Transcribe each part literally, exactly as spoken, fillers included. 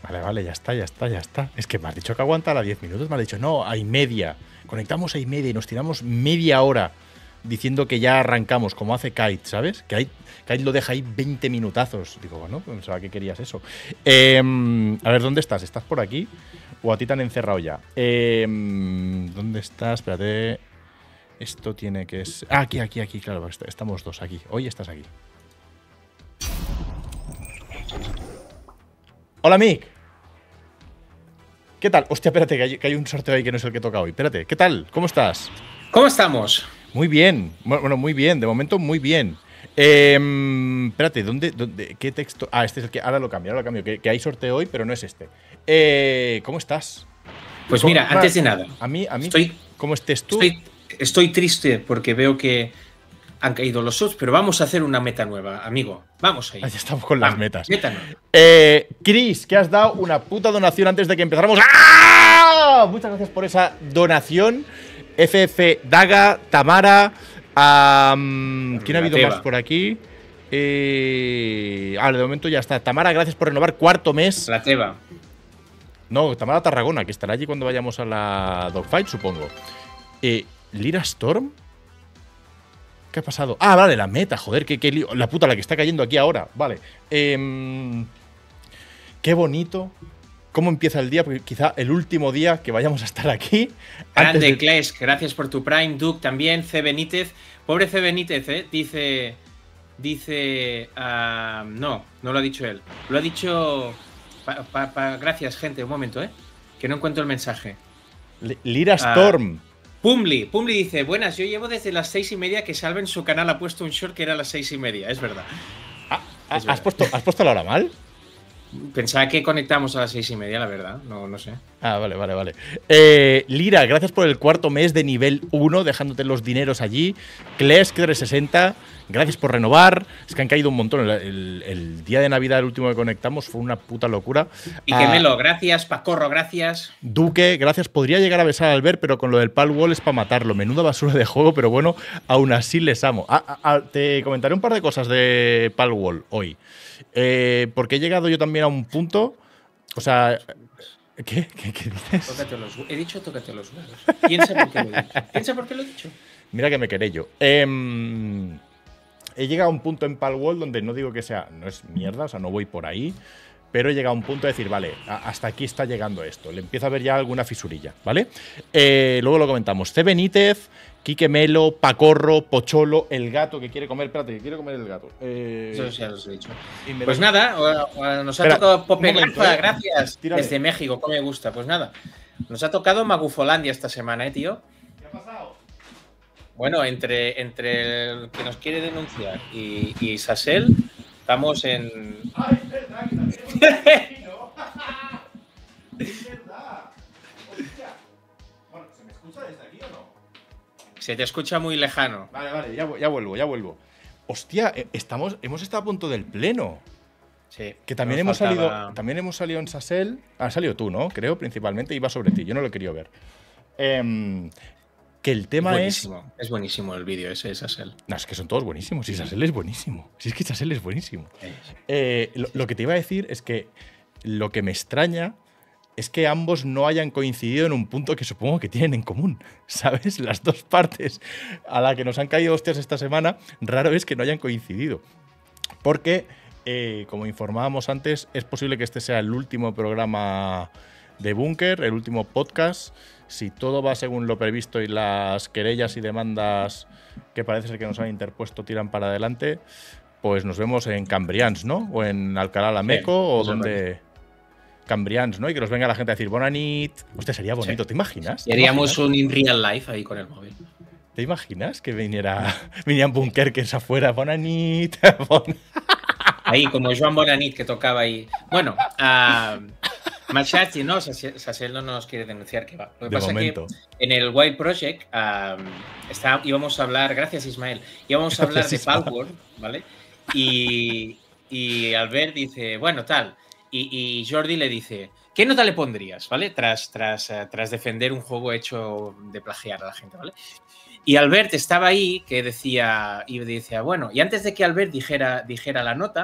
Vale, vale, ya está, ya está, ya está. Es que me has dicho que aguanta a las diez minutos, me has dicho, no, hay media. Conectamos a y media y nos tiramos media hora diciendo que ya arrancamos, como hace Kite, ¿sabes? Que Kite lo deja ahí veinte minutazos. Digo, bueno, pensaba que querías eso. Eh, a ver, ¿dónde estás? ¿Estás por aquí? ¿O a ti te han encerrado ya? Eh, ¿Dónde estás? Espérate. Esto tiene que ser... Ah, aquí, aquí, aquí, claro, estamos dos aquí. Hoy estás aquí. Hola, Mick. ¿Qué tal? Hostia, espérate, que hay, que hay un sorteo ahí que no es el que toca hoy. Espérate, ¿qué tal? ¿Cómo estás? ¿Cómo estamos? Muy bien. Bueno, muy bien. De momento, muy bien. Eh, espérate, ¿dónde, ¿dónde? ¿Qué texto? Ah, este es el que... Ahora lo cambio, ahora lo cambio. Que, que hay sorteo hoy, pero no es este. Eh, ¿Cómo estás? Pues ¿Cómo, mira, antes de nada. A mí, a mí estoy, ¿cómo estés tú? Estoy, estoy triste porque veo que han caído los subs, pero vamos a hacer una meta nueva, amigo. Vamos ahí. Ah, ya estamos con vamos, las metas. Meta nueva. Eh, Chris, que has dado una puta donación antes de que empezáramos. ¡Ah! Muchas gracias por esa donación. F F Daga, Tamara. Um, ¿Quién ha habido Teba. más por aquí? Eh, ah, de momento ya está. Tamara, gracias por renovar cuarto mes. La Teba. No, Tamara Tarragona, que estará allí cuando vayamos a la Dogfight, supongo. Eh, ¿Lira Storm? ¿Qué ha pasado? Ah, vale, la meta, joder, qué, qué lío. La puta, la que está cayendo aquí ahora. Vale. Eh, qué bonito. ¿Cómo empieza el día? Porque quizá el último día que vayamos a estar aquí. Grande, de... Klesk, gracias por tu Prime. Duke también. C. Benítez. Pobre C. Benítez, ¿eh? Dice. Dice. Uh, no, no lo ha dicho él. Lo ha dicho. Pa, pa, pa, gracias, gente. Un momento, ¿eh? Que no encuentro el mensaje. L Lira Storm. Uh, Pumli. Pumli dice: buenas, yo llevo desde las seis y media que Salva en su canal ha puesto un short que era a las seis y media. Es verdad. Ah, es ¿has, verdad. Puesto, ¿Has puesto la hora mal? Pensaba que conectamos a las seis y media, la verdad. No, no sé. Ah, vale, vale, vale. Eh, Lira, gracias por el cuarto mes de nivel uno, dejándote los dineros allí. Klesk trescientos sesenta, gracias por renovar. Es que han caído un montón. El, el, el día de Navidad, el último que conectamos, fue una puta locura. Y que Melo, gracias. Pacorro, gracias. Duque, gracias. Podría llegar a besar a Albert, pero con lo del Pal Wall es para matarlo. Menuda basura de juego, pero bueno, aún así les amo. Ah, ah, te comentaré un par de cosas de Pal Wall hoy. Eh, porque he llegado yo también a un punto. O sea. ¿Qué? ¿Qué, qué dices? Tócate los, he dicho tócate los huevos. Piensa por qué lo he dicho. Piensa por qué lo he dicho. Mira que me queré yo. Eh, he llegado a un punto en Palworld donde no digo que sea. No es mierda, o sea, no voy por ahí. Pero he llegado a un punto de decir, vale, hasta aquí está llegando esto. Le empiezo a ver ya alguna fisurilla, ¿vale? Eh, luego lo comentamos. C. Benítez, Quique Melo, Pacorro, Pocholo, el gato que quiere comer. Espérate, que quiere comer el gato. Eh, Eso ya lo he dicho. Pues lo... nada, nos ha Espera, tocado Popeglafa, eh. gracias. Tírale. Desde México, como me gusta. Pues nada, nos ha tocado Magufolandia esta semana, ¿eh, tío? ¿Qué ha pasado? Bueno, entre, entre el que nos quiere denunciar y, y Sassel, estamos en. ¡Ay, es verdad! Que también hemos vecino. ¡Es verdad! ¡Hostia! Bueno, ¿se me escucha desde aquí o no? Se te escucha muy lejano. Vale, vale, ya, ya vuelvo, ya vuelvo. Hostia, estamos, hemos estado a punto del pleno. Sí. Que también hemos, faltaba... salido, también hemos salido en Sassel. Has salido tú, ¿no? Creo, principalmente. Iba sobre ti. Yo no lo he querido ver. Eh, que el tema es. Buenísimo. Es, es buenísimo el vídeo ese de Sassel. No, es que son todos buenísimos. Si Sassel es buenísimo. Si es que Sassel es buenísimo. Sí, sí. Eh, lo, lo que te iba a decir es que lo que me extraña es que ambos no hayan coincidido en un punto que supongo que tienen en común, ¿sabes? Las dos partes a la que nos han caído hostias esta semana, raro es que no hayan coincidido. Porque, eh, como informábamos antes, es posible que este sea el último programa de Búnker, el último podcast. Si todo va según lo previsto y las querellas y demandas que parece ser que nos han interpuesto tiran para adelante, pues nos vemos en Cambrians, ¿no? O en Alcalá la Meco, sí, o donde... Cambrians, ¿no? Y que nos venga la gente a decir Bonanit. Hostia, sería bonito, sí. ¿Te imaginas? Y haríamos un in real life ahí con el móvil. ¿Te imaginas que viniera vinieran Bunkerkers afuera? Bonanit. Bon... Ahí, como Joan Bonanit que tocaba ahí. Bueno, uh, Machachi, ¿no? Sassel no nos quiere denunciar que va. Lo que de pasa es que en el Wild Project uh, está, íbamos a hablar, gracias Ismael, íbamos a hablar gracias, de Palworld, ¿vale? Y, y Albert dice, bueno, tal. Y, y Jordi le dice, ¿qué nota le pondrías? ¿Vale? Tras, tras, uh, tras defender un juego hecho de plagiar a la gente, ¿vale? Y Albert estaba ahí que decía, y decía, bueno, y antes de que Albert dijera, dijera la nota,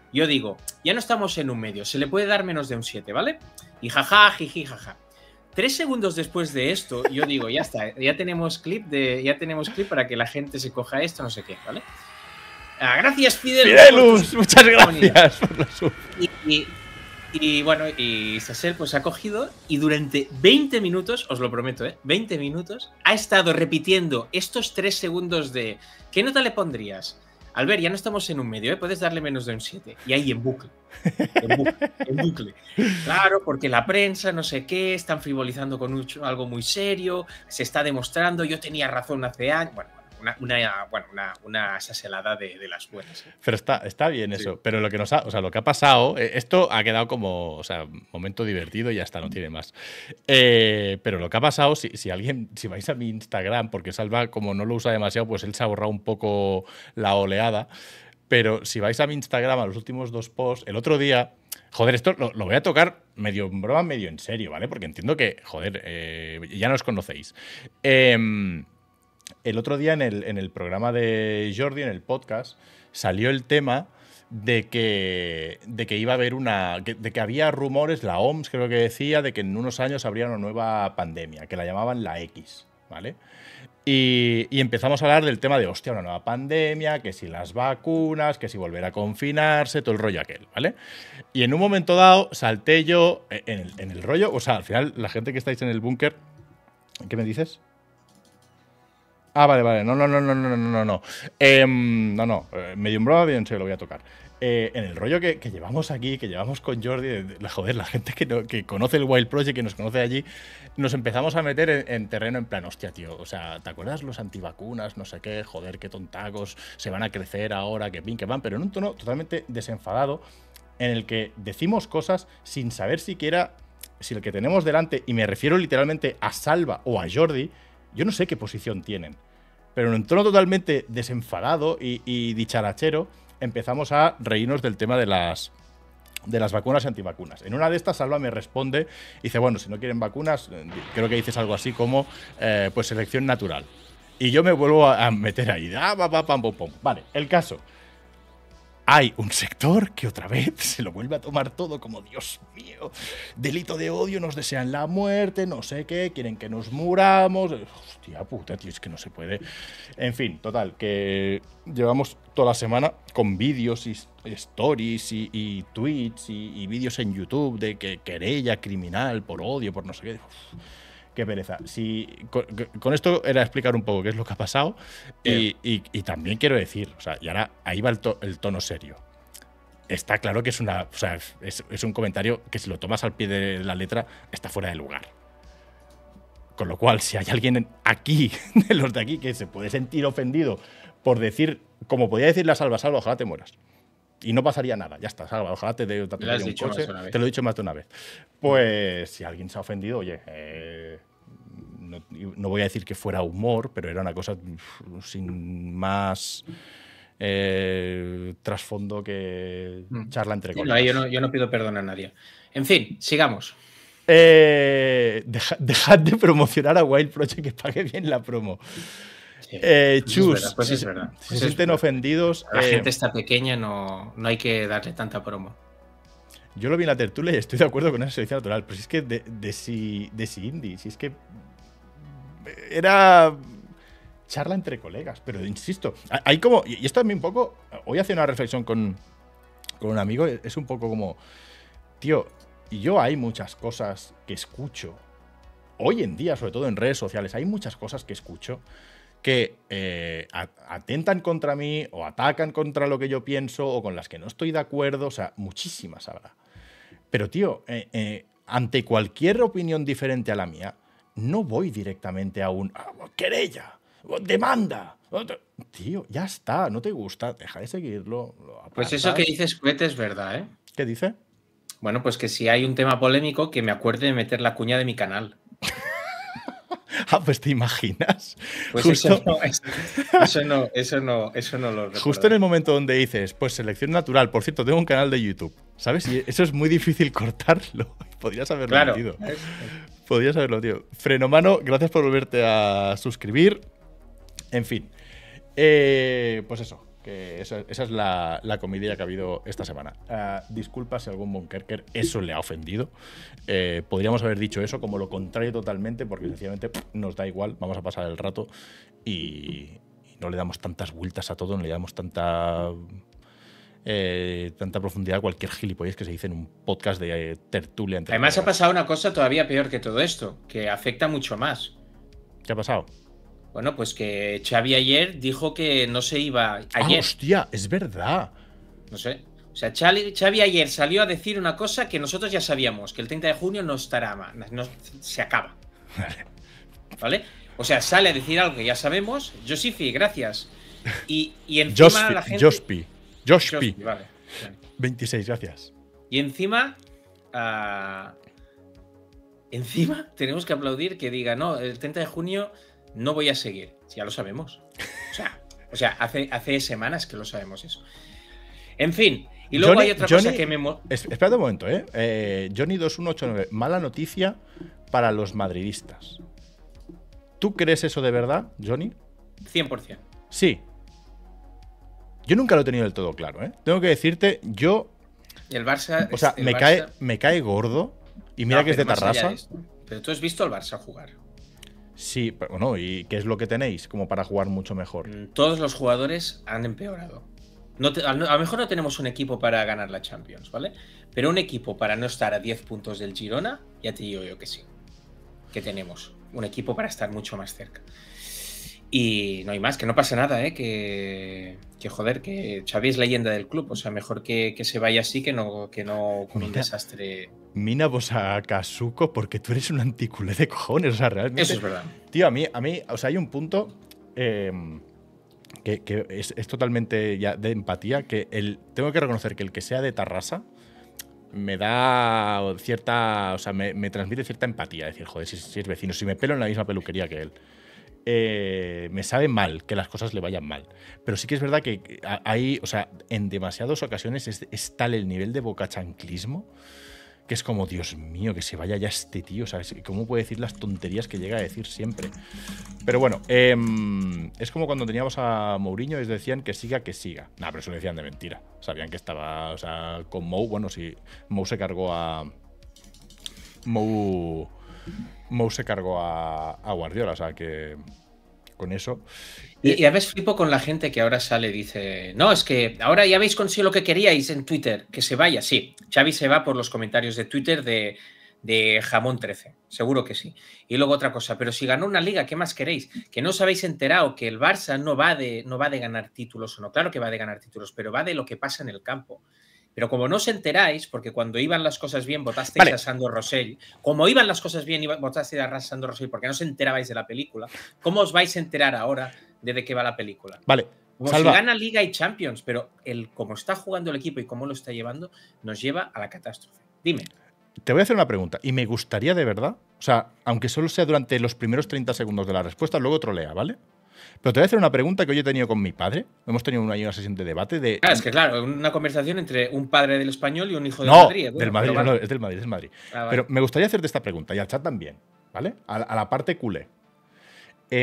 Yo digo, ya no estamos en un medio, se le puede dar menos de un siete, ¿vale? Y jaja, jiji, jaja. Tres segundos después de esto, yo digo, ya está, ya tenemos clip de, ya tenemos clip para que la gente se coja esto, no sé qué, ¿vale? Ah, gracias, Fidelus. Fidelus, muchas gracias por la sub. Y, y, y bueno, y Sasel pues ha cogido y durante veinte minutos, os lo prometo, ¿eh? veinte minutos, ha estado repitiendo estos tres segundos de ¿qué nota le pondrías? Albert, ya no estamos en un medio, ¿eh? Puedes darle menos de un siete. Y ahí en bucle. En bucle, en bucle. Claro, porque la prensa, no sé qué, están frivolizando con un, algo muy serio, se está demostrando, yo tenía razón hace años. Bueno, una, una, bueno, una, una saselada de, de las buenas. ¿eh? Pero está, está bien eso. Sí. Pero lo que nos ha, o sea, lo que ha pasado, eh, esto ha quedado como, o sea, momento divertido y ya está, no tiene más. Eh, pero lo que ha pasado, si, si alguien, si vais a mi Instagram, porque Salva, como no lo usa demasiado, pues él se ha borrado un poco la oleada. Pero si vais a mi Instagram, a los últimos dos posts, el otro día, joder, esto lo, lo voy a tocar medio en broma, medio en serio, ¿vale? Porque entiendo que, joder, eh, ya nos conocéis. Eh, El otro día en el, en el programa de Jordi, en el podcast, salió el tema de que, de que iba a haber una. Que, de que había rumores, la O M S creo que decía, de que en unos años habría una nueva pandemia, que la llamaban la X, ¿vale? Y, y empezamos a hablar del tema de, hostia, una nueva pandemia, que si las vacunas, que si volver a confinarse, todo el rollo aquel, ¿vale? Y en un momento dado salté yo en el, en el rollo, o sea, al final, la gente que estáis en el búnker, ¿qué me dices? Ah, vale, vale. No, no, no, no, no, no, no. Eh, no, no. Eh, medio en broma, medio en serio lo voy a tocar. Eh, en el rollo que, que llevamos aquí, que llevamos con Jordi, de, de, joder, la gente que, no, que conoce el Wild Project, que nos conoce allí, nos empezamos a meter en, en terreno en plan, hostia, tío, o sea, ¿te acuerdas los antivacunas? No sé qué, joder, qué tontacos, se van a crecer ahora, que pin, que van, pero en un tono totalmente desenfadado, en el que decimos cosas sin saber siquiera si el que tenemos delante, y me refiero literalmente a Salva o a Jordi, yo no sé qué posición tienen, pero en un tono totalmente desenfadado y, y dicharachero empezamos a reírnos del tema de las, de las vacunas y antivacunas. En una de estas, Salva me responde y dice, bueno, si no quieren vacunas, creo que dices algo así como, eh, pues selección natural. Y yo me vuelvo a, a meter ahí. Ah, pa, pa, pam, pum, pum. Vale, el caso. Hay un sector que otra vez se lo vuelve a tomar todo como, Dios mío, delito de odio, nos desean la muerte, no sé qué, quieren que nos muramos. Hostia puta, tío, es que no se puede. En fin, total, que llevamos toda la semana con vídeos y stories y, y tweets y, y vídeos en YouTube de que querella criminal por odio, por no sé qué. Uf. Qué pereza. Si, con, con esto era explicar un poco qué es lo que ha pasado y, y, y también quiero decir, o sea, y ahora ahí va el, to, el tono serio. Está claro que es una, o sea, es, es un comentario que si lo tomas al pie de la letra está fuera de lugar. Con lo cual, si hay alguien aquí, de los de aquí, que se puede sentir ofendido por decir, como podía decir la Salva, Salva, ojalá te mueras. Y no pasaría nada, ya está, Salva, ojalá te dé un coche, te lo he dicho más de una vez. Pues si alguien se ha ofendido, oye, eh, no, no voy a decir que fuera humor, pero era una cosa sin más eh, trasfondo que charla entre sí, colegas. No, yo, no, yo no pido perdón a nadie. En fin, sigamos. Eh, deja, dejad de promocionar a Wild Project, que pague bien la promo. Sí, eh, pues Chus, es verdad, pues si, es verdad. Pues si es se sienten verdad. ofendidos. La eh, gente está pequeña, no, no hay que darle tanta promo. Yo lo vi en la tertulia y estoy de acuerdo con esa selección natural, pero si es que de, de, si, de si indie, si es que era charla entre colegas, pero insisto, hay como, y esto a mí un poco, hoy hacía una reflexión con, con un amigo, es un poco como, tío, yo hay muchas cosas que escucho, hoy en día, sobre todo en redes sociales, hay muchas cosas que escucho que eh, atentan contra mí o atacan contra lo que yo pienso o con las que no estoy de acuerdo, o sea, muchísimas habrá. Pero, tío, eh, eh, ante cualquier opinión diferente a la mía, no voy directamente a un ah, querella, demanda. Tío, ya está, no te gusta, deja de seguirlo. Pues eso que dices, Cuete, es verdad, ¿eh? ¿Qué dice? Bueno, pues que si hay un tema polémico, que me acuerde de meter la cuña de mi canal. Ah, pues te imaginas. Pues justo, eso, no, eso, eso no, eso no, eso no lo recuerdo. Justo en el momento donde dices, pues selección natural, por cierto, tengo un canal de YouTube, ¿sabes? Y eso es muy difícil cortarlo. Podrías haberlo claro. metido. Podrías haberlo, tío. Frenomano, gracias por volverte a suscribir. En fin. Eh, pues eso. Que esa, esa es la, la comedia que ha habido esta semana. Uh, disculpa si algún Monkerker eso le ha ofendido. Eh, podríamos haber dicho eso como lo contrario totalmente, porque sencillamente pff, nos da igual, vamos a pasar el rato y, y no le damos tantas vueltas a todo, no le damos tanta, eh, tanta profundidad a cualquier gilipollez que se dice en un podcast de eh, tertulia. Entre Además todas. Ha pasado una cosa todavía peor que todo esto, que afecta mucho más. ¿Qué ha pasado? Bueno, pues que Xavi ayer dijo que no se iba ayer. ¡Ah, hostia! Es verdad. No sé. O sea, Xavi, Xavi ayer salió a decir una cosa que nosotros ya sabíamos, que el treinta de junio no estará más, no, se acaba. Vale. ¿Vale? O sea, sale a decir algo que ya sabemos. Josifi, gracias. Y, y encima Jospi, la gente... Jospi. Jospi. Jospi, vale. Vale. veintiséis, gracias. Y encima... Uh, encima tenemos que aplaudir que diga, no, el treinta de junio... no voy a seguir, ya lo sabemos. O sea, o sea hace, hace semanas que lo sabemos eso. En fin, y luego Johnny, hay otra Johnny, cosa que me... Es, espérate un momento, ¿eh? eh Johnny dos uno ocho nueve, mala noticia para los madridistas. ¿Tú crees eso de verdad, Johnny? cien por cien. Sí. Yo nunca lo he tenido del todo claro, ¿eh? Tengo que decirte, yo... El Barça... O sea, el me, Barça... Cae, me cae gordo, y mira no, que es de Tarrasa. De pero tú has visto al Barça jugar. Sí, pero bueno, ¿y qué es lo que tenéis como para jugar mucho mejor? Todos los jugadores han empeorado. No te, a lo mejor no tenemos un equipo para ganar la Champions, ¿vale? Pero un equipo para no estar a diez puntos del Girona, ya te digo yo que sí. Que tenemos un equipo para estar mucho más cerca. Y no hay más, que no pasa nada, ¿eh? Que, que joder, que Xavi es leyenda del club. O sea, mejor que, que se vaya así que no, que no con un desastre. Mina vos a Kazuko porque tú eres un anticulé de cojones. O sea, realmente. Eso es verdad. Tío, a mí, a mí, o sea, hay un punto eh, que, que es, es totalmente ya de empatía. Que el, tengo que reconocer que el que sea de Tarrasa me da cierta. O sea, me, me transmite cierta empatía. Es decir, joder, si, si es vecino, si me pelo en la misma peluquería que él. Eh, me sabe mal que las cosas le vayan mal. Pero sí que es verdad que hay, o sea, en demasiadas ocasiones es, es tal el nivel de bocachanclismo que es como, Dios mío, que se vaya ya este tío. ¿Sabes? ¿Cómo puede decir las tonterías que llega a decir siempre? Pero bueno, eh, es como cuando teníamos a Mourinho, les decían que siga, que siga. Nah, pero eso lo decían de mentira. Sabían que estaba, o sea, con Mou, bueno, sí, Mou se cargó a... Mou... Mou se cargó a, a Guardiola, o sea que con eso. Y, y a veces flipo con la gente que ahora sale y dice, no, es que ahora ya habéis conseguido lo que queríais en Twitter, que se vaya. Sí, Xavi se va por los comentarios de Twitter de, de Jamón trece, seguro que sí. Y luego otra cosa, pero si ganó una liga, ¿qué más queréis? Que no os habéis enterado que el Barça no va de, no va de ganar títulos o no. Claro que va de ganar títulos, pero va de lo que pasa en el campo. Pero como no os enteráis, porque cuando iban las cosas bien votasteis vale. a Sandro Rosell, como iban las cosas bien votasteis a Sandro Rosell porque no os enterabais de la película, ¿cómo os vais a enterar ahora de, de qué va la película? Vale. Como Salva. Si gana Liga y Champions, pero el cómo está jugando el equipo y cómo lo está llevando, nos lleva a la catástrofe. Dime. Te voy a hacer una pregunta, y me gustaría de verdad, o sea, aunque solo sea durante los primeros treinta segundos de la respuesta, luego trolea, ¿vale? Pero te voy a hacer una pregunta que hoy he tenido con mi padre. Hemos tenido una, una sesión de debate de... Claro, es que claro, una conversación entre un padre del Español y un hijo del no, Madrid. Del Madrid, no, no, es del Madrid, es del Madrid. Ah, vale. Pero me gustaría hacerte esta pregunta, y al chat también, ¿vale? A, a la parte culé. Eh,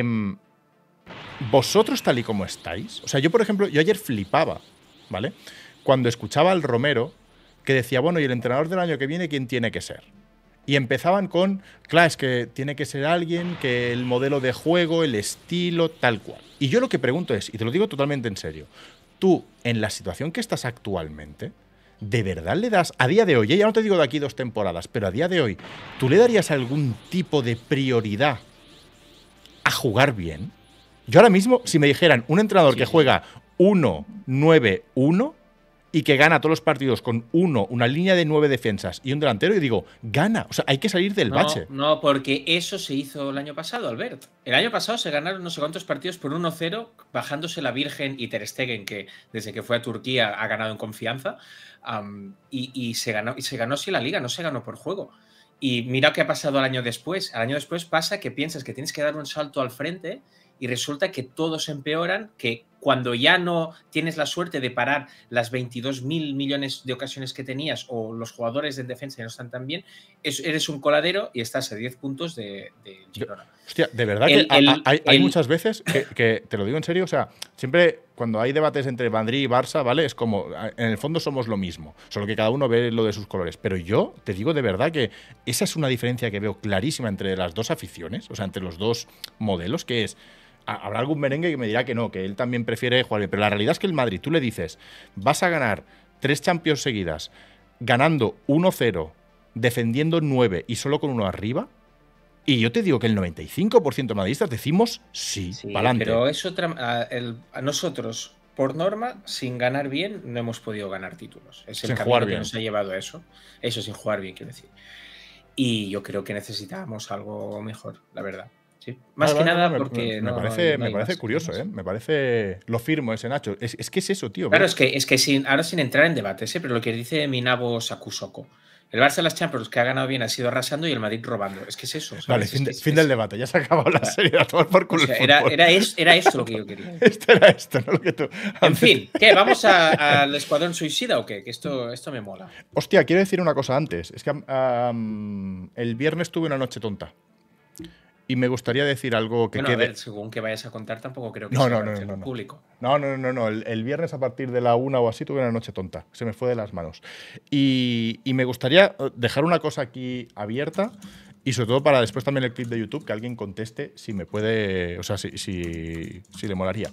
Vosotros tal y como estáis... O sea, yo, por ejemplo, yo ayer flipaba, ¿vale? Cuando escuchaba al Romero que decía, bueno, ¿y el entrenador del año que viene quién tiene que ser? Y empezaban con, claro, es que tiene que ser alguien que el modelo de juego, el estilo, tal cual. Y yo lo que pregunto es, y te lo digo totalmente en serio, tú, en la situación que estás actualmente, ¿de verdad le das, a día de hoy, ya no te digo de aquí dos temporadas, pero a día de hoy, ¿tú le darías algún tipo de prioridad a jugar bien? Yo ahora mismo, si me dijeran un entrenador sí, que juega uno nueve uno y que gana todos los partidos con uno, una línea de nueve defensas y un delantero, y digo, gana. O sea, hay que salir del no, bache. No, porque eso se hizo el año pasado, Albert. El año pasado se ganaron no sé cuántos partidos por uno cero, bajándose la Virgen y Ter Stegen, que desde que fue a Turquía ha ganado en confianza, um, y, y, se ganó, y se ganó así la Liga, no se ganó por juego. Y mira qué ha pasado al año después. Al año después pasa que piensas que tienes que dar un salto al frente y resulta que todos empeoran, que cuando ya no tienes la suerte de parar las veintidós mil millones de ocasiones que tenías o los jugadores de defensa no están tan bien, es, eres un coladero y estás a diez puntos de, de Girona. Hostia, de verdad El- que el- a- a- hay, hay el- muchas veces que, que, te lo digo en serio, o sea, siempre cuando hay debates entre Madrid y Barça, ¿vale? Es como, en el fondo somos lo mismo, solo que cada uno ve lo de sus colores. Pero yo te digo de verdad que esa es una diferencia que veo clarísima entre las dos aficiones, o sea, entre los dos modelos, que es, a- habrá algún merengue que me dirá que no, que él también prefiere jugar bien, pero la realidad es que el Madrid, tú le dices, vas a ganar tres Champions seguidas, ganando uno cero, defendiendo nueve y solo con uno arriba. Y yo te digo que el noventa y cinco por ciento de madridistas decimos sí, Sí, pa'lante. pero es otra. A, el- a nosotros, por norma, sin ganar bien, no hemos podido ganar títulos. Es el Sin camino jugar que bien. nos ha llevado a eso. Eso sin jugar bien, quiero decir. Y yo creo que necesitábamos algo mejor, la verdad. Sí. Más Vale, que vale, nada no, me- porque. Me, me no parece, hay- no me hay parece más, curioso, no hay ¿eh? más. Me parece. Lo firmo ese Nacho. Es, es que es eso, tío. Claro, ¿ves? es que, es que sin, ahora sin entrar en debates, ¿eh? Pero lo que dice mi nabo Sakusoko. El Barça de las Champions que ha ganado bien ha sido arrasando y el Madrid robando. Es que es eso. ¿sabes? Vale, Es fin, que de- es- fin es- del debate. Ya se ha acabado la serie. A tomar por o culo sea, el era, fútbol. era, es- era esto lo que yo quería. Esto era esto, no lo que tú. En fin, ¿qué? ¿Vamos a- al Escuadrón Suicida o qué? Que esto, esto me mola. Hostia, quiero decir una cosa antes. Es que am, el viernes tuve una noche tonta. Y me gustaría decir algo que Bueno, a quede. ver, según que vayas a contar, tampoco creo que No, sea no, no, relación no, no. público. No, no, no, no. El, el viernes a partir de la una o así tuve una noche tonta. Se me fue de las manos. Y, y me gustaría eh, dejar una cosa aquí abierta y sobre todo para después también el clip de YouTube que alguien conteste si me puede, o sea, si, si, si le molaría.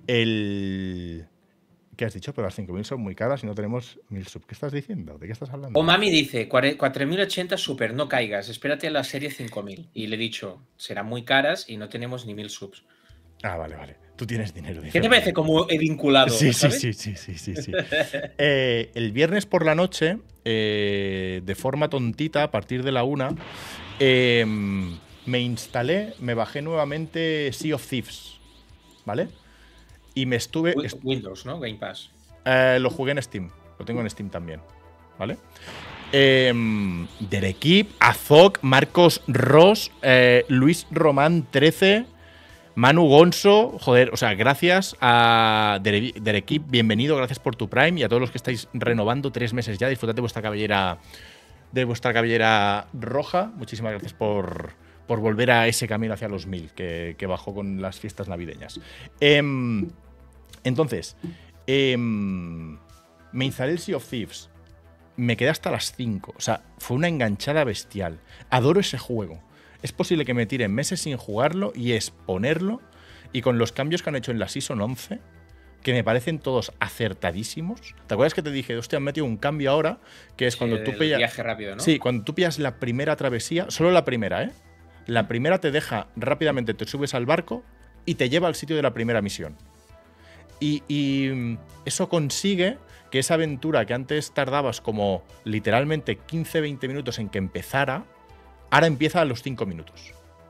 El... ¿Qué has dicho? Pero las cinco mil son muy caras y no tenemos mil subs. ¿Qué estás diciendo? ¿De qué estás hablando? O Mami dice, cuatro mil ochenta super, no caigas, espérate a la serie cinco mil. Y le he dicho, serán muy caras y no tenemos ni mil subs. Ah, vale, vale. Tú tienes dinero. ¿Qué dice. te parece como he vinculado? Sí, sí, ¿sabes? sí, sí, sí, sí, sí. Eh, el viernes por la noche, eh, de forma tontita, a partir de la una, eh, me instalé, me bajé nuevamente Sea of Thieves, ¿vale? Y me estuve... Wi- est- Windows, ¿no? Game Pass. eh, lo jugué en Steam, lo tengo en Steam también, ¿vale? Eh, Derekip, Azok, Marcos Ross, eh, Luis Román trece, Manu Gonzo, joder, o sea, gracias a Dere- Derekip, bienvenido, gracias por tu Prime y a todos los que estáis renovando tres meses ya, disfrutad de vuestra cabellera, de vuestra cabellera roja. Muchísimas gracias por, por volver a ese camino hacia los mil que, que bajó con las fiestas navideñas. Em, entonces, em, me instalé el Sea of Thieves. Me quedé hasta las cinco. O sea, fue una enganchada bestial. Adoro ese juego. Es posible que me tiren meses sin jugarlo y exponerlo. Y con los cambios que han hecho en la Season once, que me parecen todos acertadísimos. ¿Te acuerdas que te dije, hostia, han metido un cambio ahora? Que es Sí, cuando tú del pillas. viaje rápido, ¿no? Sí, cuando tú pillas la primera travesía, solo la primera, ¿eh? La primera te deja rápidamente, te subes al barco y te lleva al sitio de la primera misión. Y, y, mm, eso consigue que esa aventura que antes tardabas como literalmente quince veinte minutos en que empezara, ahora empieza a los cinco minutos.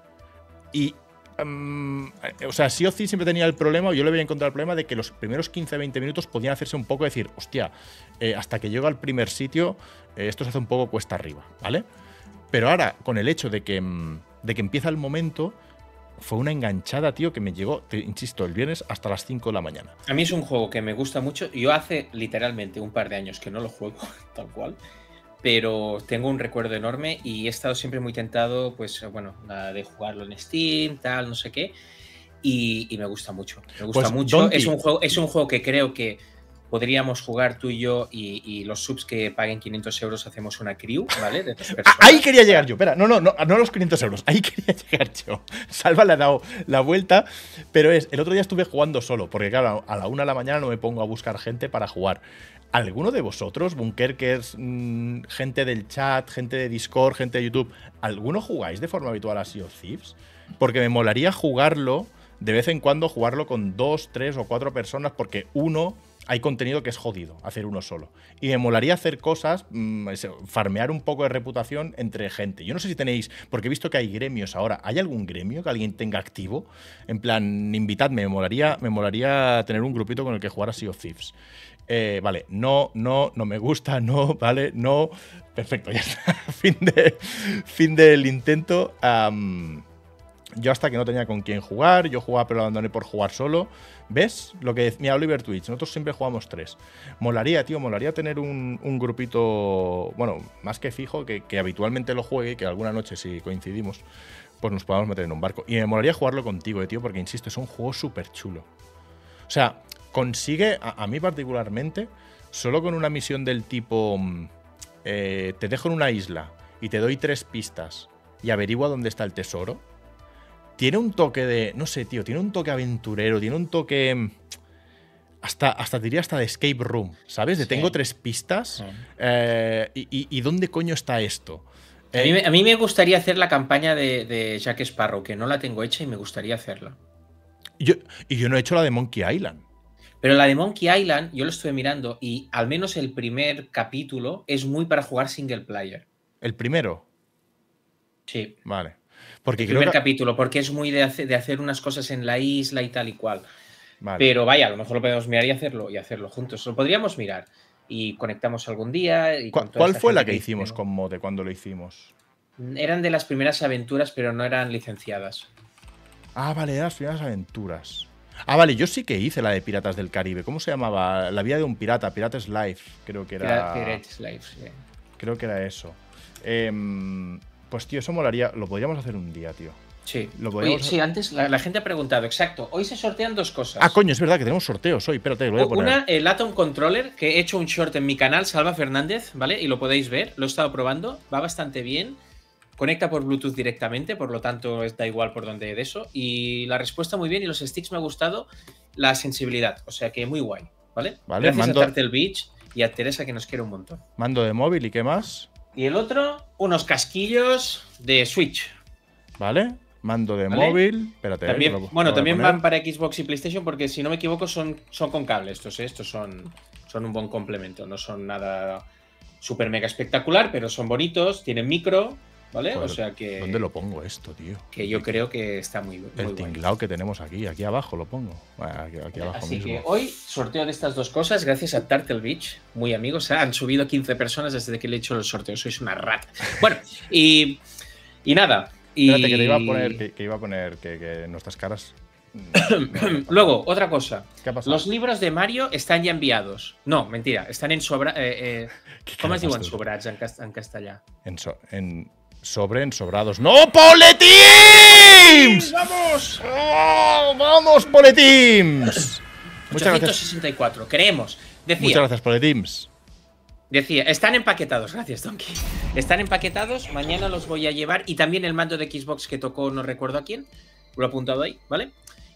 Y, mm, o sea, Sea of Thieves siempre tenía el problema, o yo le había encontrado el problema de que los primeros quince veinte minutos podían hacerse un poco decir, hostia, eh, hasta que llego al primer sitio, eh, esto se hace un poco cuesta arriba, ¿vale? Pero ahora, con el hecho de que, mm, de que empieza el momento, fue una enganchada, tío, que me llegó, te insisto, el viernes hasta las cinco de la mañana. A mí es un juego que me gusta mucho. Yo hace literalmente un par de años que no lo juego, tal cual. Pero tengo un recuerdo enorme y he estado siempre muy tentado, pues bueno, la de jugarlo en Steam, tal, no sé qué. Y, y me gusta mucho. Me gusta Pues, mucho. Donti. Es un, juego, es un juego que creo que podríamos jugar tú y yo y, y los subs que paguen quinientos euros hacemos una crew, ¿vale? De dos Ah, personas. ahí quería llegar yo. Espera, no, no, no, no los quinientos euros. Ahí quería llegar yo. Salva le ha dado la vuelta, pero es, el otro día estuve jugando solo, porque claro, a la una de la mañana no me pongo a buscar gente para jugar. ¿Alguno de vosotros, Bunkerkers, mmm, gente del chat, gente de Discord, gente de YouTube, ¿alguno jugáis de forma habitual a Sea of Thieves? Porque me molaría jugarlo, de vez en cuando jugarlo con dos, tres o cuatro personas, porque uno, hay contenido que es jodido hacer uno solo. Y me molaría hacer cosas, mmm, farmear un poco de reputación entre gente. Yo no sé si tenéis, porque he visto que hay gremios ahora. ¿Hay algún gremio que alguien tenga activo? En plan, invitadme, me molaría, me molaría tener un grupito con el que jugar a Sea of Thieves. Eh, vale, no, no, no me gusta, no, vale, no. Perfecto, ya está. fin, de, fin del intento. Um, Yo hasta que no tenía con quién jugar, yo jugaba pero lo abandoné por jugar solo. ¿Ves? Lo que decía Oliver Twitch, nosotros siempre jugamos tres. Molaría, tío, molaría tener un, un grupito, bueno, más que fijo, que, que habitualmente lo juegue y que alguna noche si coincidimos, pues nos podamos meter en un barco. Y me molaría jugarlo contigo, eh, tío, porque insisto, es un juego súper chulo. O sea, consigue, a, a mí particularmente, solo con una misión del tipo, eh, te dejo en una isla y te doy tres pistas y averigua dónde está el tesoro. Tiene un toque de, no sé, tío, tiene un toque aventurero, tiene un toque, hasta, hasta diría hasta de escape room, ¿sabes? De sí. Tengo tres pistas sí. eh, y, y, y ¿dónde coño está esto? A mí, a mí me gustaría hacer la campaña de, de Jack Sparrow, que no la tengo hecha y me gustaría hacerla. Yo, y yo no he hecho la de Monkey Island. Pero la de Monkey Island, yo lo estuve mirando y al menos el primer capítulo es muy para jugar single player. ¿El primero? Sí. Vale. Porque el creo primer que... capítulo, porque es muy de hacer, de hacer unas cosas en la isla y tal y cual. Vale. Pero vaya, a lo mejor lo podemos mirar y hacerlo, y hacerlo juntos. Lo podríamos mirar y conectamos algún día. Y ¿Cuál, ¿cuál fue la que, que hicimos con Mode cuando lo hicimos? Eran de las primeras aventuras, pero no eran licenciadas. Ah, vale, eran las primeras aventuras. Ah, vale, yo sí que hice la de Piratas del Caribe. ¿Cómo se llamaba? La vida de un pirata, Pirates Life, creo que era. Pirates Life, sí. Creo que era eso. Eh, pues, tío, eso molaría. Lo podríamos hacer un día, tío. Sí. Lo podríamos... Oye, sí, antes la, la gente ha preguntado, exacto. Hoy se sortean dos cosas. Ah, coño, es verdad que tenemos sorteos hoy. Espérate, lo voy a poner. Una, el Atom Controller, que he hecho un short en mi canal, Salva Fernández, ¿vale? Y lo podéis ver. Lo he estado probando. Va bastante bien. Conecta por Bluetooth directamente, por lo tanto da igual por donde de eso. Y la respuesta muy bien y los sticks me ha gustado la sensibilidad. O sea que muy guay, ¿vale? Vale, gracias mando... a Turtle Beach y a Teresa que nos quiere un montón. Mando de móvil y qué más. Y el otro, unos casquillos de Switch. Vale, mando de ¿Vale? móvil. Espérate. También, eh, lo, bueno, lo también van para Xbox y PlayStation porque si no me equivoco son, son con cable estos, ¿eh? Estos son, son un buen complemento. No son nada súper mega espectacular, pero son bonitos, tienen micro. ¿Vale? Joder, o sea que. ¿Dónde lo pongo esto, tío? Que yo creo que está muy bien. El tinglao que tenemos aquí, aquí abajo lo pongo. Bueno, aquí, aquí abajo Así mismo. que hoy sorteo de estas dos cosas gracias a Turtle Beach, muy amigos. ¿eh? Han subido quince personas desde que le he hecho el sorteo. Sois una rata. Bueno, y, y nada. Y... Espérate, que te iba a poner, que, que, iba a poner que, que nuestras caras. Luego, otra cosa. ¿Qué ha pasado? Los libros de Mario están ya enviados. No, mentira, están en sobra. Eh, eh, ¿Cómo es digo en sobrats en, cast en castellà? En, so en sobre, en sobrados. ¡No, Poleteams! ¡Vamos! ¡Oh, ¡Vamos, Poleteams! Muchas gracias. sesenta y cuatro, creemos. Decía, Muchas gracias, Poleteams. Decía, están empaquetados, gracias, Donkey. Están empaquetados, mañana los voy a llevar. Y también el mando de Xbox que tocó, no recuerdo a quién. Lo he apuntado ahí, ¿vale?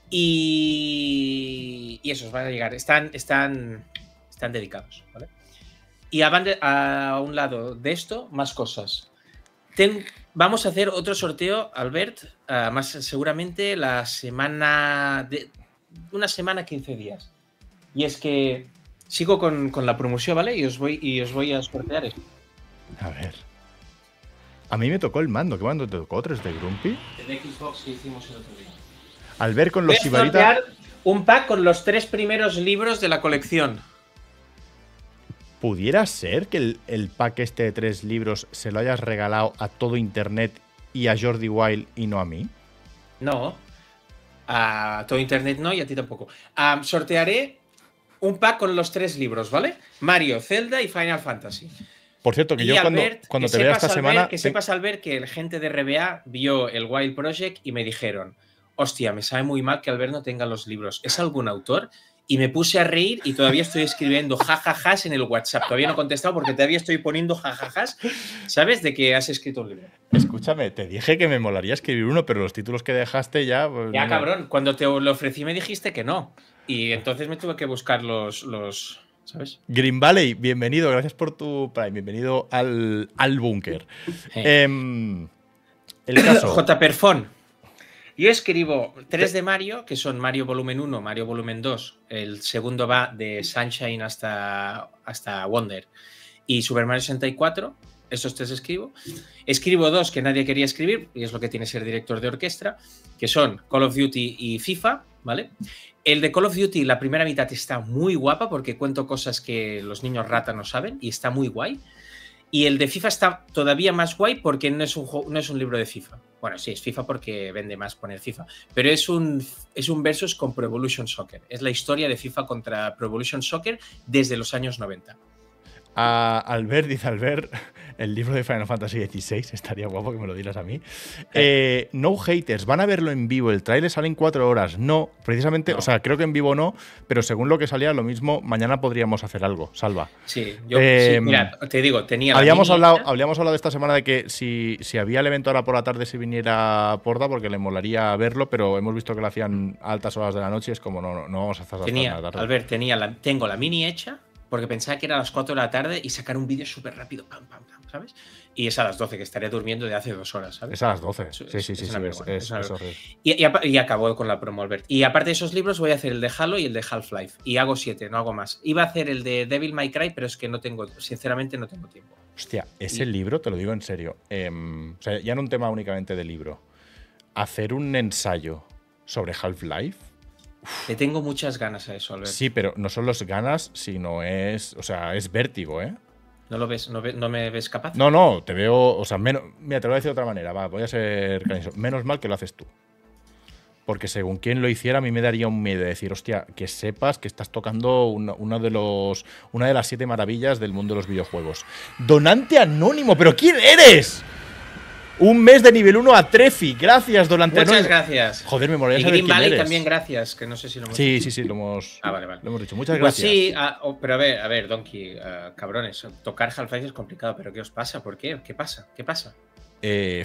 Y, y esos van a llegar. Están, están, están dedicados, ¿vale? Y a, a un lado de esto, más cosas. Ten, vamos a hacer otro sorteo, Albert, uh, más seguramente la semana de una semana, quince días. Y es que sigo con, con la promoción, ¿vale? Y os voy, y os voy a sortear esto. A ver. A mí me tocó el mando. ¿Qué mando te tocó? ¿tres de Grumpy? El de Xbox que hicimos el otro día. Al ver con los voy a sortear un pack con los tres primeros libros de la colección. ¿Pudiera ser que el, el pack este de tres libros se lo hayas regalado a todo internet y a Jordi Wild y no a mí? No. A todo internet no y a ti tampoco. Um, sortearé un pack con los tres libros, ¿vale? Mario, Zelda y Final Fantasy. Por cierto, que y yo Albert, cuando, cuando que te vea esta Albert, semana... Que sepas, Albert, que el gente de R B A vio el Wild Project y me dijeron, hostia, me sabe muy mal que Albert no tenga los libros. ¿Es algún autor? Y me puse a reír y todavía estoy escribiendo jajajas en el WhatsApp. Todavía no he contestado porque todavía estoy poniendo jajajas. ¿Sabes? De que has escrito un libro. Escúchame, te dije que me molaría escribir uno, pero los títulos que dejaste ya... Pues, ya, no. Cabrón. Cuando te lo ofrecí me dijiste que no. Y entonces me tuve que buscar los... los ¿sabes? Green Valley, bienvenido. Gracias por tu Prime. Bienvenido al, al búnker. Hey. Eh, el caso... J. Perfón. Yo escribo tres de Mario, que son Mario Volumen uno, Mario Volumen dos. El segundo va de Sunshine hasta, hasta Wonder. Y Super Mario sesenta y cuatro. Estos tres escribo. Escribo dos que nadie quería escribir, y es lo que tiene ser director de orquesta, que son Call of Duty y FIFA, ¿vale? El de Call of Duty, la primera mitad está muy guapa porque cuento cosas que los niños rata no saben y está muy guay. Y el de FIFA está todavía más guay porque no es un, no es un libro de FIFA. Bueno, sí, es FIFA porque vende más poner FIFA. Pero es un, es un versus con Pro Evolution Soccer. Es la historia de FIFA contra Pro Evolution Soccer desde los años noventa. A Albert, dice Albert, el libro de Final Fantasy dieciséis, estaría guapo que me lo dieras a mí. Eh, no haters, ¿van a verlo en vivo? El tráiler sale en cuatro horas. No, precisamente, no. O sea, creo que en vivo no, pero según lo que salía, lo mismo, mañana podríamos hacer algo, Salva. Sí, yo, eh, sí, mira, te digo, tenía habíamos la hablado, habíamos hablado esta semana de que si, si había el evento ahora por la tarde, si viniera Porta, porque le molaría verlo, pero hemos visto que lo hacían a altas horas de la noche y es como, no, no, no vamos a estar tenía, hasta la tarde. Albert, tenía la, tengo la mini hecha, porque pensaba que era a las cuatro de la tarde y sacar un vídeo súper rápido, pam, pam, pam, ¿sabes? Y es a las doce, que estaría durmiendo de hace dos horas, ¿sabes? Es a las doce, sí, es, sí, sí, es, sí, es, sí es, es, es, es y, y, y acabó con la promo, Albert. Y aparte de esos libros voy a hacer el de Halo y el de Half-Life. Y hago siete, no hago más. Iba a hacer el de Devil May Cry, pero es que no tengo, sinceramente no tengo tiempo. Hostia, ese y, libro, te lo digo en serio, eh, o sea, ya no un tema únicamente de libro, hacer un ensayo sobre Half-Life. Le tengo muchas ganas a eso, Albert. Sí, pero no solo es ganas, sino es, o sea, es vértigo, ¿eh? ¿No lo ves? ¿No, ve, no me ves capaz? No, no, te veo, o sea, menos, mira, te lo voy a decir de otra manera, va, voy a ser cariñoso. Menos mal que lo haces tú. Porque según quien lo hiciera, a mí me daría un miedo de decir, hostia, que sepas que estás tocando una, una, de los, una de las siete maravillas del mundo de los videojuegos. Donante anónimo, ¿pero quién eres? Un mes de nivel uno a Trefi. Gracias, Donante Muchas anónimo. gracias. Joder, me molaría y saber Green quién Valley eres. También gracias, que no sé si lo hemos Sí, dicho. sí, sí, lo hemos, ah, vale, vale. lo hemos dicho. Muchas pues gracias. Sí, ah, oh, pero a ver, a ver, Donkey, uh, cabrones, tocar Half-Life es complicado, pero ¿qué os pasa? ¿Por qué? ¿Qué pasa? ¿Qué pasa? Eh,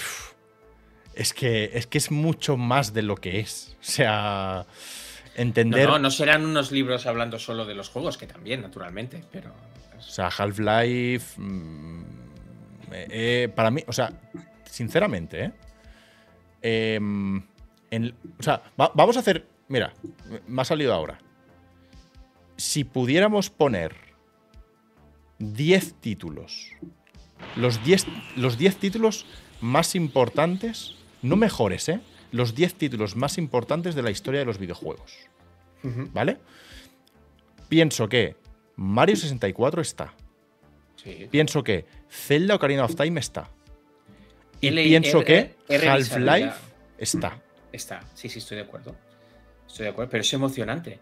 es, que, es que es mucho más de lo que es. O sea, entender… No, no, no serán unos libros hablando solo de los juegos, que también, naturalmente, pero… O sea, Half-Life… Mmm, eh, para mí, o sea, sinceramente, ¿eh? Eh, en, o sea, va, vamos a hacer… Mira, me ha salido ahora. Si pudiéramos poner diez títulos, los diez los diez títulos más importantes, no mejores, ¿eh? Los diez títulos más importantes de la historia de los videojuegos. Uh-huh. ¿Vale? Pienso que Mario sesenta y cuatro está. Sí. Pienso que Zelda Ocarina of Time está. Y L pienso R que R Half-Life está. Está, sí, sí, estoy de acuerdo. Estoy de acuerdo, pero es emocionante.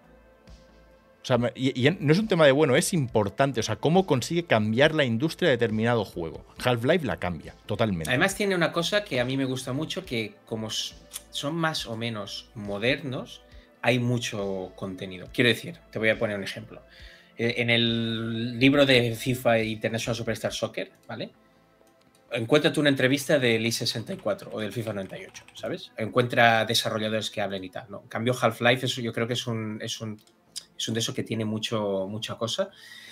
O sea, y, y no es un tema de bueno, es importante. O sea, cómo consigue cambiar la industria de determinado juego. Half-Life la cambia, totalmente. Además tiene una cosa que a mí me gusta mucho, que como son más o menos modernos, hay mucho contenido. Quiero decir, te voy a poner un ejemplo. En el libro de FIFA International Superstar Soccer, ¿vale? Encuéntrate una entrevista del I sesenta y cuatro o del FIFA noventa y ocho, ¿sabes? Encuentra desarrolladores que hablen y tal, ¿no? En cambio, Half-Life, eso yo creo que es un, es un, es un de esos que tiene mucho, mucha cosa.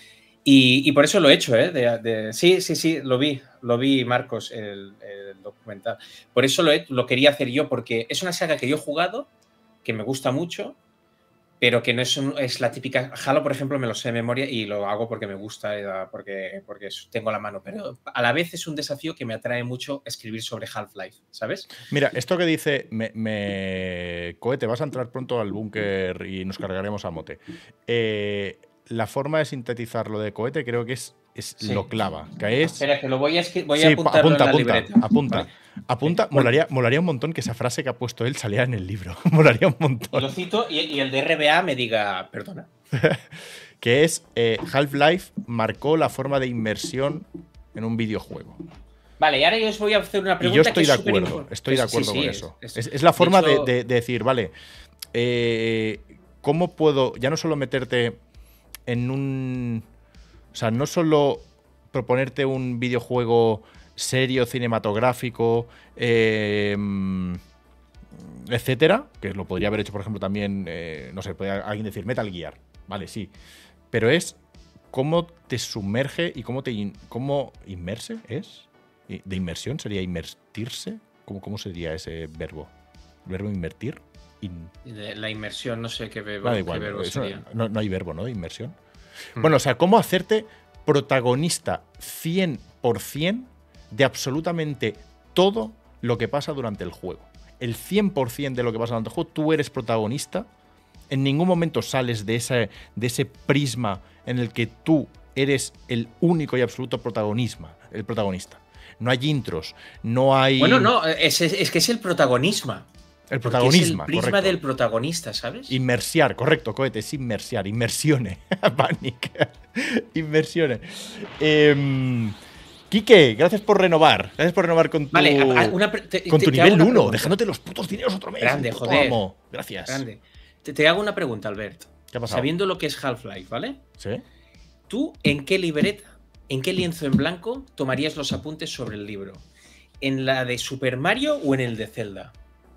Y, y por eso lo he hecho, ¿eh? De, de, sí, sí, sí, lo vi, lo vi, Marcos, el, el documental. Por eso lo, he, lo quería hacer yo, porque es una saga que yo he jugado, que me gusta mucho, pero que no es, un, es la típica… Halo, por ejemplo, me lo sé de memoria y lo hago porque me gusta, porque, porque tengo la mano, pero a la vez es un desafío que me atrae mucho escribir sobre Half-Life, ¿sabes? Mira, esto que dice, me, me… Cohete, vas a entrar pronto al búnker y nos cargaremos a mote. Eh, la forma de sintetizar lo de Cohete creo que es, es sí. lo clava, que es… Espera, que lo voy a, voy sí, a apuntarlo apunta, en la apunta, libreta. Apunta, ¿Vale? apunta. Bueno. Molaría, molaría un montón que esa frase que ha puesto él saliera en el libro. Molaría un montón. Y lo cito y, y el de R B A me diga, perdona. Que es eh, Half-Life marcó la forma de inmersión en un videojuego. Vale, y ahora yo os voy a hacer una pregunta. Y yo estoy que de es acuerdo, estoy de acuerdo sí, sí, con es, eso. Es, es, es la forma de, hecho, de, de, de decir, vale, eh, ¿cómo puedo ya no solo meterte en un… O sea, no solo proponerte un videojuego serio, cinematográfico, eh, etcétera, que lo podría haber hecho, por ejemplo, también, eh, no sé, podría alguien decir Metal Gear, vale, sí, pero es cómo te sumerge y cómo te in, cómo inmerse es, de inmersión sería inmertirse, ¿cómo, cómo sería ese verbo? ¿El verbo invertir? In... La inmersión, no sé qué verbo, vale, igual, qué verbo eso, sería. No, no hay verbo, ¿no? De inmersión. Hmm. Bueno, o sea, cómo hacerte protagonista cien por cien de absolutamente todo lo que pasa durante el juego. El cien por cien de lo que pasa durante el juego, tú eres protagonista. En ningún momento sales de ese, de ese prisma en el que tú eres el único y absoluto protagonismo, el protagonista. No hay intros, no hay... Bueno, no, es, es, es que es el protagonismo. El protagonismo, es el prisma correcto. del protagonista, ¿sabes? Inmersiar, correcto, cohete, es inmersiar, inmersione. Panic. Inmersione. Eh, Quique, gracias por renovar. Gracias por renovar con tu, vale, una, te, con tu te, nivel te uno, dejándote los putos dineros otro mes. Grande, joder. Amo. Gracias. Grande. Te, te hago una pregunta, Albert. ¿Qué ha pasado? Sabiendo lo que es Half-Life, ¿vale? ¿Sí? ¿Tú en qué libreta, en qué lienzo en blanco tomarías los apuntes sobre el libro? ¿En la de Super Mario o en el de Zelda?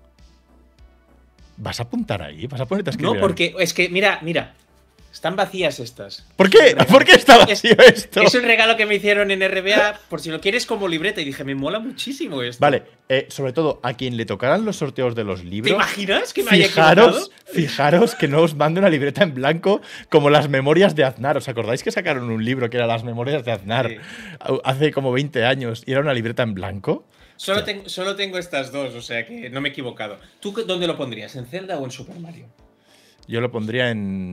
¿Vas a apuntar ahí? ¿Vas a ponerte a escribir? No, porque es que, mira, mira, están vacías estas. ¿Por qué? ¿Por qué está vacío es, esto? Es un regalo que me hicieron en R B A por si lo quieres como libreta. Y dije, me mola muchísimo esto. Vale, eh, sobre todo a quien le tocaran los sorteos de los libros. ¿Te imaginas que me haya fijaros, equivocado? Fijaros que no os mande una libreta en blanco como las memorias de Aznar. ¿Os acordáis que sacaron un libro que era las memorias de Aznar sí. hace como veinte años y era una libreta en blanco? Solo, sí. tengo, solo tengo estas dos, o sea que no me he equivocado. ¿Tú dónde lo pondrías? ¿En Zelda o en Super Mario? Yo lo pondría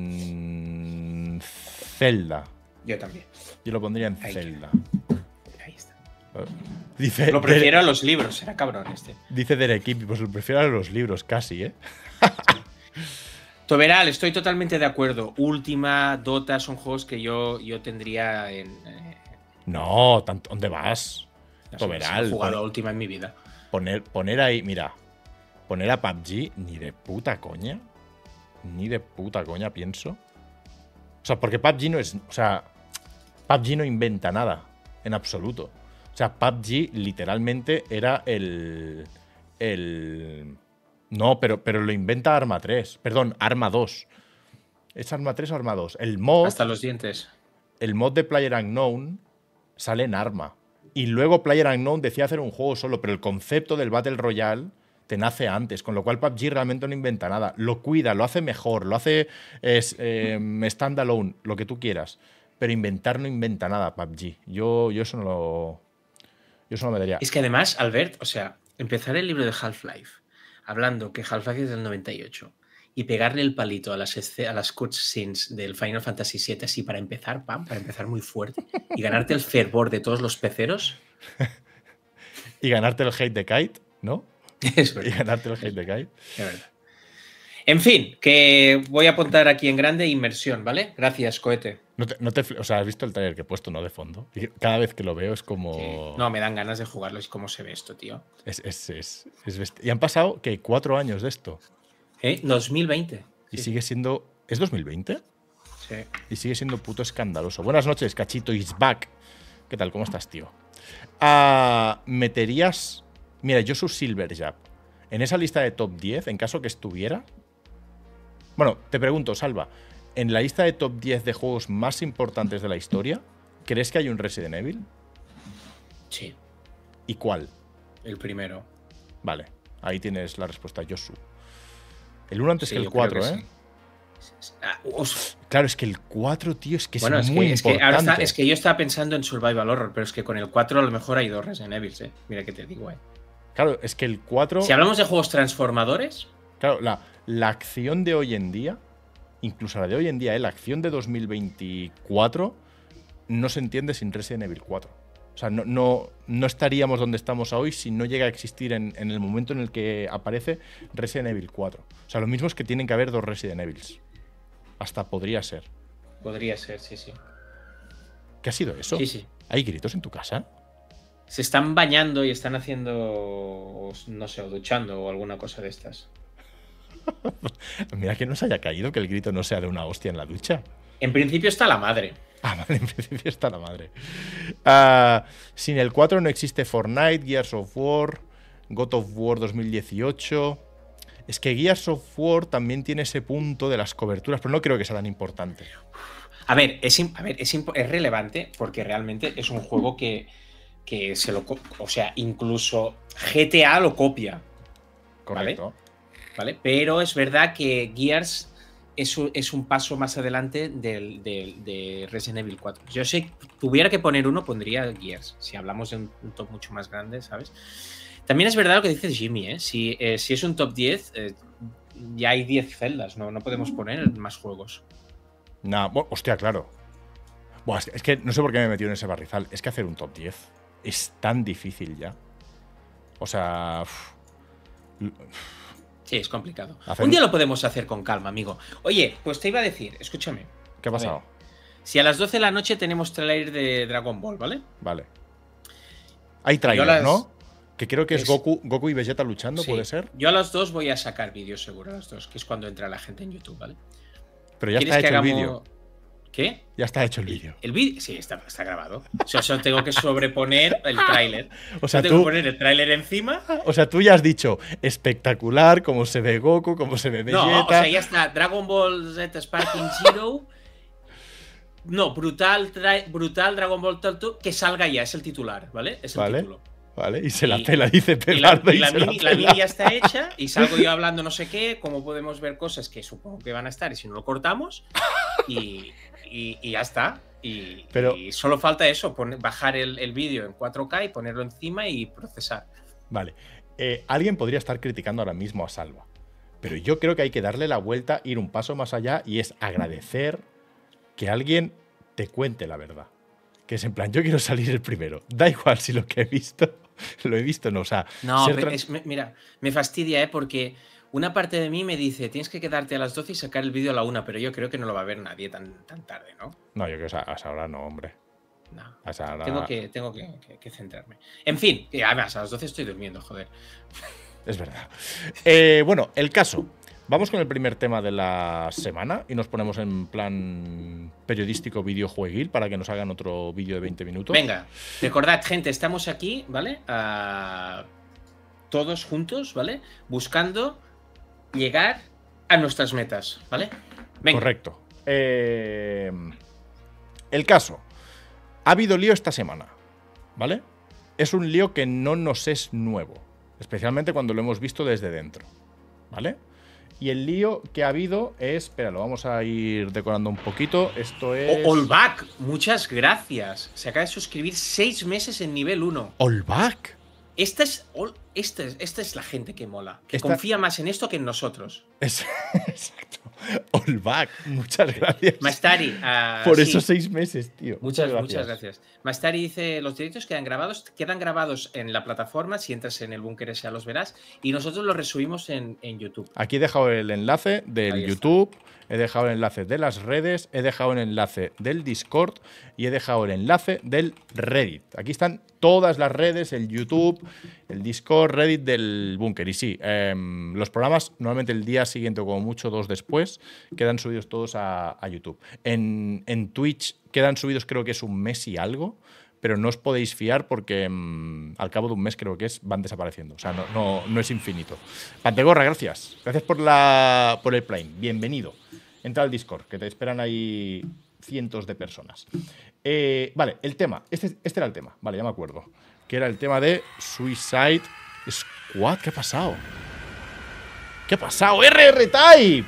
en Zelda. Yo también. Yo lo pondría en Ahí Zelda. Ahí está. Dice, lo prefiero a los libros, será cabrón este. Dice Derek, pues lo prefiero a los libros casi, ¿eh? Toberal, estoy totalmente de acuerdo. Última, Dota son juegos que yo, yo tendría en... Eh... No, ¿dónde vas? No, Toberal. He jugado a Última en mi vida. Poner, poner ahí, mira, poner a P U B G ni de puta coña. Ni de puta coña, pienso. O sea, porque P U B G no es. O sea, P U B G no inventa nada. En absoluto. O sea, P U B G literalmente era el. El. No, pero, pero lo inventa Arma tres. Perdón, Arma dos. ¿Es Arma tres o Arma dos? El mod. Hasta los dientes. El mod de PlayerUnknown sale en Arma. Y luego PlayerUnknown decía hacer un juego solo, pero el concepto del Battle Royale te nace antes, con lo cual P U B G realmente no inventa nada. Lo cuida, lo hace mejor, lo hace es, eh, standalone, lo que tú quieras. Pero inventar no inventa nada P U B G. Yo, yo eso no lo. Yo eso no me daría. Es que además, Albert, o sea, empezar el libro de Half-Life hablando que Half-Life es del noventa y ocho y pegarle el palito a las, a las cutscenes del Final Fantasy siete así para empezar, pam, para empezar muy fuerte y ganarte el fervor de todos los peceros. Y ganarte el hate de Kite, ¿no? Es verdad. Y ganarte el hate de Kite. Es verdad. En fin, que voy a apuntar aquí en grande inmersión, ¿vale? Gracias, cohete. No te, no te, o sea, has visto el trailer que he puesto, ¿no? De fondo. Y cada vez que lo veo es como. Sí. No, me dan ganas de jugarlo. Es como se ve esto, tío. Es, es, es, es best... Y han pasado, ¿qué? Cuatro años de esto. ¿Eh? dos mil veinte. Y sí. Sigue siendo. ¿Es dos mil veinte? Sí. Y sigue siendo puto escandaloso. Buenas noches, Cachito is back. ¿Qué tal? ¿Cómo estás, tío? Uh, meterías. Mira, yo soy Silverjab. En esa lista de top diez, en caso que estuviera. Bueno, te pregunto, Salva. En la lista de top diez de juegos más importantes de la historia, ¿crees que hay un Resident Evil? Sí. ¿Y cuál? El primero. Vale, ahí tienes la respuesta, Josu. El uno antes sí, que el cuatro, que ¿eh? Sí. Ah, claro, es que el cuatro, tío, es que bueno, es es muy que, importante. Es que, ahora está, es que yo estaba pensando en Survival Horror, pero es que con el cuatro a lo mejor hay dos Resident Evil, ¿eh? Mira que te digo, ¿eh? Claro, es que el cuatro... Si hablamos de juegos transformadores... Claro, la, la acción de hoy en día, incluso la de hoy en día, ¿eh? La acción de dos mil veinticuatro no se entiende sin Resident Evil cuatro. O sea, no, no, no estaríamos donde estamos hoy si no llega a existir en, en el momento en el que aparece Resident Evil cuatro. O sea, lo mismo es que tienen que haber dos Resident Evils. Hasta podría ser. Podría ser, sí, sí. ¿Qué ha sido eso? Sí, sí. ¿Hay gritos en tu casa? Se están bañando y están haciendo, no sé, o duchando o alguna cosa de estas. Mira que no se haya caído que el grito no sea de una hostia en la ducha. En principio está la madre. Ah, vale, en principio está la madre. Uh, sin el cuatro no existe Fortnite, Gears of War, God of War dos mil dieciocho. Es que Gears of War también tiene ese punto de las coberturas, pero no creo que sea tan importante. A ver, es, a ver, es, es relevante porque realmente es un juego que, que se lo... O sea, incluso G T A lo copia. Correcto. ¿Vale? ¿Vale? Pero es verdad que Gears es un, es un paso más adelante del, del, de Resident Evil cuatro. Yo si tuviera que poner uno, pondría Gears. Si hablamos de un, un top mucho más grande, ¿sabes? También es verdad lo que dice Jimmy, ¿eh? Si, eh, si es un top diez, eh, ya hay diez celdas, ¿no? No podemos poner más juegos. Nah, bueno, hostia, claro. Buah, es, que, es que no sé por qué me he metido en ese barrizal. Es que hacer un top diez es tan difícil ya. O sea... Uf, sí, es complicado. Un día lo podemos hacer con calma, amigo. Oye, pues te iba a decir, escúchame. ¿Qué ha pasado? Si a las doce de la noche tenemos trailer de Dragon Ball, ¿vale? Vale. Hay trailer, las... ¿no? Que creo que es, es Goku, Goku y Vegeta luchando, sí. ¿Puede ser? Yo a las dos voy a sacar vídeos seguro, a las dos, que es cuando entra la gente en YouTube, ¿vale? Pero ya está hecho hagamos... el vídeo. ¿Qué? Ya está hecho el vídeo. ¿El vídeo? Sí, está, está grabado. O sea, solo tengo que sobreponer el tráiler. O sea, tengo tú... que poner el tráiler encima. O sea, tú ya has dicho espectacular, cómo se ve Goku, cómo se ve Vegeta. No, o sea, ya está. Dragon Ball Z Sparking Zero. No, brutal, brutal Dragon Ball Turtle, que salga ya, es el titular, ¿vale? Es el vale, título. Vale, y se la y, pela, dice Pelardo. Y la, y la, mini, la, la mini ya está hecha, y salgo yo hablando no sé qué, como podemos ver cosas que supongo que van a estar, y si no lo cortamos, y, y, y ya está. Y, Pero, y solo falta eso, poner, bajar el, el vídeo en cuatro K y ponerlo encima y procesar. Vale. Eh, alguien podría estar criticando ahora mismo a Salva, pero yo creo que hay que darle la vuelta, ir un paso más allá, y es agradecer que alguien te cuente la verdad. Que es en plan, yo quiero salir el primero. Da igual si lo que he visto, lo he visto, no. O sea, no, pero es, mira, me fastidia, ¿eh? Porque una parte de mí me dice, tienes que quedarte a las doce y sacar el vídeo a la una, pero yo creo que no lo va a ver nadie tan, tan tarde, ¿no? No, yo creo que a esa hora no, hombre. No, a esa hora... tengo, que, tengo que, que, que centrarme. En fin, además, a las doce estoy durmiendo, joder. Es verdad. Eh, bueno, el caso. Vamos con el primer tema de la semana y nos ponemos en plan periodístico videojueguil para que nos hagan otro vídeo de veinte minutos. Venga, recordad, gente, estamos aquí, ¿vale? Uh, todos juntos, ¿vale? Buscando llegar a nuestras metas, ¿vale? Venga. Correcto. Eh, el caso. Ha habido lío esta semana, ¿vale? Es un lío que no nos es nuevo, especialmente cuando lo hemos visto desde dentro, ¿vale? Y el lío que ha habido es... Espera, lo vamos a ir decorando un poquito. Esto es... Olback, muchas gracias. Se acaba de suscribir seis meses en nivel uno. ¿Olback? Esta es, esta, es, esta es la gente que mola. Que esta... confía más en esto que en nosotros. Es... Exacto. Olback, muchas gracias. Mastari. Uh, Por sí. esos seis meses, tío. Muchas, muchas gracias. Muchas gracias. Mastari dice, los directos quedan grabados, quedan grabados en la plataforma, si entras en el búnker ese ya los verás, y nosotros los resubimos en, en YouTube. Aquí he dejado el enlace del Ahí YouTube, está. He dejado el enlace de las redes, he dejado el enlace del Discord y he dejado el enlace del Reddit. Aquí están todas las redes, el YouTube, el Discord, Reddit del búnker. Y sí, eh, los programas normalmente el día siguiente o como mucho dos después quedan subidos todos a, a YouTube. En, en Twitch quedan subidos creo que es un mes y algo, pero no os podéis fiar porque mmm, al cabo de un mes creo que es van desapareciendo. O sea, no, no, no es infinito. Pantegorra, gracias. Gracias por, la, por el plane. Bienvenido. Entra al Discord, que te esperan ahí cientos de personas. Eh, vale, el tema. Este, este era el tema. Vale, ya me acuerdo. Que era el tema de Suicide Squad. ¿Qué ha pasado? ¿Qué ha pasado? ¡R R Type!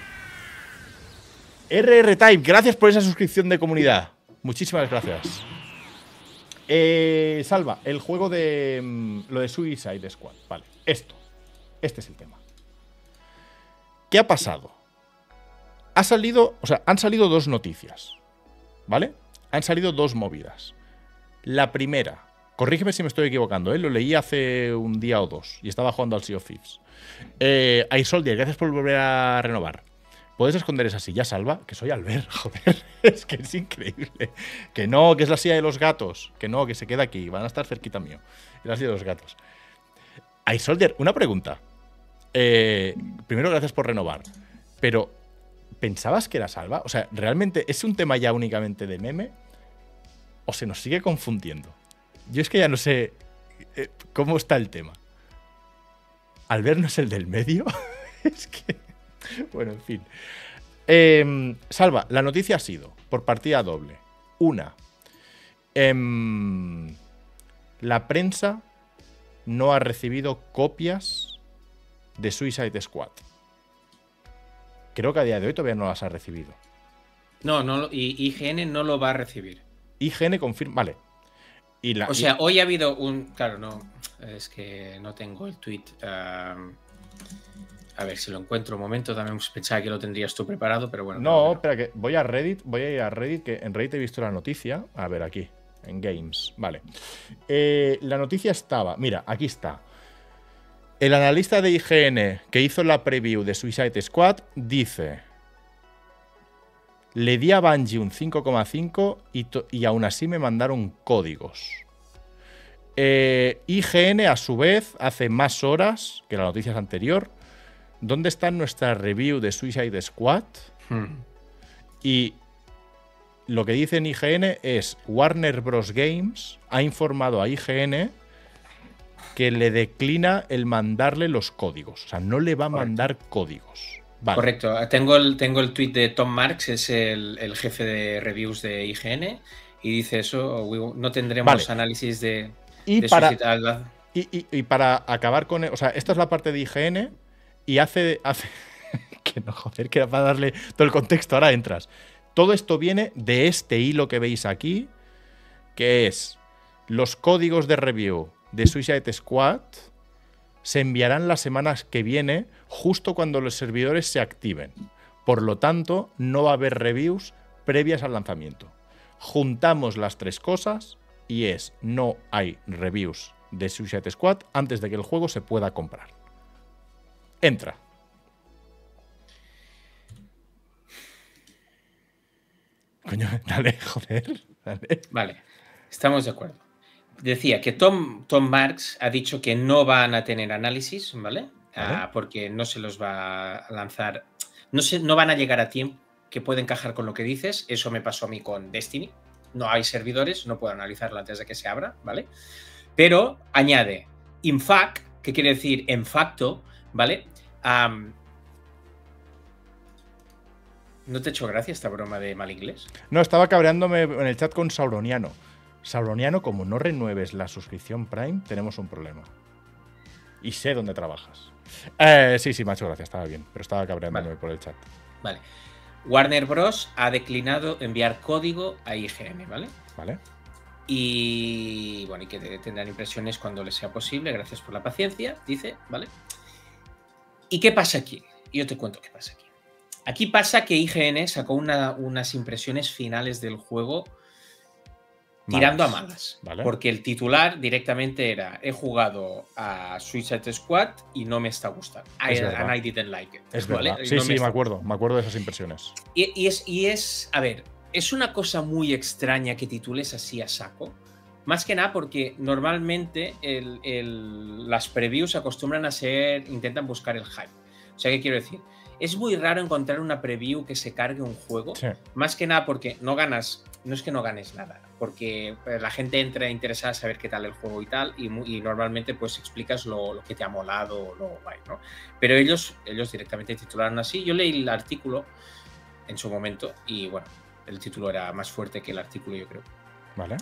R R Type, gracias por esa suscripción de comunidad. Muchísimas gracias. Eh, Salva, el juego de mmm, lo de Suicide Squad. Vale, esto. Este es el tema. ¿Qué ha pasado? Ha salido, o sea, han salido dos noticias. ¿Vale? Han salido dos movidas. La primera, corrígeme si me estoy equivocando, ¿eh? Lo leí hace un día o dos y estaba jugando al Sea of Thieves. Eh, Aisoldier, gracias por volver a renovar. ¿Puedes esconder esa silla, Salva? Que soy Albert, joder. Es que es increíble. Que no, que es la silla de los gatos. Que no, que se queda aquí. Van a estar cerquita mío. Es la silla de los gatos. Aisoldier, una pregunta. Eh, primero, gracias por renovar. Pero, ¿pensabas que era Salva? O sea, ¿realmente es un tema ya únicamente de meme? ¿O se nos sigue confundiendo? Yo es que ya no sé eh, cómo está el tema. ¿Albert no es el del medio? Es que... Bueno, en fin. Eh, Salva, la noticia ha sido, por partida doble. Una, eh, la prensa no ha recibido copias de Suicide Squad. Creo que a día de hoy todavía no las ha recibido. No, no, y I G N no lo va a recibir. I G N confirma, vale. Y la, o sea, y... hoy ha habido un... Claro, no, es que no tengo el tweet. Uh, A ver si lo encuentro un momento. También pensaba que lo tendrías tú preparado, pero bueno. No, espera, que voy a Reddit. Voy a ir a Reddit, que en Reddit he visto la noticia. A ver, aquí, en Games. Vale. Eh, la noticia estaba. Mira, aquí está. El analista de I G N que hizo la preview de Suicide Squad dice: le di a Bungie un cinco coma cinco y, y aún así me mandaron códigos. Eh, I G N, a su vez, hace más horas que la noticia anterior. ¿Dónde está nuestra review de Suicide Squad? Hmm. Y lo que dice en I G N es: Warner Bros. Games ha informado a I G N que le declina el mandarle los códigos. O sea, no le va a mandar Correcto. códigos. Vale. Correcto. Tengo el, tengo el tweet de Tom Marks, es el, el jefe de reviews de I G N, y dice eso: no tendremos vale. análisis de, y de para, Suicide. Y, y, y para acabar con... O sea, esta es la parte de I G N y hace... hace que no, joder, que era para darle todo el contexto. Ahora entras. Todo esto viene de este hilo que veis aquí, que es: los códigos de review de Suicide Squad se enviarán las semanas que viene, justo cuando los servidores se activen. Por lo tanto, no va a haber reviews previas al lanzamiento. Juntamos las tres cosas y es: no hay reviews de Suicide Squad antes de que el juego se pueda comprar. Entra. Coño, dale, joder. Dale. Vale, estamos de acuerdo. Decía que Tom, Tom Marks ha dicho que no van a tener análisis, ¿vale? ¿Vale? Ah, porque no se los va a lanzar, no, se, no van a llegar a tiempo, que puede encajar con lo que dices. Eso me pasó a mí con Destiny. No hay servidores, no puedo analizarlo antes de que se abra, ¿vale? Pero añade, in fact, que quiere decir en facto, ¿vale? Um, ¿No te ha hecho gracia esta broma de mal inglés? No, estaba cabreándome en el chat con Sauroniano. Sauroniano, como no renueves la suscripción Prime, tenemos un problema. Y sé dónde trabajas. Eh, sí, sí, me ha hecho gracia, estaba bien, pero estaba cabreándome vale. por el chat. Vale. Warner Bros. Ha declinado enviar código a I G N, ¿vale? Vale. Y bueno, y que tendrán impresiones cuando les sea posible. Gracias por la paciencia, dice, ¿vale? ¿Y qué pasa aquí? Yo te cuento qué pasa aquí. Aquí pasa que I G N sacó una, unas impresiones finales del juego tirando malas. a malas. ¿Vale? Porque el titular directamente era: he jugado a Suicide Squad y no me está gustando. I, and I didn't like it. Es ¿vale? verdad. Sí, no sí, me, me acuerdo. Me acuerdo de esas impresiones. Y, y, es, y es, a ver, es una cosa muy extraña que titules así a saco. Más que nada porque normalmente el, el, las previews acostumbran a ser, intentan buscar el hype. O sea, ¿qué quiero decir? Es muy raro encontrar una preview que se cargue un juego, sí. Más que nada porque no ganas, no es que no ganes nada, porque la gente entra interesada a saber qué tal el juego y tal, y, y normalmente pues explicas lo, lo que te ha molado, lo guay, ¿no? Pero ellos, ellos directamente titularon así. Yo leí el artículo en su momento y bueno, el título era más fuerte que el artículo, yo creo. Vale.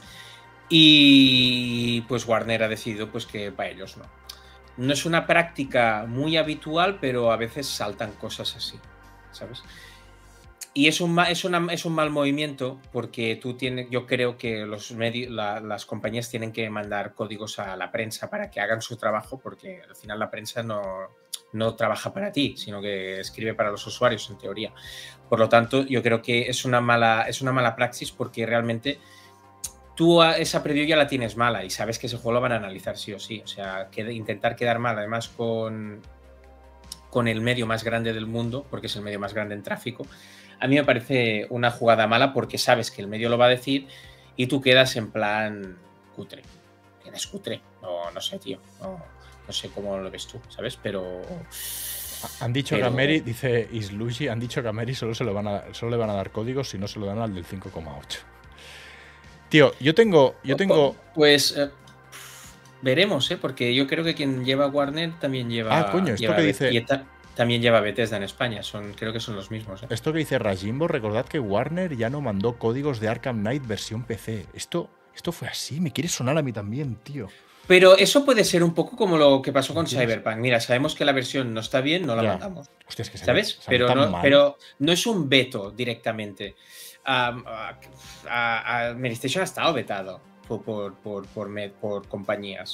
Y pues Warner ha decidido pues que para ellos no. No es una práctica muy habitual, pero a veces saltan cosas así, ¿sabes? Y es un, es una, es un mal movimiento porque tú tienes, yo creo que los medios, la, las compañías tienen que mandar códigos a la prensa para que hagan su trabajo, porque al final la prensa no, no trabaja para ti, sino que escribe para los usuarios, en teoría. Por lo tanto, yo creo que es una mala, es una mala praxis porque realmente tú esa preview ya la tienes mala y sabes que ese juego lo van a analizar sí o sí. O sea, que intentar quedar mal, además con, con el medio más grande del mundo, porque es el medio más grande en tráfico, a mí me parece una jugada mala porque sabes que el medio lo va a decir y tú quedas en plan cutre. Quedas cutre. No, no sé, tío. No, no sé cómo lo ves tú, ¿sabes? Pero... Han dicho pero... que a Mary, dice Islushi, han dicho que a Mary solo, se lo van a, solo le van a dar códigos si no se lo dan al del cinco coma ocho. Tío, yo tengo... Yo tengo... Pues eh, veremos, ¿eh? Porque yo creo que quien lleva Warner también lleva... Ah, coño, esto lleva que dice... Ta también lleva Bethesda en España. Son, creo que son los mismos, ¿eh? Esto que dice Rajimbo, recordad que Warner ya no mandó códigos de Arkham Knight versión P C. Esto, esto fue así, me quiere sonar a mí también, tío. Pero eso puede ser un poco como lo que pasó con Cyberpunk. Mira, sabemos que la versión no está bien, no la ya. mandamos. Hostia, es que ¿sabes? Sale, pero, no, pero no es un veto directamente. Um, a, a, a Medistation ha estado vetado por, por, por, por, med, por compañías.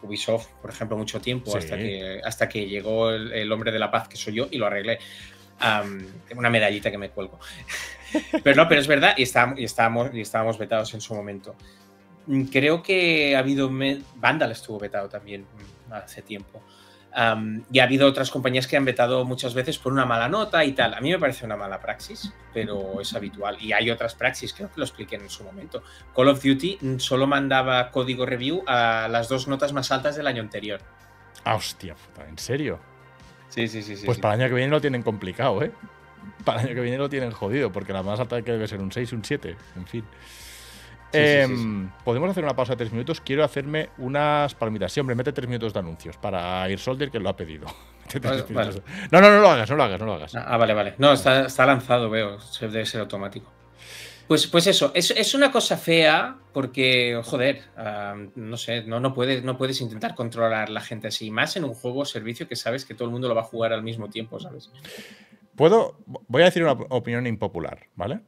Ubisoft, por ejemplo, mucho tiempo, Sí. hasta, que, hasta que llegó el, el hombre de la paz, que soy yo, y lo arreglé. Um, una medallita que me cuelgo. Pero no, pero es verdad, y estábamos, y estábamos, y estábamos vetados en su momento. Creo que ha habido... Vandal estuvo vetado también hace tiempo. Um, y ha habido otras compañías que han vetado muchas veces por una mala nota y tal. A mí me parece una mala praxis, pero es habitual. Y hay otras praxis, creo que lo expliqué en su momento. Call of Duty solo mandaba código review a las dos notas más altas del año anterior. Ah, hostia puta, ¿en serio? Sí, sí, sí. sí pues sí. para el año que viene lo tienen complicado, ¿eh? Para el año que viene lo tienen jodido, porque la más alta que debe ser un seis, un siete, en fin. Sí, eh, sí, sí, sí. Podemos hacer una pausa de tres minutos. Quiero hacerme unas palmitas. Sí, hombre, mete tres minutos de anuncios para Air Soldier, que lo ha pedido. Vale, vale. No, no, no lo hagas, no lo hagas, no lo hagas. Ah, vale, vale. No, está, está lanzado, veo. Debe ser automático. Pues, pues eso, es, es una cosa fea porque, joder, uh, no sé, no, no, puedes, no puedes intentar controlar a la gente así. Más en un juego o servicio que sabes que todo el mundo lo va a jugar al mismo tiempo, ¿sabes? Puedo, voy a decir una opinión impopular, ¿vale?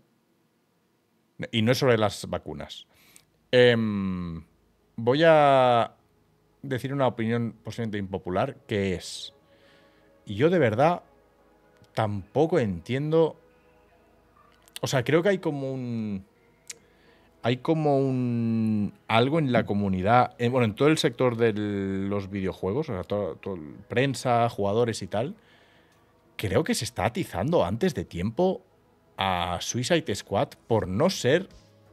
Y no es sobre las vacunas. Eh, voy a decir una opinión posiblemente impopular, que es... Yo de verdad tampoco entiendo... O sea, creo que hay como un... Hay como un... Algo en la comunidad... En, bueno, en todo el sector de los videojuegos, o sea, todo, todo, prensa, jugadores y tal, creo que se está atizando antes de tiempo a Suicide Squad por no ser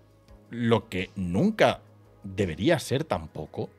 lo que nunca debería ser tampoco.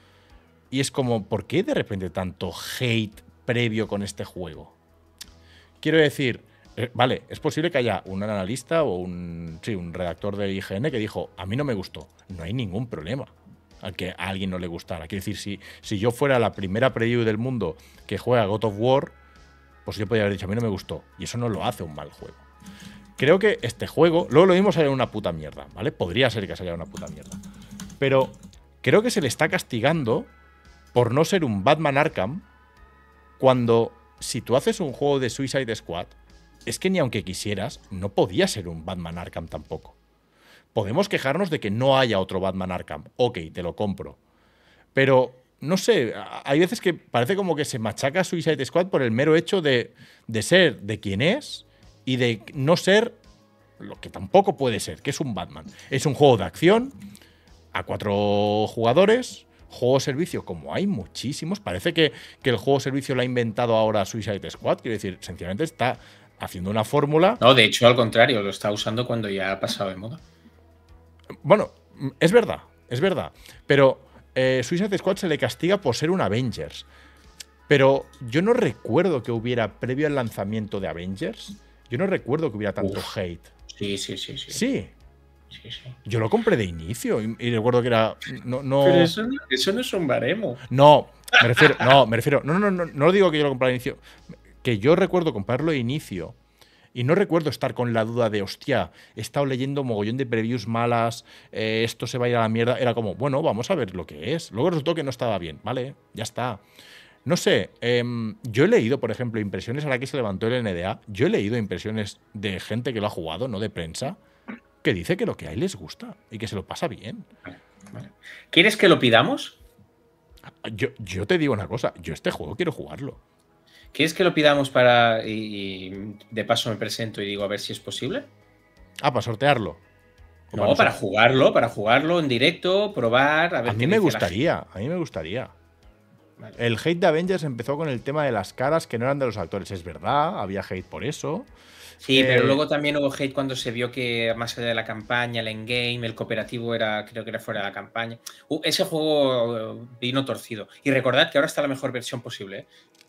Y es como, ¿por qué de repente tanto hate previo con este juego? Quiero decir, eh, vale, es posible que haya un analista o un, sí, un redactor de I G N que dijo, a mí no me gustó. No hay ningún problema a que a alguien no le gustara. Quiero decir, si, si yo fuera la primera preview del mundo que juega God of War, pues yo podría haber dicho, a mí no me gustó. Y eso no lo hace un mal juego. Creo que este juego, luego lo mismo sale una puta mierda, ¿vale? Podría ser que saliera una puta mierda. Pero creo que se le está castigando por no ser un Batman Arkham, cuando si tú haces un juego de Suicide Squad, es que ni aunque quisieras, no podía ser un Batman Arkham tampoco. Podemos quejarnos de que no haya otro Batman Arkham. Ok, te lo compro. Pero, no sé, hay veces que parece como que se machaca Suicide Squad por el mero hecho de, de ser de quien es y de no ser lo que tampoco puede ser, que es un Batman. Es un juego de acción a cuatro jugadores, juego servicio, como hay muchísimos. Parece que, que el juego servicio lo ha inventado ahora Suicide Squad. Quiero decir, sencillamente está haciendo una fórmula. No, de hecho, al contrario, lo está usando cuando ya ha pasado de moda. Bueno, es verdad, es verdad. Pero eh, Suicide Squad se le castiga por ser un Avengers. Pero yo no recuerdo que hubiera, previo al lanzamiento de Avengers, yo no recuerdo que hubiera tanto Uf. hate. Sí, sí, sí, sí. Sí. Sí, sí. Yo lo compré de inicio y, y recuerdo que era. No, no... Pero eso, eso no es un baremo. No, me refiero. No, me refiero. No, no, no, no, no digo que yo lo comprara de inicio. Que yo recuerdo comprarlo de inicio. Y no recuerdo estar con la duda de, hostia, he estado leyendo mogollón de previews malas, eh, esto se va a ir a la mierda. Era como, bueno, vamos a ver lo que es. Luego resultó que no estaba bien, ¿vale? Ya está. No sé, eh, yo he leído, por ejemplo, impresiones a la que se levantó el N D A. Yo he leído impresiones de gente que lo ha jugado, no de prensa, que dice que lo que hay les gusta y que se lo pasa bien. Vale, vale. ¿Quieres que lo pidamos? Yo, yo te digo una cosa, yo este juego quiero jugarlo. ¿Quieres que lo pidamos para... Y, y de paso me presento y digo a ver si es posible? Ah, para sortearlo. No, para, para jugarlo, para jugarlo en directo, probar, a ver A mí qué me dice gustaría, la gente. a mí me gustaría. Vale. El hate de Avengers empezó con el tema de las caras que no eran de los actores. Es verdad, había hate por eso. Sí, eh, pero luego también hubo hate cuando se vio que más allá de la campaña, el endgame, el cooperativo era, creo que era fuera de la campaña. Uh, ese juego vino torcido. Y recordad que ahora está la mejor versión posible, ¿eh?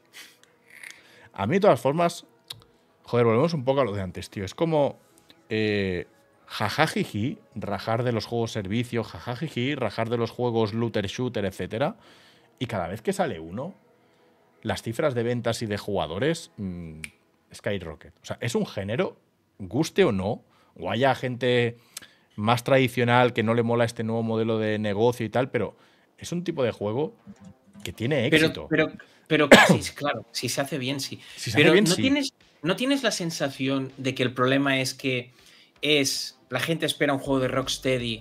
A mí, de todas formas, joder, volvemos un poco a lo de antes, tío. Es como eh, jajajiji, rajar de los juegos servicio, jajajiji, rajar de los juegos looter, shooter, etcétera. Y cada vez que sale uno, las cifras de ventas y de jugadores mmm, skyrocket. O sea, es un género, guste o no, o haya gente más tradicional que no le mola este nuevo modelo de negocio y tal, pero es un tipo de juego que tiene éxito. Pero, pero, pero sí, claro, si se hace bien, sí. Si se pero hace bien, ¿no, sí. tienes, ¿no tienes la sensación de que el problema es que es la gente espera un juego de Rocksteady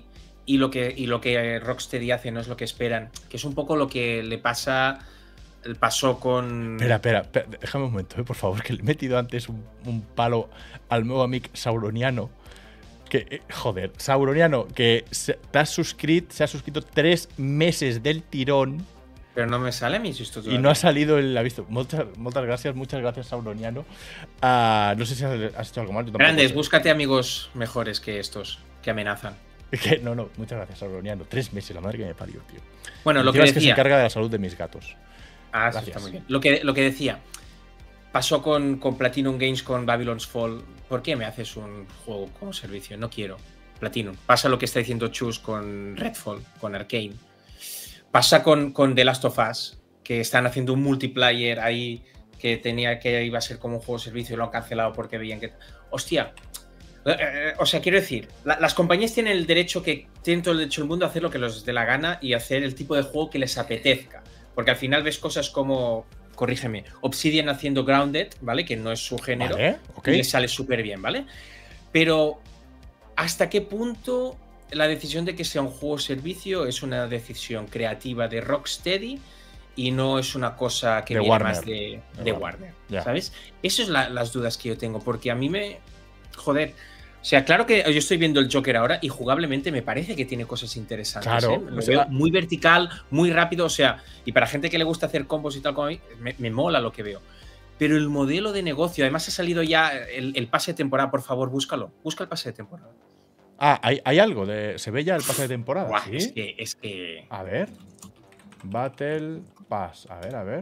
y lo que, y lo que Rocksteady hace no es lo que esperan, que es un poco lo que le pasa, pasó con... Espera, espera, espera, déjame un momento, eh, por favor, que le he metido antes un, un palo al nuevo amic Sauroniano. Que, eh, joder, Sauroniano, que se, te has suscrito, se ha suscrito tres meses del tirón. Pero no me sale a mí si esto todavía. Y no ha salido el aviso. Muchas, muchas gracias, muchas gracias, Sauroniano. Uh, no sé si has, has hecho algo mal. Grandes, búscate amigos mejores que estos, que amenazan. Que, no, no, muchas gracias, Sauroniano. Tres meses, la madre que me parió, tío. Bueno, lo que decía… decía… es que se encarga de la salud de mis gatos. Ah, sí, está muy bien. Lo que, lo que decía, pasó con, con Platinum Games con Babylon's Fall. ¿Por qué me haces un juego como servicio? No quiero. Platinum. Pasa lo que está diciendo Chus con Redfall, con Arcane. Pasa con, con The Last of Us, que están haciendo un multiplayer ahí que tenía que iba a ser como un juego de servicio y lo han cancelado porque veían que… Hostia. Eh, eh, o sea, quiero decir, la, las compañías tienen el derecho que tienen todo el derecho del mundo a hacer lo que les dé la gana y hacer el tipo de juego que les apetezca. Porque al final ves cosas como, corrígeme, Obsidian haciendo Grounded, ¿vale? Que no es su género. Vale, okay. Y les sale súper bien, ¿vale? Pero ¿hasta qué punto la decisión de que sea un juego servicio es una decisión creativa de Rocksteady y no es una cosa que de viene Warner. más de, de, de Warner, Warner. Yeah. ¿Sabes? Esas son la, las dudas que yo tengo, porque a mí me… Joder, o sea, claro que yo estoy viendo el Joker ahora y jugablemente me parece que tiene cosas interesantes. Claro. ¿eh? Lo veo muy vertical, muy rápido, o sea, y para gente que le gusta hacer combos y tal como a mí, me, me mola lo que veo. Pero el modelo de negocio, además ha salido ya el, el pase de temporada, por favor, búscalo. Busca el pase de temporada. Ah, hay, hay algo de… ¿Se ve ya el pase de temporada? Buah, ¿Sí? Es que, es que… A ver. Battle Pass. A ver, a ver.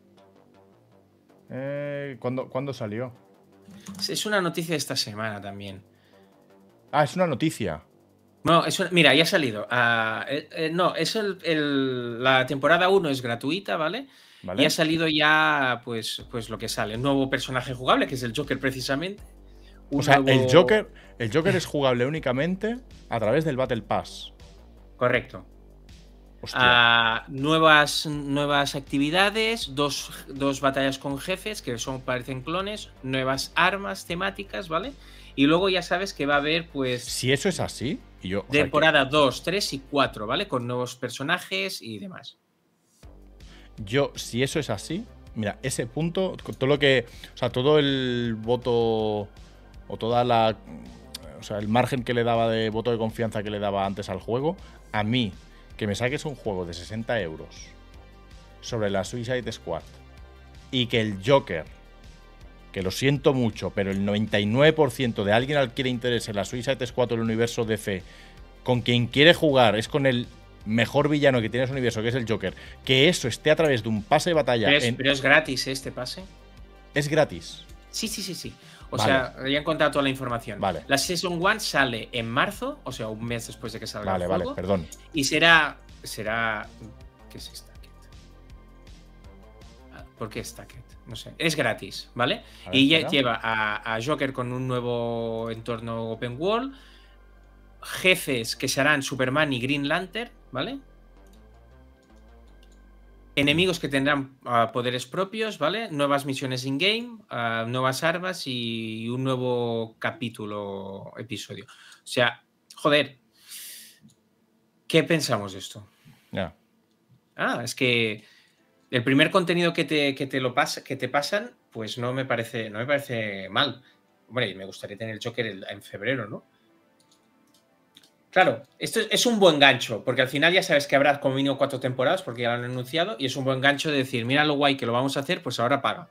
Eh, ¿cuándo, ¿Cuándo salió? Es una noticia de esta semana también. Ah, es una noticia. No, es una, mira, ya ha salido. Uh, eh, eh, no, es el, el, la temporada uno es gratuita, ¿vale? ¿vale? Y ha salido ya, pues, pues lo que sale. Un nuevo personaje jugable, que es el Joker, precisamente. Un o sea, nuevo… el Joker, el Joker es jugable únicamente a través del Battle Pass. Correcto. Uh, nuevas, nuevas actividades, dos, dos batallas con jefes que son, parecen clones, nuevas armas temáticas, ¿vale? Y luego ya sabes que va a haber, pues… Si eso es así… Y yo, temporada sea, que... dos, tres y cuatro, ¿vale? Con nuevos personajes y demás. Yo, si eso es así… Mira, ese punto, todo lo que… O sea, todo el voto… O toda la… O sea, el margen que le daba de voto de confianza que le daba antes al juego, a mí… Que me saques un juego de sesenta euros sobre la Suicide Squad y que el Joker, que lo siento mucho, pero el noventa y nueve por ciento de alguien al que le interese la Suicide Squad o el universo D C, con quien quiere jugar es con el mejor villano que tiene ese universo, que es el Joker, que eso esté a través de un pase de batalla… Pero es, en... pero es gratis este pase. Es gratis. Sí, sí, sí, sí. O vale. sea, ya he encontrado toda la información. Vale. La Season uno sale en marzo, o sea, un mes después de que salga vale, el juego. Vale, perdón. Y será… será ¿qué es Stacked? ¿Por qué Stacked? No sé. Es gratis, ¿vale? Ver, y ya lleva a, a Joker con un nuevo entorno open world, jefes que serán Superman y Green Lantern, ¿vale? Enemigos que tendrán uh, poderes propios, ¿vale? Nuevas misiones in-game, uh, nuevas armas y un nuevo capítulo, episodio. O sea, joder, ¿qué pensamos de esto? Ya. Ah, es que el primer contenido que te, que te lo pasa, que te pasan, pues no me parece, no me parece mal. Hombre, me gustaría tener el Joker en febrero, ¿no? Claro, esto es un buen gancho, porque al final ya sabes que habrá como mínimo cuatro temporadas, porque ya lo han anunciado, y es un buen gancho de decir, mira lo guay que lo vamos a hacer, pues ahora paga.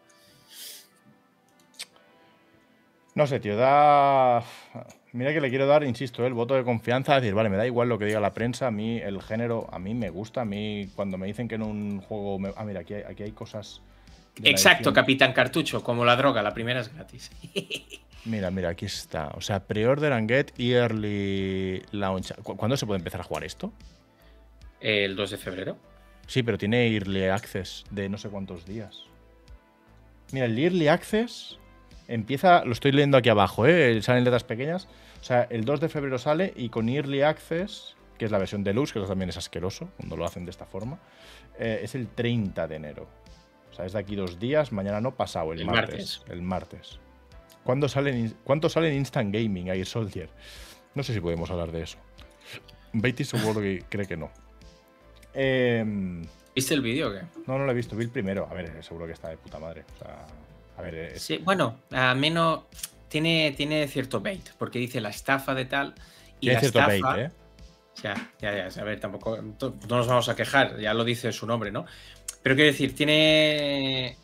No sé, tío, da… Mira que le quiero dar, insisto, el voto de confianza, decir, vale, me da igual lo que diga la prensa, a mí el género, a mí me gusta, a mí cuando me dicen que en un juego… Me... Ah, mira, aquí hay, aquí hay cosas… Exacto, Capitán Cartucho, como la droga, la primera es gratis. Mira, mira, aquí está. O sea, pre-order and get early launch. ¿Cuándo se puede empezar a jugar esto? El dos de febrero. Sí, pero tiene early access de no sé cuántos días. Mira, el early access empieza, lo estoy leyendo aquí abajo, ¿eh? Salen letras pequeñas. O sea, el dos de febrero sale y con early access, que es la versión deluxe, que eso también es asqueroso cuando lo hacen de esta forma, eh, es el treinta de enero. O sea, es de aquí dos días, mañana no, pasado, el, el martes, martes. El martes. ¿Cuándo sale, ¿Cuánto sale en Instant Gaming, Air Soldier? No sé si podemos hablar de eso. Beatty seguro que cree que no. Eh, ¿Viste el vídeo o qué? No, no lo he visto. Vi el primero. A ver, seguro que está de puta madre. O sea, a ver. Es... Sí, bueno, a menos tiene, tiene cierto bait, porque dice la estafa de tal. Y tiene la cierto estafa, bait, ¿eh? Ya, ya, ya. A ver, tampoco. No nos vamos a quejar, ya lo dice su nombre, ¿no? Pero quiero decir, tiene.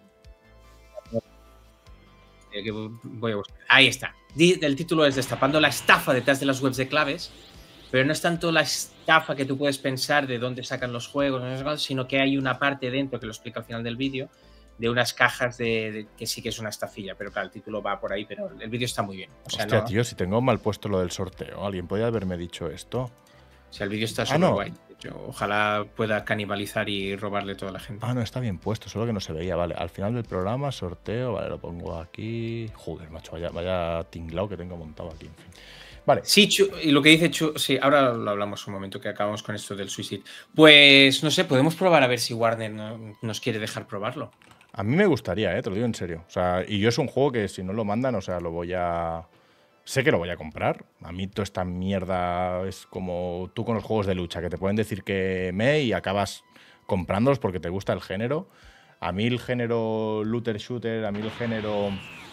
Voy a buscar. Ahí está. El título es Destapando la estafa detrás de las webs de claves. Pero no es tanto la estafa que tú puedes pensar de dónde sacan los juegos, sino que hay una parte dentro, que lo explica al final del vídeo, de unas cajas de, de que sí que es una estafilla. Pero claro, el título va por ahí, pero el vídeo está muy bien. O sea, Hostia, no, tío, si tengo mal puesto lo del sorteo, alguien podría haberme dicho esto. O sea, el vídeo está súper ah, no. guay. Ojalá pueda canibalizar y robarle toda la gente. Ah, no, está bien puesto, solo que no se veía. Vale, al final del programa, sorteo, vale, lo pongo aquí. Joder, macho, vaya, vaya tinglao que tengo montado aquí, en fin. Vale. Sí, Chu, y lo que dice Chu, sí, ahora lo hablamos un momento que acabamos con esto del Suicide. Pues no sé, podemos probar a ver si Warner no, nos quiere dejar probarlo. A mí me gustaría, eh, te lo digo en serio. O sea, y yo es un juego que si no lo mandan, o sea, lo voy a. Sé que lo voy a comprar. A mí toda esta mierda es como tú con los juegos de lucha, que te pueden decir que me y acabas comprándolos porque te gusta el género. A mí el género looter shooter, a mí el género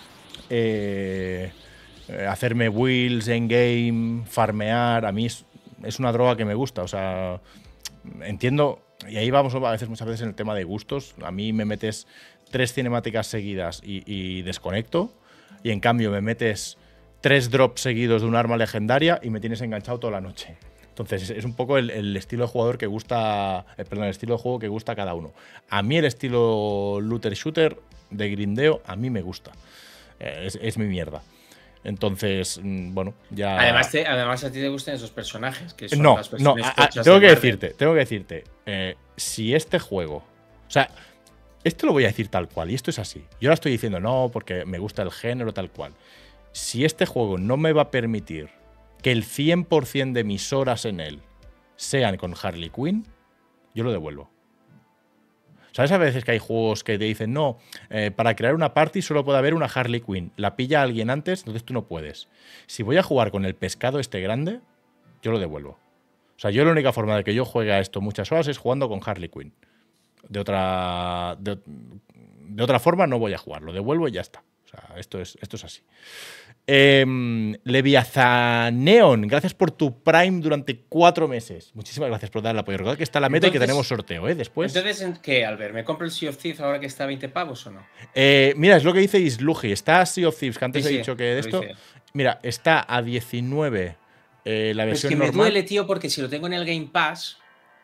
eh, hacerme builds en game, farmear, a mí es, es una droga que me gusta. O sea, entiendo, y ahí vamos a veces muchas veces en el tema de gustos. A mí me metes tres cinemáticas seguidas y, y desconecto, y en cambio me metes tres drops seguidos de un arma legendaria y me tienes enganchado toda la noche. Entonces, es un poco el, el estilo de jugador que gusta. Eh, perdón, el estilo de juego que gusta a cada uno. A mí el estilo looter shooter de grindeo, a mí me gusta. Eh, es, es mi mierda. Entonces, bueno, ya. Además, te, además a ti te gustan esos personajes. Que son no, las no, a, a, tengo, que decirte, tengo que decirte, eh, si este juego. O sea, esto lo voy a decir tal cual, y esto es así. Yo ahora estoy diciendo no, porque me gusta el género tal cual. Si este juego no me va a permitir que el cien por cien de mis horas en él sean con Harley Quinn, yo lo devuelvo. ¿Sabes a veces que hay juegos que te dicen, no, eh, para crear una party solo puede haber una Harley Quinn? La pilla alguien antes, entonces tú no puedes. Si voy a jugar con el pescado este grande, yo lo devuelvo. O sea, yo la única forma de que yo juegue a esto muchas horas es jugando con Harley Quinn. De otra, de, de otra forma no voy a jugar, lo devuelvo y ya está. O sea, esto es, esto es así. Eh, Leviazaneon, gracias por tu Prime durante cuatro meses. Muchísimas gracias por dar el apoyo. Recuerda que está la meta entonces, y que tenemos sorteo, ¿eh? Después. Entonces, ¿qué, Albert? ¿Me compro el Sea of Thieves ahora que está a veinte pavos o no? Eh, mira, es lo que dice Isluji. Está Sea of Thieves, que antes sí, he sí, dicho que de esto. Dice. Mira, está a diecinueve eh, la versión normal. Es que me normal. duele, tío, porque si lo tengo en el Game Pass.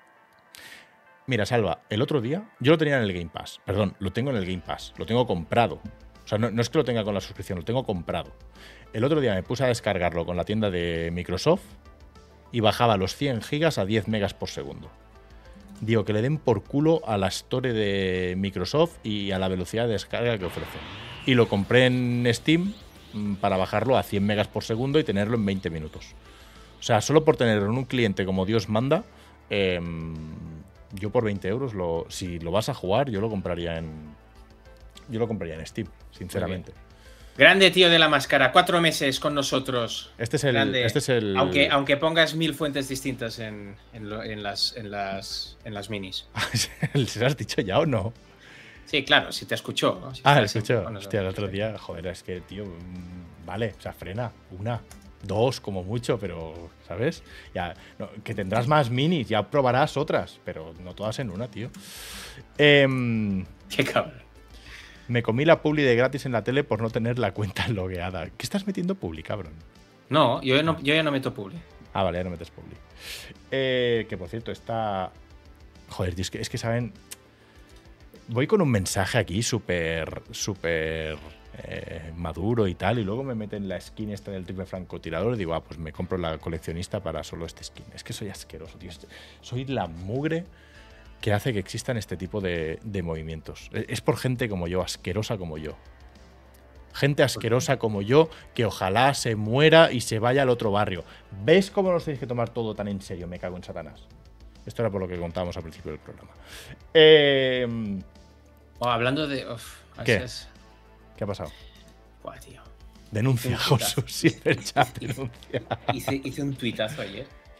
Mira, Salva, el otro día yo lo tenía en el Game Pass. Perdón, lo tengo en el Game Pass. Lo tengo comprado. O sea, no, no es que lo tenga con la suscripción, lo tengo comprado. El otro día me puse a descargarlo con la tienda de Microsoft y bajaba los cien gigas a diez megas por segundo. Digo, que le den por culo a la Store de Microsoft y a la velocidad de descarga que ofrece. Y lo compré en Steam para bajarlo a cien megas por segundo y tenerlo en veinte minutos. O sea, solo por tenerlo en un cliente como Dios manda, eh, yo por veinte euros, lo, si lo vas a jugar, yo lo compraría en, yo lo compraría en Steam, sinceramente. Grande, tío de la máscara, cuatro meses con nosotros. Este es el. Grande. Este es el... Aunque, aunque pongas mil fuentes distintas en, en, lo, en, las, en, las, en las minis. ¿Se lo has dicho ya o no? Sí, claro, si te escuchó. ¿no? Si ah, te lo escuchó. Bueno, Hostia, el otro día, joder, es que, tío, vale, o sea, frena. Una, dos, como mucho, pero, ¿sabes? Ya, no, que tendrás más minis, ya probarás otras, pero no todas en una, tío. Eh, Qué cabrón. Me comí la publi de gratis en la tele por no tener la cuenta logueada. ¿Qué estás metiendo publi, cabrón? No, yo ya no, yo ya no meto publi. Ah, vale, ya no metes publi. Eh, que por cierto, está. Joder, tío, es que, es que saben. Voy con un mensaje aquí súper. súper. Eh, maduro y tal, y luego me meten la skin esta del triple francotirador y digo, ah, pues me compro la coleccionista para solo este skin. Es que soy asqueroso, tío. Soy la mugre que hace que existan este tipo de, de movimientos. Es por gente como yo, asquerosa como yo. Gente asquerosa como yo, que ojalá se muera y se vaya al otro barrio. ¿Ves cómo nos tenéis que tomar todo tan en serio? Me cago en Satanás. Esto era por lo que contábamos al principio del programa. Eh, oh, hablando de... Uf, ¿Qué? Es... ¿Qué ha pasado? Buah, tío. Denuncia, Josu. Siempre chat, denuncia. Hice, hice un tuitazo ayer.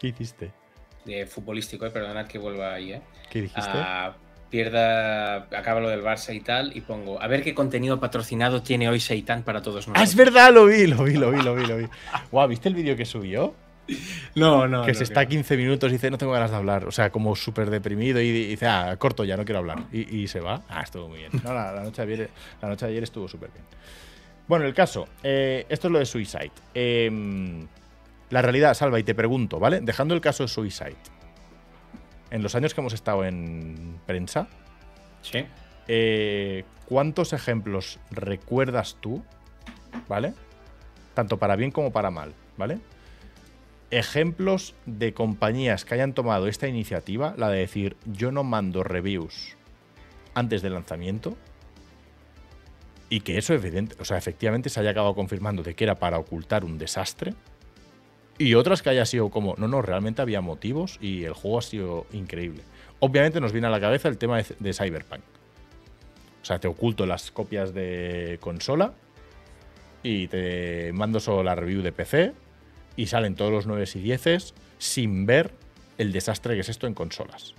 ¿Qué hiciste? De futbolístico, eh, perdonad que vuelva ahí, ¿eh? ¿Qué dijiste? Ah, pierda, acaba lo del Barça y tal, y pongo, a ver qué contenido patrocinado tiene hoy Seitan para todos nosotros. ¡Ah, es verdad! Lo vi, lo vi, lo vi, lo vi, lo vi. Guau, ¿viste el vídeo que subió? No, no, Que no, se está no. quince minutos y dice, no tengo ganas de hablar. O sea, como súper deprimido y dice, ah, corto ya, no quiero hablar. Y, y se va. Ah, estuvo muy bien. No, la, la, noche de ayer, la noche de ayer estuvo súper bien. Bueno, el caso. Eh, esto es lo de Suicide. Eh, la realidad, Salva, y te pregunto, ¿vale? Dejando el caso de Suicide. En los años que hemos estado en prensa, Sí. eh, ¿cuántos ejemplos recuerdas tú, ¿vale? Tanto para bien como para mal, ¿vale? Ejemplos de compañías que hayan tomado esta iniciativa, la de decir, yo no mando reviews antes del lanzamiento, y que eso evidente, o sea, efectivamente se haya acabado confirmando de que era para ocultar un desastre, y otras que haya sido como, no, no, realmente había motivos y el juego ha sido increíble. Obviamente nos viene a la cabeza el tema de, de Cyberpunk. O sea, te oculto las copias de consola y te mando solo la review de P C y salen todos los nueve y diez sin ver el desastre que es esto en consolas.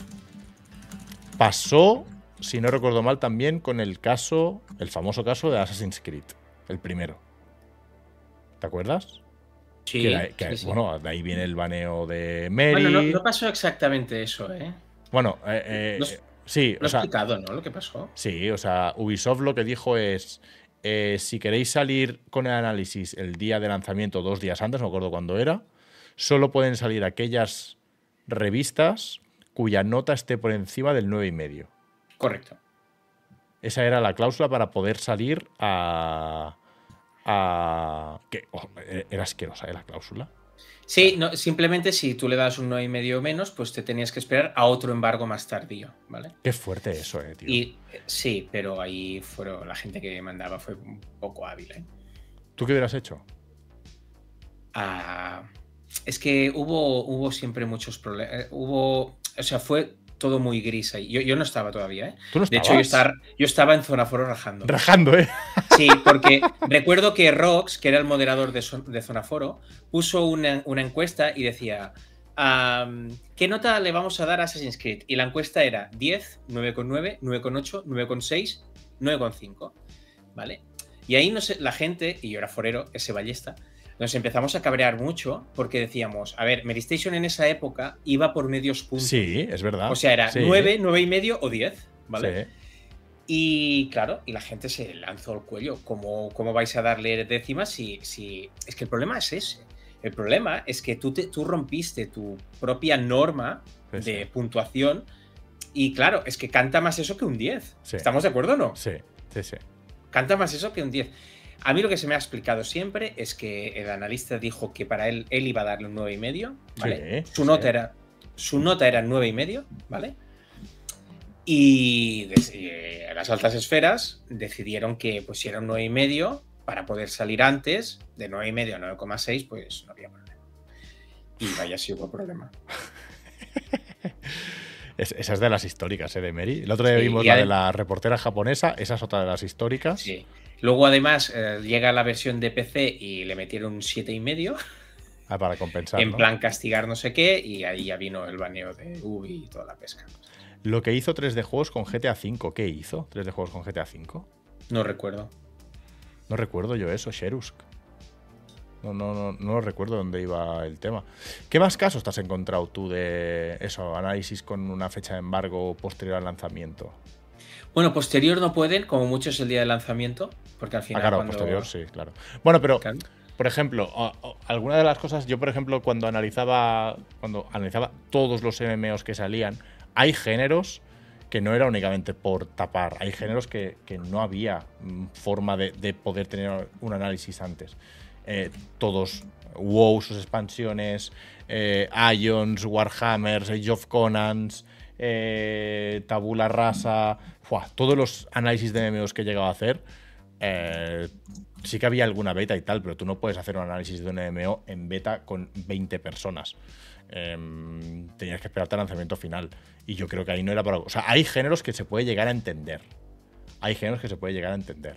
Pasó, si no recuerdo mal, también con el caso, el famoso caso de Assassin's Creed, el primero. ¿Te acuerdas? Sí, Que era- que, sí, sí. Bueno, de ahí viene el baneo de Mary. Bueno, no, no pasó exactamente eso, ¿eh? Bueno, eh, eh, Lo has- sí, Lo o he sea, explicado, ¿no? Lo que pasó. sí, o sea, Ubisoft lo que dijo es, eh, si queréis salir con el análisis el día de lanzamiento, dos días antes, no me acuerdo cuándo era, solo pueden salir aquellas revistas cuya nota esté por encima del nueve y medio. Correcto. Esa era la cláusula para poder salir a... a que oh, era asquerosa, ¿eh? La cláusula. Sí, no, simplemente si tú le das un nueve y medio menos, pues te tenías que esperar a otro embargo más tardío, ¿vale? Qué fuerte eso, eh, tío. Y eh, sí, pero ahí fueron, la gente que mandaba fue un poco hábil, ¿eh? ¿Tú qué hubieras hecho? Ah, es que hubo, hubo siempre muchos problemas. Hubo, o sea, fue todo muy gris ahí. Yo, yo no estaba todavía, ¿eh? ¿Tú no De hecho, yo estabas? estaba, yo estaba en Zona Foro rajando. Rajando, ¿eh? Sí, porque recuerdo que Rox, que era el moderador de, so de Zona Foro, puso una, una encuesta y decía, um, ¿qué nota le vamos a dar a Assassin's Creed? Y la encuesta era diez, nueve coma nueve, nueve coma ocho, nueve coma seis, nueve coma cinco, ¿vale? Y ahí no sé, la gente, y yo era forero, ese ballesta, nos empezamos a cabrear mucho porque decíamos, a ver, Medistation en esa época iba por medios puntos. Sí, es verdad. O sea, era sí. nueve, nueve y medio o diez, ¿vale? Sí. Y claro, y la gente se lanzó al cuello. ¿Cómo, cómo vais a darle décimas si, si...? Es que el problema es ese. El problema es que tú, te, tú rompiste tu propia norma Sí, de sí. puntuación y claro, es que canta más eso que un diez. Sí. ¿Estamos de acuerdo o no? Sí, sí, sí. Canta más eso que un diez. A mí lo que se me ha explicado siempre es que el analista dijo que para él, él iba a darle un nueve y medio, ¿vale? Sí, su, sí. nota era, su nota era nueve y medio, ¿vale? Y eh, las altas esferas decidieron que pues si era un nueve y medio, para poder salir antes, de nueve y medio a nueve coma seis, pues no había problema. Y vaya si hubo problema. Es, esa es de las históricas, ¿eh? De Mary. El otro día Sí, vimos y la ade- de la reportera japonesa, esa es otra de las históricas. Sí. Luego, además, eh, llega la versión de P C y le metieron un siete y medio. Ah, para compensar, En ¿no? plan castigar no sé qué, y ahí ya vino el baneo de Ubi y toda la pesca. Lo que hizo tres D Juegos con G T A cinco, ¿qué hizo tres D Juegos con G T A cinco? No recuerdo. No recuerdo yo eso, Sherusk. No, no, no, no lo recuerdo dónde iba el tema. ¿Qué más casos te has encontrado tú de eso, análisis con una fecha de embargo posterior al lanzamiento? Bueno, posterior no pueden, como mucho es el día de lanzamiento, porque al final. Ah, claro, cuando... posterior, sí, claro. Bueno, pero, Claro. por ejemplo, o- o- alguna de las cosas, yo, por ejemplo, cuando analizaba, cuando analizaba todos los M M Os que salían, hay géneros que no era únicamente por tapar, hay géneros que, que no había mm, forma de, de poder tener un análisis antes. Eh, todos, WoW, sus expansiones, eh, Ions, Warhammers, Age of Conans, eh, Tabula Rasa, ¡fua! Todos los análisis de M M Os que he llegado a hacer, eh, sí que había alguna beta y tal, pero tú no puedes hacer un análisis de un M M O en beta con veinte personas. Eh, tenías que esperarte al lanzamiento final. Y yo creo que ahí no era para... O sea, hay géneros que se puede llegar a entender. Hay géneros que se puede llegar a entender.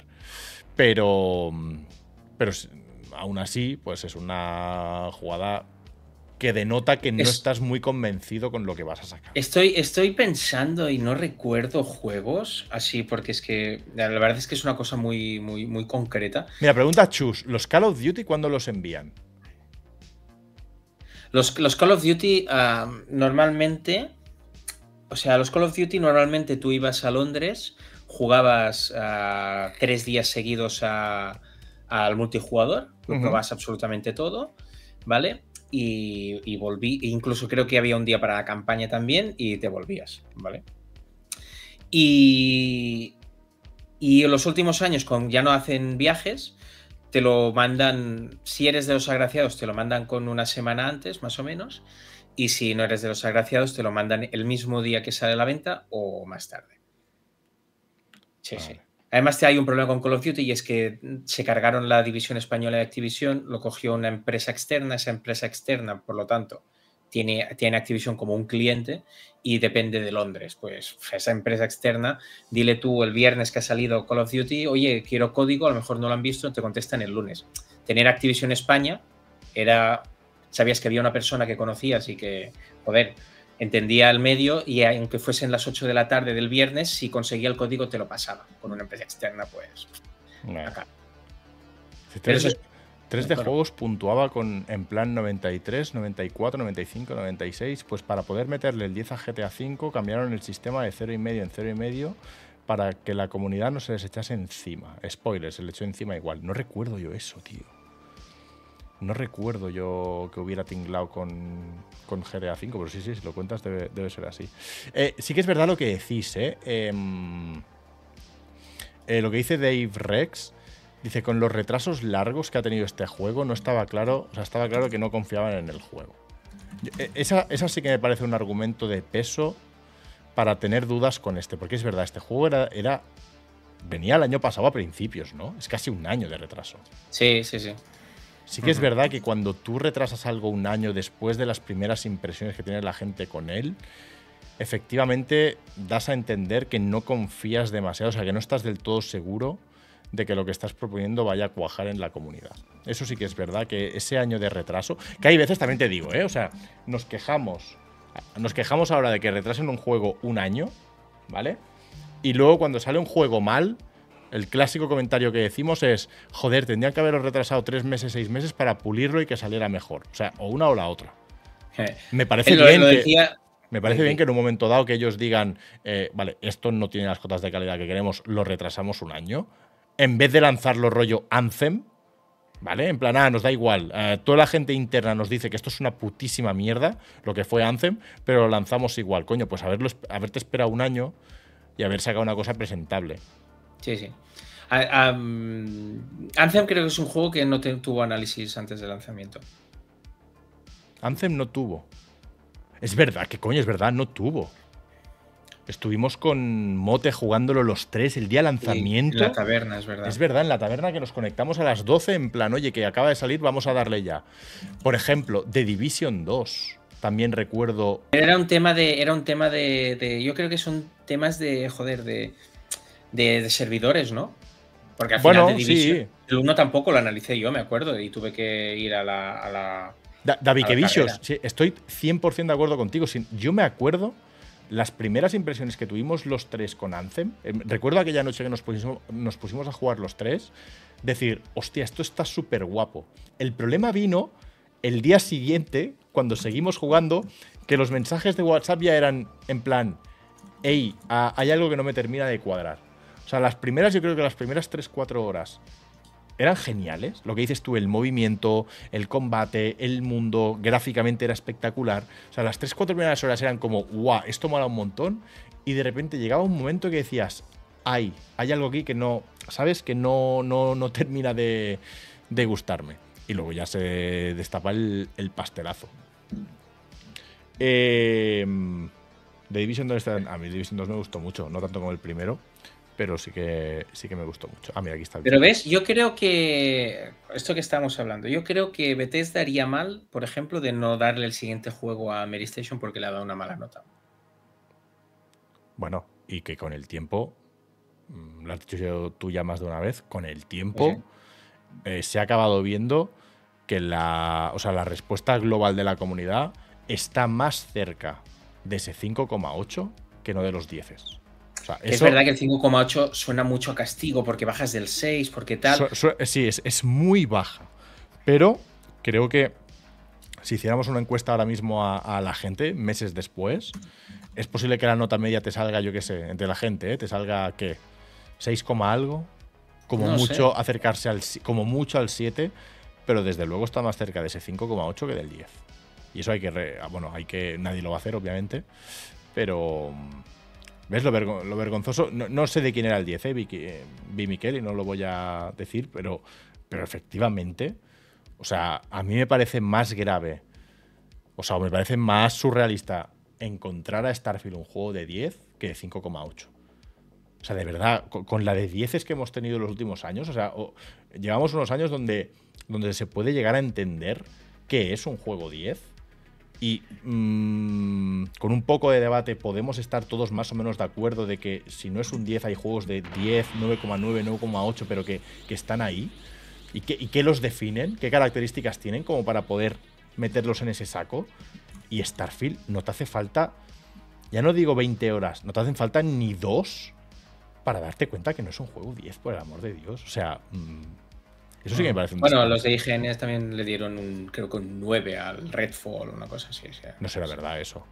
Pero... Pero aún así, pues es una jugada que denota que no Es- estás muy convencido con lo que vas a sacar. Estoy, estoy pensando y no recuerdo juegos así, porque es que la verdad es que es una cosa muy, muy, muy concreta. Mira, pregunta Chus, ¿los Call of Duty cuándo los envían? Los, los Call of Duty ah, normalmente, o sea, los Call of Duty normalmente tú ibas a Londres, jugabas ah, tres días seguidos a- al multijugador, lo Ujú. probabas absolutamente todo, ¿vale? Y, y volví, e incluso creo que había un día para la campaña también y te volvías, ¿vale? Y, y en los últimos años, con, ya no hacen viajes, te lo mandan, si eres de los agraciados, te lo mandan con una semana antes, más o menos, y si no eres de los agraciados, te lo mandan el mismo día que sale a la venta o más tarde. Sí, Vale. sí. Además, hay un problema con Call of Duty y es que se cargaron la división española de Activision, lo cogió una empresa externa, esa empresa externa, por lo tanto, tiene, tiene Activision como un cliente y depende de Londres. Pues esa empresa externa, dile tú el viernes que ha salido Call of Duty, oye, quiero código, a lo mejor no lo han visto, te contestan el lunes. Tener Activision España era, sabías que había una persona que conocías y que, joder, entendía el medio y aunque fuesen las ocho de la tarde del viernes, si conseguía el código te lo pasaba. Con una empresa externa, pues Nah. acá. Pero eso tres, es- tres de bueno. juegos puntuaba con en plan noventa y tres, noventa y cuatro, noventa y cinco, noventa y seis. Pues para poder meterle el diez a G T A cinco cambiaron el sistema de cero y medio en cero y medio para que la comunidad no se les echase encima. Spoiler, se le echó encima igual. No recuerdo yo eso, tío. No recuerdo yo que hubiera tinglado con, con G T A cinco, pero sí, sí, si lo cuentas debe, debe ser así. Eh, sí que es verdad lo que decís, ¿eh? Em, eh, lo que dice Dave Rex, dice, con los retrasos largos que ha tenido este juego, no estaba claro, o sea, estaba claro que no confiaban en el juego. Yo- eh, Esa, esa sí que me parece un argumento de peso para tener dudas con este, porque es verdad, este juego era, era venía el año pasado a principios, ¿no? Es casi un año de retraso. Sí, sí, sí. Sí que es Ujú. verdad que cuando tú retrasas algo un año después de las primeras impresiones que tiene la gente con él, efectivamente das a entender que no confías demasiado, o sea, que no estás del todo seguro de que lo que estás proponiendo vaya a cuajar en la comunidad. Eso sí que es verdad, que ese año de retraso, que hay veces también te digo, ¿eh? O sea, nos quejamos, nos quejamos ahora de que retrasen un juego un año, ¿vale? Y luego cuando sale un juego mal, el clásico comentario que decimos es, joder, tendrían que haberlo retrasado tres meses, seis meses para pulirlo y que saliera mejor. O sea, o una o la otra. Eh, Me parece lo, bien lo que, decía. me parece Sí, bien sí. que en un momento dado que ellos digan, eh, vale, esto no tiene las cotas de calidad que queremos, lo retrasamos un año. En vez de lanzarlo rollo Anthem, ¿vale? En plan, ah, nos da igual. eh, toda la gente interna nos dice que esto es una putísima mierda, lo que fue Anthem, pero lo lanzamos igual. Coño, pues haberlo, haberte esperado un año y haber sacado una cosa presentable. Sí, sí. A- a- um, Anthem creo que es un juego que no te- tuvo análisis antes del lanzamiento. Anthem no tuvo. Es verdad, que coño, es verdad, no tuvo. Estuvimos con Mote jugándolo los tres el día de Sí, lanzamiento. en la taberna, es verdad. Es verdad, en la taberna que nos conectamos a las doce, en plan, oye, que acaba de salir, vamos a darle ya. Por ejemplo, The Division dos. También recuerdo. Era un tema de. Era un tema de. de- yo creo que son temas de. Joder, de. de, de servidores, ¿no? Porque al Bueno, final de Division. sí. El uno tampoco lo analicé yo, me acuerdo, y tuve que ir a la. A la Da- David a la Kevicius, carrera. sí, estoy cien por ciento de acuerdo contigo. Sí, yo me acuerdo las primeras impresiones que tuvimos los tres con Anthem. eh, Recuerdo aquella noche que nos pusimos, nos pusimos a jugar los tres. Decir, hostia, esto está súper guapo. El problema vino el día siguiente, cuando seguimos jugando, que los mensajes de WhatsApp ya eran en plan, hey, ah, hay algo que no me termina de cuadrar. O sea, las primeras, yo creo que las primeras tres cuatro horas eran geniales. Lo que dices tú, el movimiento, el combate, el mundo, gráficamente era espectacular. O sea, las tres cuatro primeras horas eran como, guau, esto mola un montón. Y de repente llegaba un momento que decías, ay, hay algo aquí que no, ¿sabes? Que no, no, no termina de, de gustarme. Y luego ya se destapa el, el pastelazo. Eh, The Division dos está, a mí Division dos me gustó mucho, no tanto como el primero, pero sí que, sí que me gustó mucho. Ah, mira, aquí está el Pero título. ves, yo creo que. Esto que estamos hablando, yo creo que Bethesda haría mal, por ejemplo, de no darle el siguiente juego a Mary Station porque le ha dado una mala nota. Bueno, y que con el tiempo, lo has dicho tú ya más de una vez, con el tiempo Sí. eh, se ha acabado viendo que la, o sea, la respuesta global de la comunidad está más cerca de ese cinco coma ocho que no de los diez. O sea, eso, es verdad que el cinco coma ocho suena mucho a castigo porque bajas del seis, porque tal. Su, su, sí, es, es muy baja. Pero creo que si hiciéramos una encuesta ahora mismo a, a la gente, meses después, es posible que la nota media te salga, yo qué sé, entre la gente, ¿eh? Te salga, ¿qué? seis, algo. Como no mucho sé. acercarse al, como mucho al siete, pero desde luego está más cerca de ese cinco coma ocho que del diez. Y eso hay que, re, bueno, hay que, nadie lo va a hacer, obviamente, pero ¿ves lo, vergo, lo vergonzoso? No, no sé de quién era el diez, ¿eh? vi, vi Miquel y no lo voy a decir, pero, pero efectivamente, o sea, a mí me parece más grave, o sea, me parece más surrealista encontrar a Starfield un juego de diez que de cinco coma ocho. O sea, de verdad, con, con la de dieces que hemos tenido en los últimos años, o sea, o, llevamos unos años donde, donde se puede llegar a entender qué es un juego diez. Y mmm, con un poco de debate podemos estar todos más o menos de acuerdo de que si no es un diez hay juegos de diez, nueve coma nueve, nueve coma ocho, pero que, que están ahí. ¿Y qué, ¿Y qué los definen? ¿Qué características tienen como para poder meterlos en ese saco? Y Starfield no te hace falta, ya no digo veinte horas, no te hacen falta ni dos para darte cuenta que no es un juego diez, por el amor de Dios. O sea, mmm, eso sí que me parece un Bueno, disparate. los de I G N también le dieron, un, creo que un nueve al Redfall o una cosa así. O sea, no será verdad eso.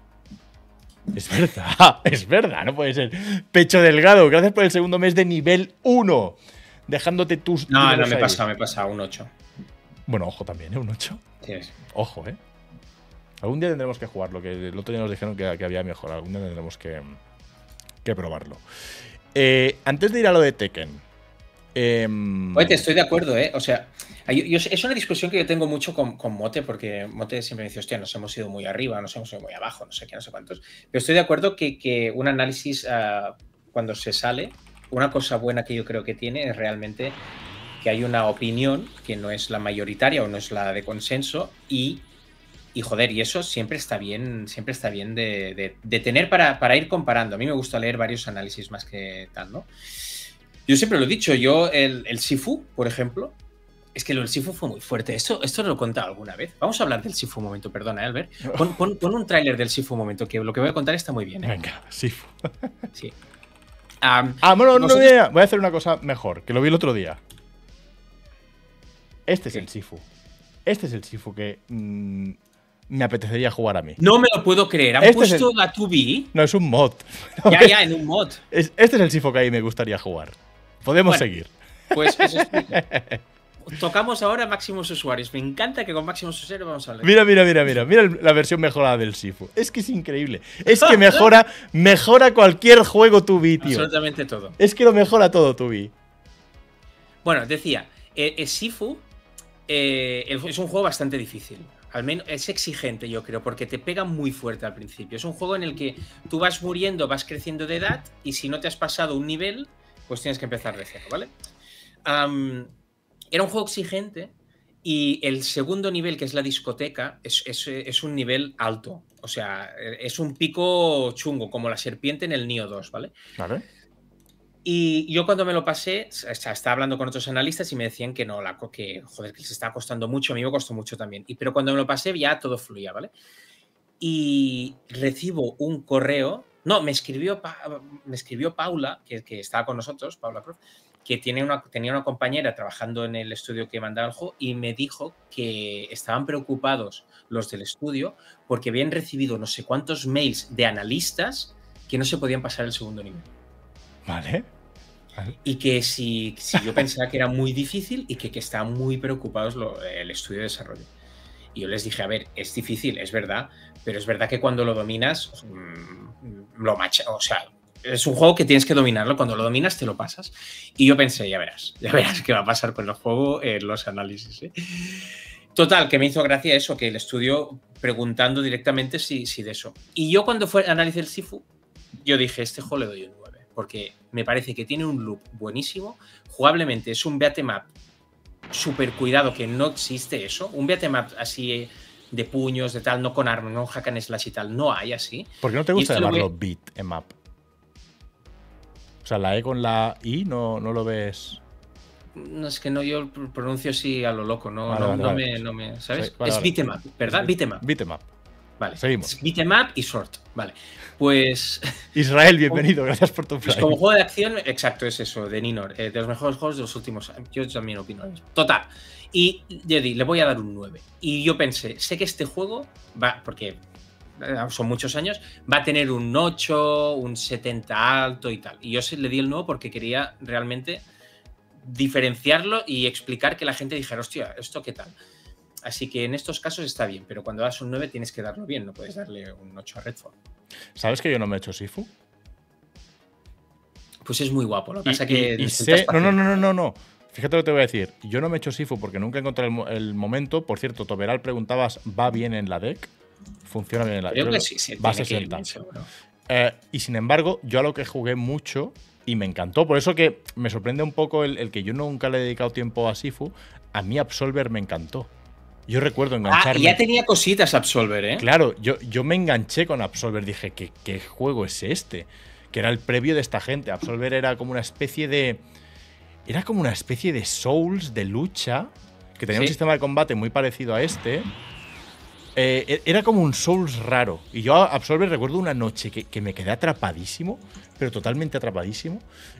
Es verdad, es verdad, no puede ser. Pecho Delgado, gracias por el segundo mes de nivel uno. Dejándote tus. No, no, me he pasado, me he pasado un ocho. Bueno, ojo también, ¿eh? Un ocho. Sí, sí. Ojo, ¿eh? Algún día tendremos que jugarlo, que el otro día nos dijeron que, que había mejor. Algún día tendremos que, que probarlo. Eh, antes de ir a lo de Tekken. Eh, Oye, te estoy de acuerdo, ¿eh? O sea, yo, yo, es una discusión que yo tengo mucho con, con Mote, porque Mote siempre me dice, hostia, nos hemos ido muy arriba, nos hemos ido muy abajo, no sé qué, no sé cuántos. Pero estoy de acuerdo que, que un análisis, uh, cuando se sale, una cosa buena que yo creo que tiene es realmente que hay una opinión que no es la mayoritaria o no es la de consenso y, y joder, y eso siempre está bien, siempre está bien de, de, de tener para, para ir comparando. A mí me gusta leer varios análisis más que tal, ¿no? Yo siempre lo he dicho, yo el, el Sifu, por ejemplo, es que lo del Sifu fue muy fuerte. Esto, esto lo he contado alguna vez. Vamos a hablar del Sifu un momento, perdona, ¿eh, Albert? Pon, pon, pon un tráiler del Sifu un momento, que lo que voy a contar está muy bien, ¿eh? Venga, Sifu. Sí. Um, ah, bueno, no, nosotros... no, voy a hacer una cosa mejor, que lo vi el otro día. Este es sí. el Sifu. Este es el Sifu que mmm, me apetecería jugar a mí. No me lo puedo creer. ¿Han este puesto es el... la dos B? No, es un mod. Ya, ya, en un mod. Es, este es el Sifu que a mí me gustaría jugar. Podemos bueno, seguir. Pues eso explica. Tocamos ahora máximos usuarios. Me encanta que con máximos usuarios vamos a hablar. Mira, mira, mira, mira. Mira la versión mejorada del Sifu. Es que es increíble. Es que mejora, mejora cualquier juego dos B, tío. Absolutamente todo. Es que lo mejora todo dos B. Bueno, decía, eh, eh, Sifu eh, es un juego bastante difícil. Al menos es exigente, yo creo, porque te pega muy fuerte al principio. Es un juego en el que tú vas muriendo, vas creciendo de edad y si no te has pasado un nivel, pues tienes que empezar de cero, ¿vale? Um, era un juego exigente y el segundo nivel, que es la discoteca, es, es, es un nivel alto. O sea, es un pico chungo, como la serpiente en el Nioh dos, ¿vale? Vale. Y yo cuando me lo pasé, estaba hablando con otros analistas y me decían que no, la, que joder, que se estaba costando mucho, a mí me costó mucho también. Y, pero cuando me lo pasé ya todo fluía, ¿vale? Y recibo un correo, no, me escribió, me escribió Paula, que, que estaba con nosotros, Paula Prof, que tiene una, tenía una compañera trabajando en el estudio que mandaba el juego y me dijo que estaban preocupados los del estudio porque habían recibido no sé cuántos mails de analistas que no se podían pasar el segundo nivel. Vale. vale. Y que si, si yo pensaba que era muy difícil y que, que estaban muy preocupados lo, el estudio de desarrollo. Y yo les dije, a ver, es difícil, es verdad, pero es verdad que cuando lo dominas, mmm, lo macha, o sea, es un juego que tienes que dominarlo, cuando lo dominas te lo pasas. Y yo pensé, ya verás, ya verás qué va a pasar con el juego en los análisis, ¿eh? Total, que me hizo gracia eso, que el estudio preguntando directamente si, si de eso. Y yo cuando fue análisis del Sifu, yo dije, este juego le doy un nueve, porque me parece que tiene un loop buenísimo, jugablemente es un beat'em up súper cuidado, que no existe eso, un beat'em up así de puños, de tal, no con armas, no hack and slash y tal, no hay así. ¿Por qué no te gusta llamarlo voy... beat'em up? O sea, la E con la I no, no lo ves... No, es que no, yo pronuncio así a lo loco, no, Vale, no, vale, no, vale. Me, no me. ¿Sabes? Sí, vale, es vale. beat'em up, ¿verdad? Beat'em up. Beat'em up. Vale. Seguimos. Es beat'em up y short. Vale. Pues. Israel, bienvenido. Gracias por tu Pues Prime. como juego de acción, exacto, es eso, de Ninor. Eh, de los mejores juegos de los últimos años. Yo también opino eso. Total. Y yo di, le voy a dar un nueve. Y yo pensé, sé que este juego va, porque son muchos años, va a tener un ocho, un setenta alto y tal. Y yo le di el nueve porque quería realmente diferenciarlo y explicar que la gente dijera, hostia, ¿esto qué tal? Así que en estos casos está bien, pero cuando das un nueve tienes que darlo bien, no puedes darle un ocho a Redfall. ¿Sabes que yo no me he hecho Sifu? Pues es muy guapo, lo que Y, pasa que y, y sé, no, no, no, no, no, no. Fíjate lo que te voy a decir. Yo no me he hecho Sifu porque nunca encontré el, el momento. Por cierto, Toberal, preguntabas, ¿va bien en la deck? Funciona bien en la deck. Creo, Creo que sí, sí va a tiene sesenta. Que ir bien, eh, y sin embargo, yo a lo que jugué mucho y me encantó. Por eso que me sorprende un poco el, el que yo nunca le he dedicado tiempo a Sifu. A mí Absolver me encantó. Yo recuerdo engancharme. Ah, ya tenía cositas Absolver, ¿eh? Claro, yo, yo me enganché con Absolver. Dije, ¿qué, ¿qué juego es este? Que era el previo de esta gente. Absolver era como una especie de. Era como una especie de Souls de lucha. Que tenía ¿Sí? un sistema de combate muy parecido a este. Eh, era como un Souls raro. Y yo a Absolver recuerdo una noche que, que me quedé atrapadísimo. Pero totalmente atrapadísimo.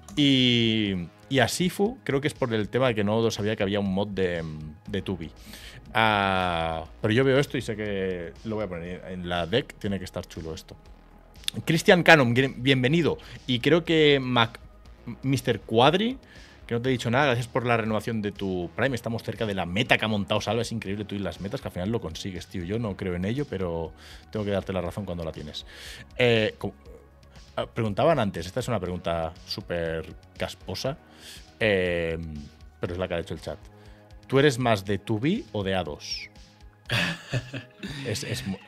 Y, y a Sifu, creo que es por el tema de que no sabía que había un mod de, de two B. Uh, pero yo veo esto y sé que lo voy a poner en la deck. Tiene que estar chulo esto. Christian Cannon, bienvenido. Y creo que Mac, mister Quadri, que no te he dicho nada, gracias por la renovación de tu Prime. Estamos cerca de la meta que ha montado Salva. Es increíble tú y las metas, que al final lo consigues, tío. Yo no creo en ello, pero tengo que darte la razón cuando la tienes. Eh, como, preguntaban antes, esta es una pregunta súper casposa, eh, pero es la que ha hecho el chat. ¿Tú eres más de two B o de A dos? es, es muy...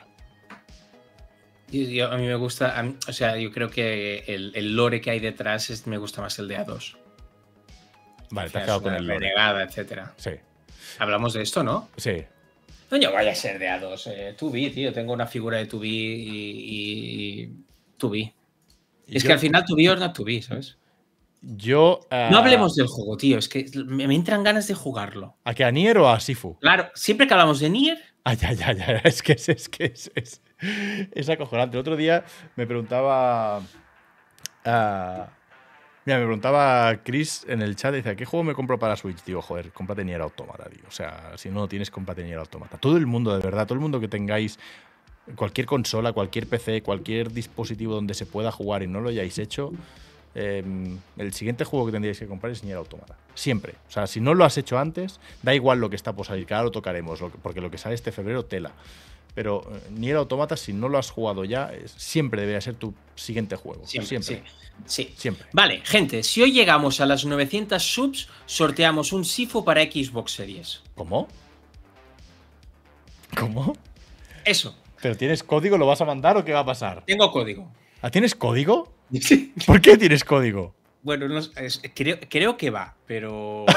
Yo, yo, a mí me gusta, mí, o sea, yo creo que el, el lore que hay detrás es, me gusta más el de A dos. Vale, o sea, te has quedado con el lore. Renegada, etcétera. Sí. Hablamos de esto, ¿no? Sí. Coño, vaya a ser de A dos. Eh, two B, tío. Tengo una figura de two B y, y two B. Es yo, que al final two B o not two B, ¿sabes? Yo. Uh, no hablemos del juego, tío. Es que me, me entran ganas de jugarlo. ¿A qué? ¿A Nier o a Sifu? Claro, siempre que hablamos de Nier. Ay, ya, ya, ya. Es que es, es, que es, es, es acojonante. El otro día me preguntaba. Uh, mira, me preguntaba Chris en el chat. Dice: ¿qué juego me compro para Switch? Digo, joder, cómprate Nier Automata, tío. O sea, si no lo tienes, cómprate Nier Automata. Todo el mundo, de verdad, todo el mundo que tengáis cualquier consola, cualquier P C, cualquier dispositivo donde se pueda jugar y no lo hayáis hecho. Eh, el siguiente juego que tendríais que comprar es Nier Automata. Siempre. O sea, si no lo has hecho antes, da igual lo que está por salir, que ahora lo tocaremos, porque lo que sale este febrero, tela. Pero eh, Nier Automata, si no lo has jugado ya, es, siempre debería ser tu siguiente juego. Siempre. Siempre. Sí, sí. Siempre. Vale, gente, si hoy llegamos a las novecientas subs, sorteamos un Sifu para Xbox Series. ¿Cómo? ¿Cómo? Eso. ¿Pero tienes código? ¿Lo vas a mandar o qué va a pasar? Tengo código. ¿Ah, tienes código? Sí. ¿Por qué tienes código? Bueno, no, es, creo, creo que va, pero...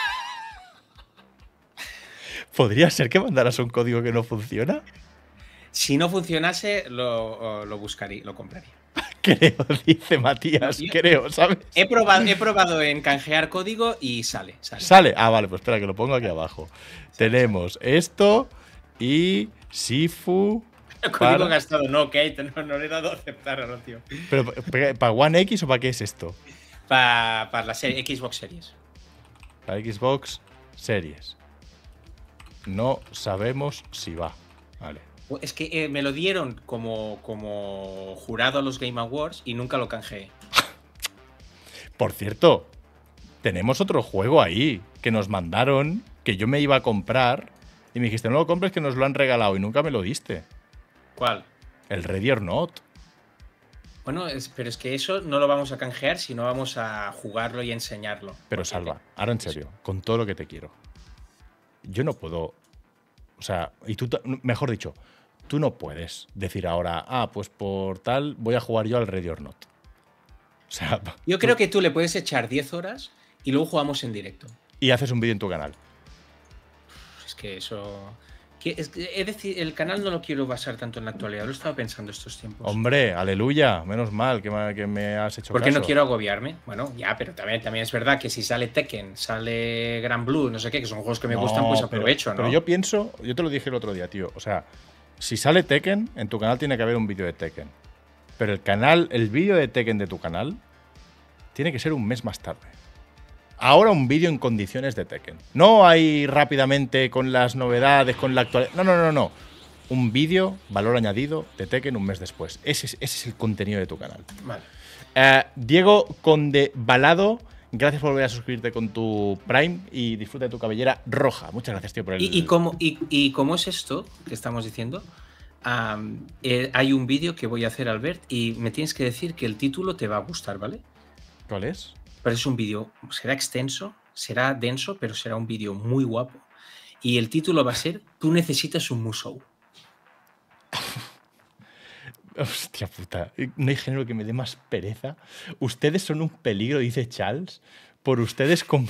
¿Podría ser que mandaras un código que no funciona? Si no funcionase, lo, lo buscaría, lo compraría. Creo, dice Matías, no, creo, ¿sabes? He probado, he probado en canjear código y sale, sale. ¿Sale? Ah, vale, pues espera, que lo pongo aquí abajo. Sale, Tenemos sale. esto y Sifu... Código para... gastado, no, Kate, no, no le he dado a aceptar ahora, tío. ¿Pero para One X o para qué es esto? Para pa la serie, Xbox Series. Para Xbox Series. No sabemos si va. Vale. Es que eh, me lo dieron como, como jurado a los Game Awards y nunca lo canjeé. Por cierto, tenemos otro juego ahí que nos mandaron, que yo me iba a comprar y me dijiste, no lo compres que nos lo han regalado y nunca me lo diste. ¿Cuál? El Ready or Not. Bueno, es, pero es que eso no lo vamos a canjear, sino vamos a jugarlo y enseñarlo. Pero Salva, ahora en serio, con todo lo que te quiero. Yo no puedo... O sea, y tú, mejor dicho, tú no puedes decir ahora, ah, pues por tal voy a jugar yo al Ready or Not. O sea... Yo tú, creo que tú le puedes echar diez horas y luego jugamos en directo. Y haces un vídeo en tu canal. Es que eso... Que es, es decir, el canal no lo quiero basar tanto en la actualidad, lo he estado pensando estos tiempos. Hombre, aleluya, menos mal que me, que me has hecho Porque caso. no quiero agobiarme. Bueno, ya, pero también, también es verdad que si sale Tekken, sale Gran Blue, no sé qué, que son juegos que me No, gustan, pues pero- aprovecho, ¿no? Pero yo pienso, yo te lo dije el otro día, tío. O sea, si sale Tekken, en tu canal tiene que haber un vídeo de Tekken. Pero el canal, el vídeo de Tekken de tu canal, tiene que ser un mes más tarde. Ahora un vídeo en condiciones de Tekken. No hay rápidamente con las novedades, con la actualidad. No, no, no, no. Un vídeo, valor añadido, de Tekken un mes después. Ese es, ese es el contenido de tu canal. Vale. Eh, Diego Conde Balado, gracias por volver a suscribirte con tu Prime y disfruta de tu cabellera roja. Muchas gracias, tío, por el. ¿Y, y, cómo, y, y cómo es esto que estamos diciendo? Um, eh, hay un vídeo que voy a hacer, Albert, y me tienes que decir que el título te va a gustar, ¿vale? ¿Cuál es? Pero es un vídeo, será extenso, será denso, pero será un vídeo muy guapo. Y el título va a ser Tú necesitas un Musou. Hostia puta, no hay género que me dé más pereza. Ustedes son un peligro, dice Charles. Por ustedes con...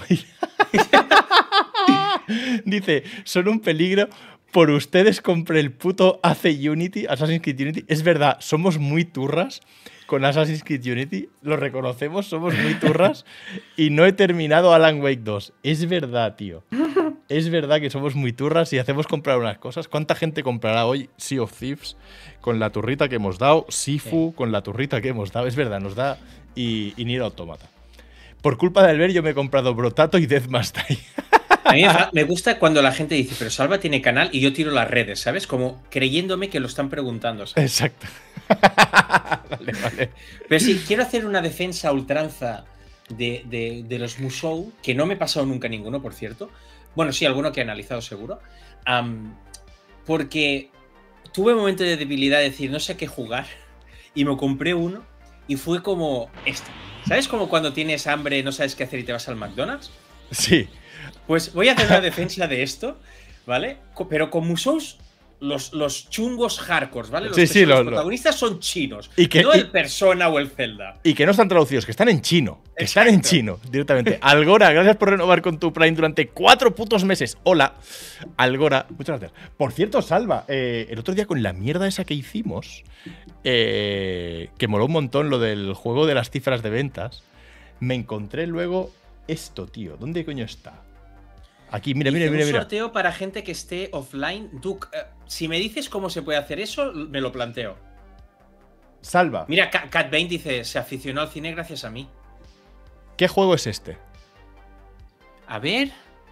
Dice, son un peligro. Por ustedes compré el puto A C Unity, Assassin's Creed Unity. Es verdad, somos muy turras con Assassin's Creed Unity. Lo reconocemos, somos muy turras. Y no he terminado Alan Wake dos. Es verdad, tío. Es verdad que somos muy turras y hacemos comprar unas cosas. ¿Cuánta gente comprará hoy Sea of Thieves con la turrita que hemos dado? Sifu sí. Con la turrita que hemos dado. Es verdad, nos da. Y, y Nier Automata. Por culpa de Albert yo me he comprado Brotato y Death Must Die. A mí me gusta cuando la gente dice, pero Salva tiene canal y yo tiro las redes, ¿sabes? Como creyéndome que lo están preguntando, ¿sabes? Exacto. Vale, vale. Pero sí, quiero hacer una defensa a ultranza de, de, de los Musou, que no me he pasado nunca ninguno, por cierto. Bueno, sí, alguno que he analizado seguro. Um, porque tuve un momento de debilidad de decir, no sé qué jugar, y me compré uno y fue como esto. ¿Sabes como cuando tienes hambre, no sabes qué hacer y te vas al McDonald's? Sí. Pues voy a hacer una defensa de esto, ¿vale? Pero con Musous, los, los chungos hardcores, ¿vale? Los, sí, que sí, son lo, los protagonistas son chinos, y que, no y, el Persona o el Zelda. Y que no están traducidos, que están en chino. Que Exacto. Están en chino, directamente. Algora, gracias por renovar con tu Prime durante cuatro putos meses. Hola, Algora, muchas gracias. Por cierto, Salva, eh, el otro día con la mierda esa que hicimos, eh, que moló un montón lo del juego de las cifras de ventas, me encontré luego esto, tío. ¿Dónde coño está? Aquí, mira, mira, mira, mira. Un sorteo para gente que esté offline. Duke, uh, si me dices cómo se puede hacer eso, me lo planteo. Salva. Mira, Cat Bane dice, se aficionó al cine gracias a mí. ¿Qué juego es este? A ver.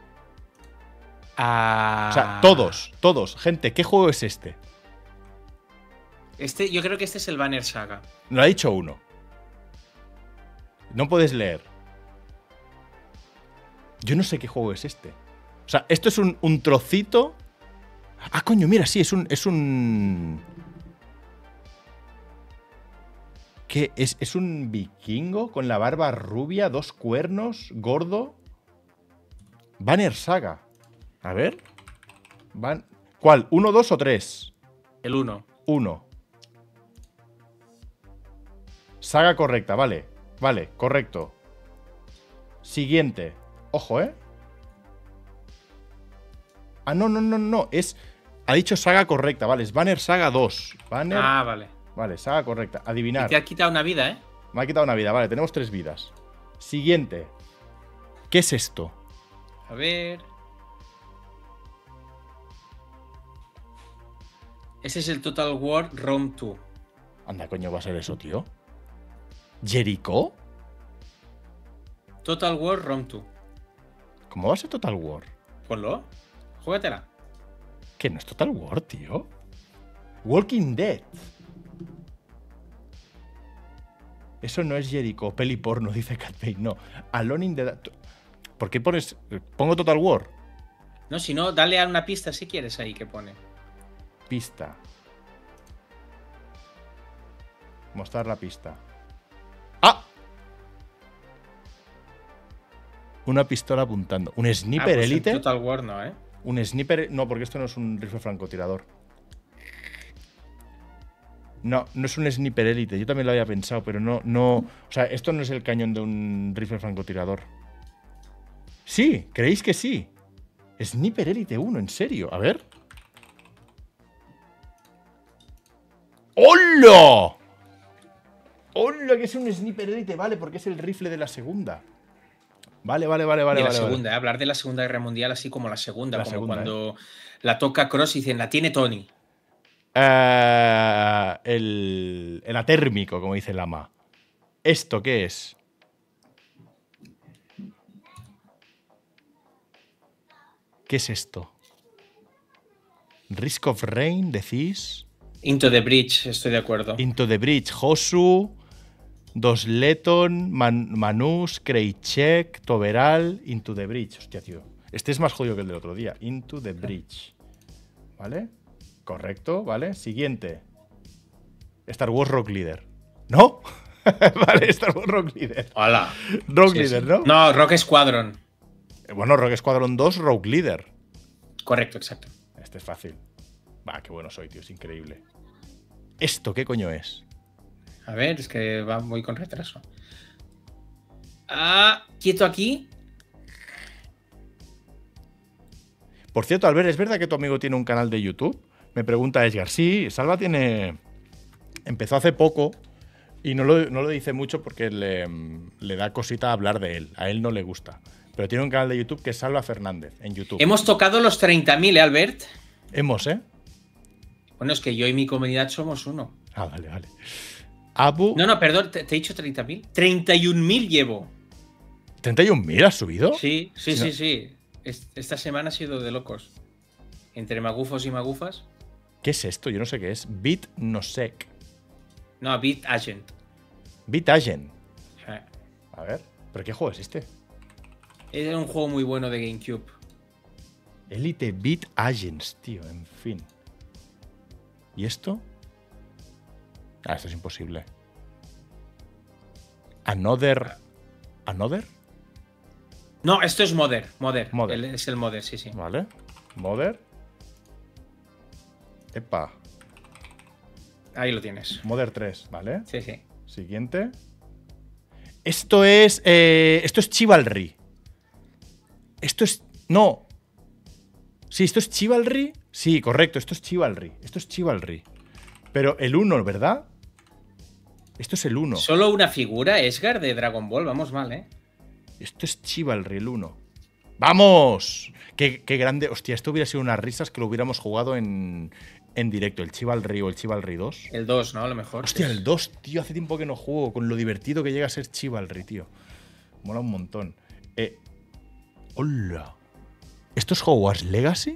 Ah... O sea, todos, todos. Gente, ¿qué juego es este? Este, yo creo que este es el Banner Saga. No ha dicho uno. No puedes leer. Yo no sé qué juego es este. O sea, esto es un, un trocito. Ah, coño, mira, sí, es un. Es un. ¿Qué? ¿Es, es un vikingo con la barba rubia, dos cuernos, gordo? Banner Saga. A ver. Van... ¿Cuál? ¿Uno, dos o tres? El uno. Uno. Saga correcta, vale. Vale, correcto. Siguiente. Ojo, ¿eh? Ah, no, no, no, no. Es. Ha dicho saga correcta, vale. Es Banner Saga dos. Banner. Ah, vale. Vale, saga correcta. Adivinar. Y te ha quitado una vida, ¿eh? Me ha quitado una vida, vale. Tenemos tres vidas. Siguiente. ¿Qué es esto? A ver. Ese es el Total War Rome dos. Anda, coño, va a ser eso, tío. ¿Jericho? Total War Rome dos. ¿Cómo va a ser Total War? Ponlo. Júgatela. ¿Qué no es Total War, tío? Walking Dead. Eso no es Jericho, peli porno, dice Cat Bane. No. Alone in the Dark. ¿Por qué pones. ¿Pongo Total War? No, si no, dale a una pista si quieres ahí que pone. Pista. Mostrar la pista. ¡Ah! Una pistola apuntando. ¿Un sniper ah, pues elite? Total War no, ¿eh? Un sniper. No, porque esto no es un rifle francotirador. No, no es un sniper elite. Yo también lo había pensado, pero no, no. O sea, esto no es el cañón de un rifle francotirador. Sí, ¿creéis que sí? Sniper Elite uno, en serio. A ver. ¡Hola! ¡Hola! Que es un Sniper Elite, vale, porque es el rifle de la segunda. Vale, vale, vale, vale. De la vale, segunda, vale. hablar de la Segunda Guerra Mundial así como la segunda, La como segunda, cuando ¿eh? La toca Cross y dicen, la tiene Tony. Uh, el, el atérmico, como dice Lama. ¿Esto qué es? ¿Qué es esto? Risk of Rain, decís. Into the Breach, estoy de acuerdo. Into the Breach, Josu, Dos Letton, Man Manus, Krejcek, Toberal, Into the Breach. Hostia, tío. Este es más jodido que el del otro día. Into the Breach. ¿Vale? Correcto, ¿vale? Siguiente. Star Wars Rock Leader. ¿No? Vale, Star Wars Rock Leader. Hola. Rock Sí, Leader, sí. ¿no? No, Rock Squadron. Bueno, Rock Squadron dos, Rogue Leader. Correcto, exacto. Este es fácil. Va, qué bueno soy, tío, es increíble. ¿Esto qué coño es? A ver, es que va muy con retraso. Ah, quieto aquí. Por cierto, Albert, ¿es verdad que tu amigo tiene un canal de YouTube? Me pregunta Edgar. Sí, Salva tiene... Empezó hace poco y no lo, no lo dice mucho porque le, le da cosita hablar de él. A él no le gusta. Pero tiene un canal de YouTube que es Salva Fernández, en YouTube. Hemos tocado los treinta mil, ¿eh, Albert? Hemos, ¿eh? Bueno, es que yo y mi comunidad somos uno. Ah, vale, vale. Abu... No, no, perdón, te, te he dicho treinta mil. treinta y un mil llevo. ¿treinta y un mil has subido? Sí, sí, Si sí, no- sí. Es- Esta semana ha sido de locos. Entre magufos y magufas. ¿Qué es esto? Yo no sé qué es. Bit Nosec. No, Beat Agent. Bit Agent. Eh, A ver, ¿pero qué juego es este? Era un juego muy bueno de GameCube. Elite Beat Agents, tío, en fin. ¿Y esto? Ah, esto es imposible. Another. ¿Another? No, esto es Mother. Mother. Mother. El- es el Mother, sí, sí. Vale. Mother. Epa. Ahí lo tienes. Mother tres, ¿vale? Sí, sí. Siguiente. Esto es. eh, esto es Chivalry. Esto es. No. Sí, esto es Chivalry. Sí, correcto, esto es Chivalry. Esto es Chivalry. Pero el uno, ¿verdad? Esto es el uno. Solo una figura, Esgar, de Dragon Ball. Vamos mal, ¿eh? Esto es Chivalry, el uno. ¡Vamos! Qué, qué grande. Hostia, esto hubiera sido unas risas que lo hubiéramos jugado en, en directo. El Chivalry o el Chivalry dos. El dos, ¿no? A lo mejor. Hostia, Es- el dos, tío. Hace tiempo que no juego. Con lo divertido que llega a ser Chivalry, tío. Mola un montón. Eh. ¡Hola! ¿Esto es Hogwarts Legacy?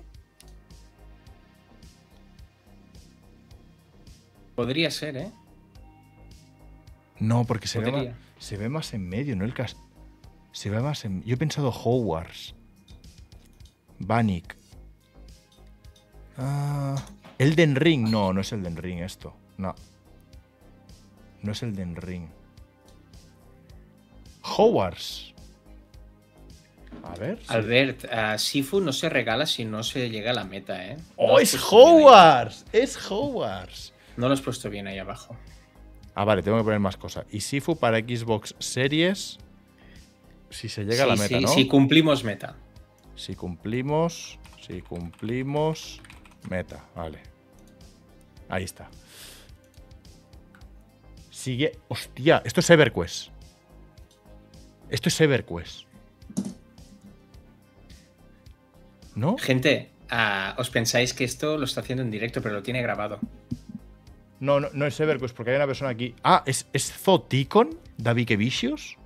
Podría ser, ¿eh? No, porque se ve, más, Podría. se ve más en medio, ¿no? El cas Se ve más en... Yo he pensado Hogwarts. Vanik. Ah, Elden Ring. No, no es Elden Ring esto. No. No es Elden Ring. Hogwarts. A ver. sí. Albert, a Sifu no se regala si no se llega a la meta, ¿eh? ¡Oh, No lo es has puesto bien ahí. Hogwarts! ¡Es Hogwarts! No lo has puesto bien ahí abajo. Ah, vale, tengo que poner más cosas. Y Sifu para Xbox Series. Si se llega a la Sí, meta, sí, ¿no? Si cumplimos meta. Si cumplimos. Si cumplimos. Meta, vale. Ahí está. Sigue. Hostia, esto es EverQuest. Esto es EverQuest. ¿No? Gente, ah, os pensáis que esto lo está haciendo en directo, pero lo tiene grabado. No, no, no es EverQuest porque hay una persona aquí. Ah, ¿es, es Zoticon? ¿David Vicious?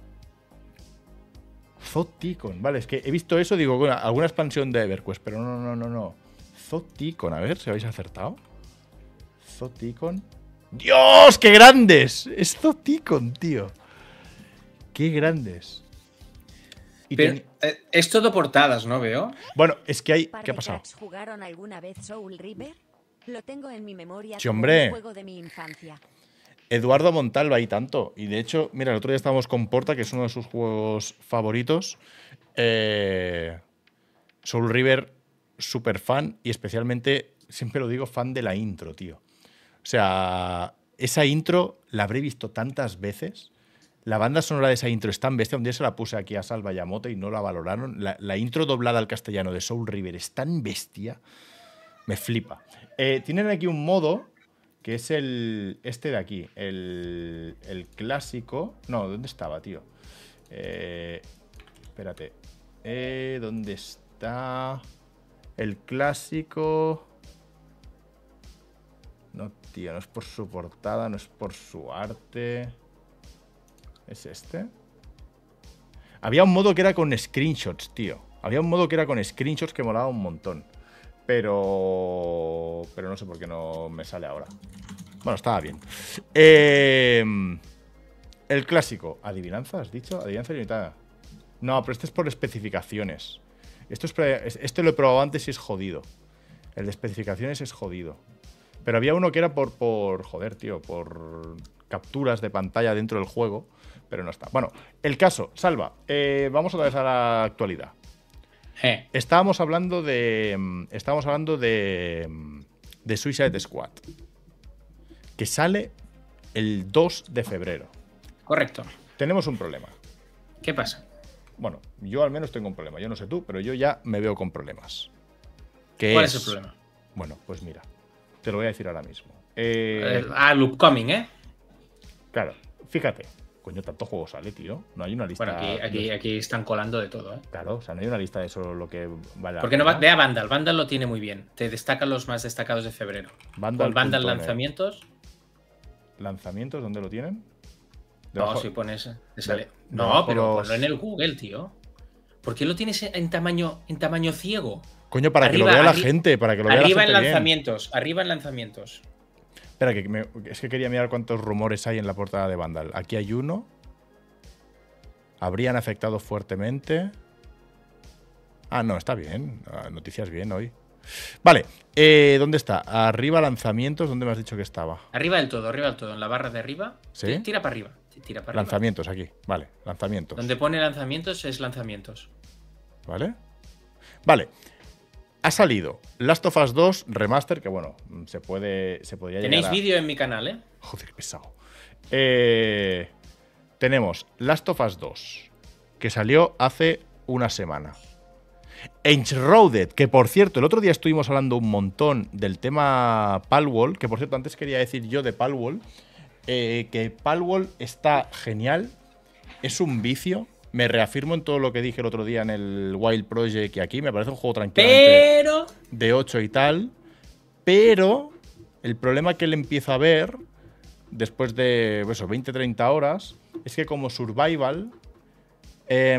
Zoticon. Vale, es que he visto eso, digo, bueno, alguna expansión de EverQuest, pero no, no, no, no. Zoticon, a ver si habéis acertado. Zoticon. ¡Dios! ¡Qué grandes! Es Zoticon, tío. ¡Qué grandes! Y Pero ten- eh, es todo portadas, ¿no veo? Bueno, es que hay. ¿Par ¿Qué ha de pasado? cracks jugaron alguna vez Soul River? Lo tengo en mi memoria Sí, como hombre. un juego de mi infancia. Eduardo Montalva y tanto. Y de hecho, mira, el otro día estábamos con Porta, que es uno de sus juegos favoritos. Eh, Soul River, súper fan. Y especialmente, siempre lo digo, fan de la intro, tío. O sea, esa intro la habré visto tantas veces. La banda sonora de esa intro es tan bestia. Un día se la puse aquí a Salva y a Mote y no la valoraron. La, la intro doblada al castellano de Soul River es tan bestia. Me flipa. Eh, tienen aquí un modo que es el este de aquí, el, el clásico. No, ¿dónde estaba, tío? Eh, espérate. Eh, ¿Dónde está? El clásico. No, tío, no es por su portada, no es por su arte. ¿Es este? Había un modo que era con screenshots, tío. Había un modo que era con screenshots que molaba un montón. Pero... Pero no sé por qué no me sale ahora. Bueno, estaba bien. Eh, el clásico. ¿Adivinanza, has dicho? Adivinanza limitada. No, pero este es por especificaciones. Esto es, este lo he probado antes y es jodido. El de especificaciones es jodido. Pero había uno que era por, por joder, tío, por capturas de pantalla dentro del juego, pero no está. Bueno, el caso, Salva, eh, vamos otra vez a la actualidad. Eh. Estábamos hablando de. Estábamos hablando de. De Suicide Squad. Que sale el dos de febrero. Correcto. Tenemos un problema. ¿Qué pasa? Bueno, yo al menos tengo un problema. Yo no sé tú, pero yo ya me veo con problemas. ¿Cuál es? es el problema? Bueno, pues mira. Te lo voy a decir ahora mismo. Eh, ah, Loopcoming, ¿eh? Claro, fíjate. Coño, tanto juego sale, tío. No hay una lista. Bueno, aquí, aquí, aquí están colando de todo, ¿eh? Claro, o sea, no hay una lista de eso lo que vale. Porque no va, ve a Vandal. Vandal lo tiene muy bien. Te destacan los más destacados de febrero. Vandal. Con Vandal lanzamientos. ¿Lanzamientos? ¿Dónde lo tienen? Debajo, no, si pones. Te sale. De, no, pero los... ponlo en el Google, tío. ¿Por qué lo tienes en tamaño, en tamaño ciego? Coño, para arriba, que lo vea la gente, para que lo vea arriba la gente en lanzamientos, bien. Arriba en lanzamientos. Espera, que me, es que quería mirar cuántos rumores hay en la portada de Vandal. Aquí hay uno. Habrían afectado fuertemente. Ah, no, está bien. Noticias bien hoy. Vale, eh, ¿dónde está? Arriba lanzamientos, ¿dónde me has dicho que estaba? Arriba del todo, arriba del todo, en la barra de arriba. ¿Sí? Tira para arriba. Tira para lanzamientos arriba. Aquí, vale, lanzamientos. Donde pone lanzamientos es lanzamientos. Vale. Vale. Ha salido Last of Us dos Remaster, que bueno, se puede. Se podría Tenéis a... vídeo en mi canal, ¿eh? Joder, pesado. Eh, tenemos Last of Us dos, que salió hace una semana. Enshrouded, que por cierto, el otro día estuvimos hablando un montón del tema Palworld, que por cierto, antes quería decir yo de Palworld, eh, que Palworld está genial, es un vicio. Me reafirmo en todo lo que dije el otro día en el Wild Project y aquí. Me parece un juego tranquilamente pero... de ocho y tal. Pero el problema que le empiezo a ver después de eso, veinte a treinta horas es que como survival eh,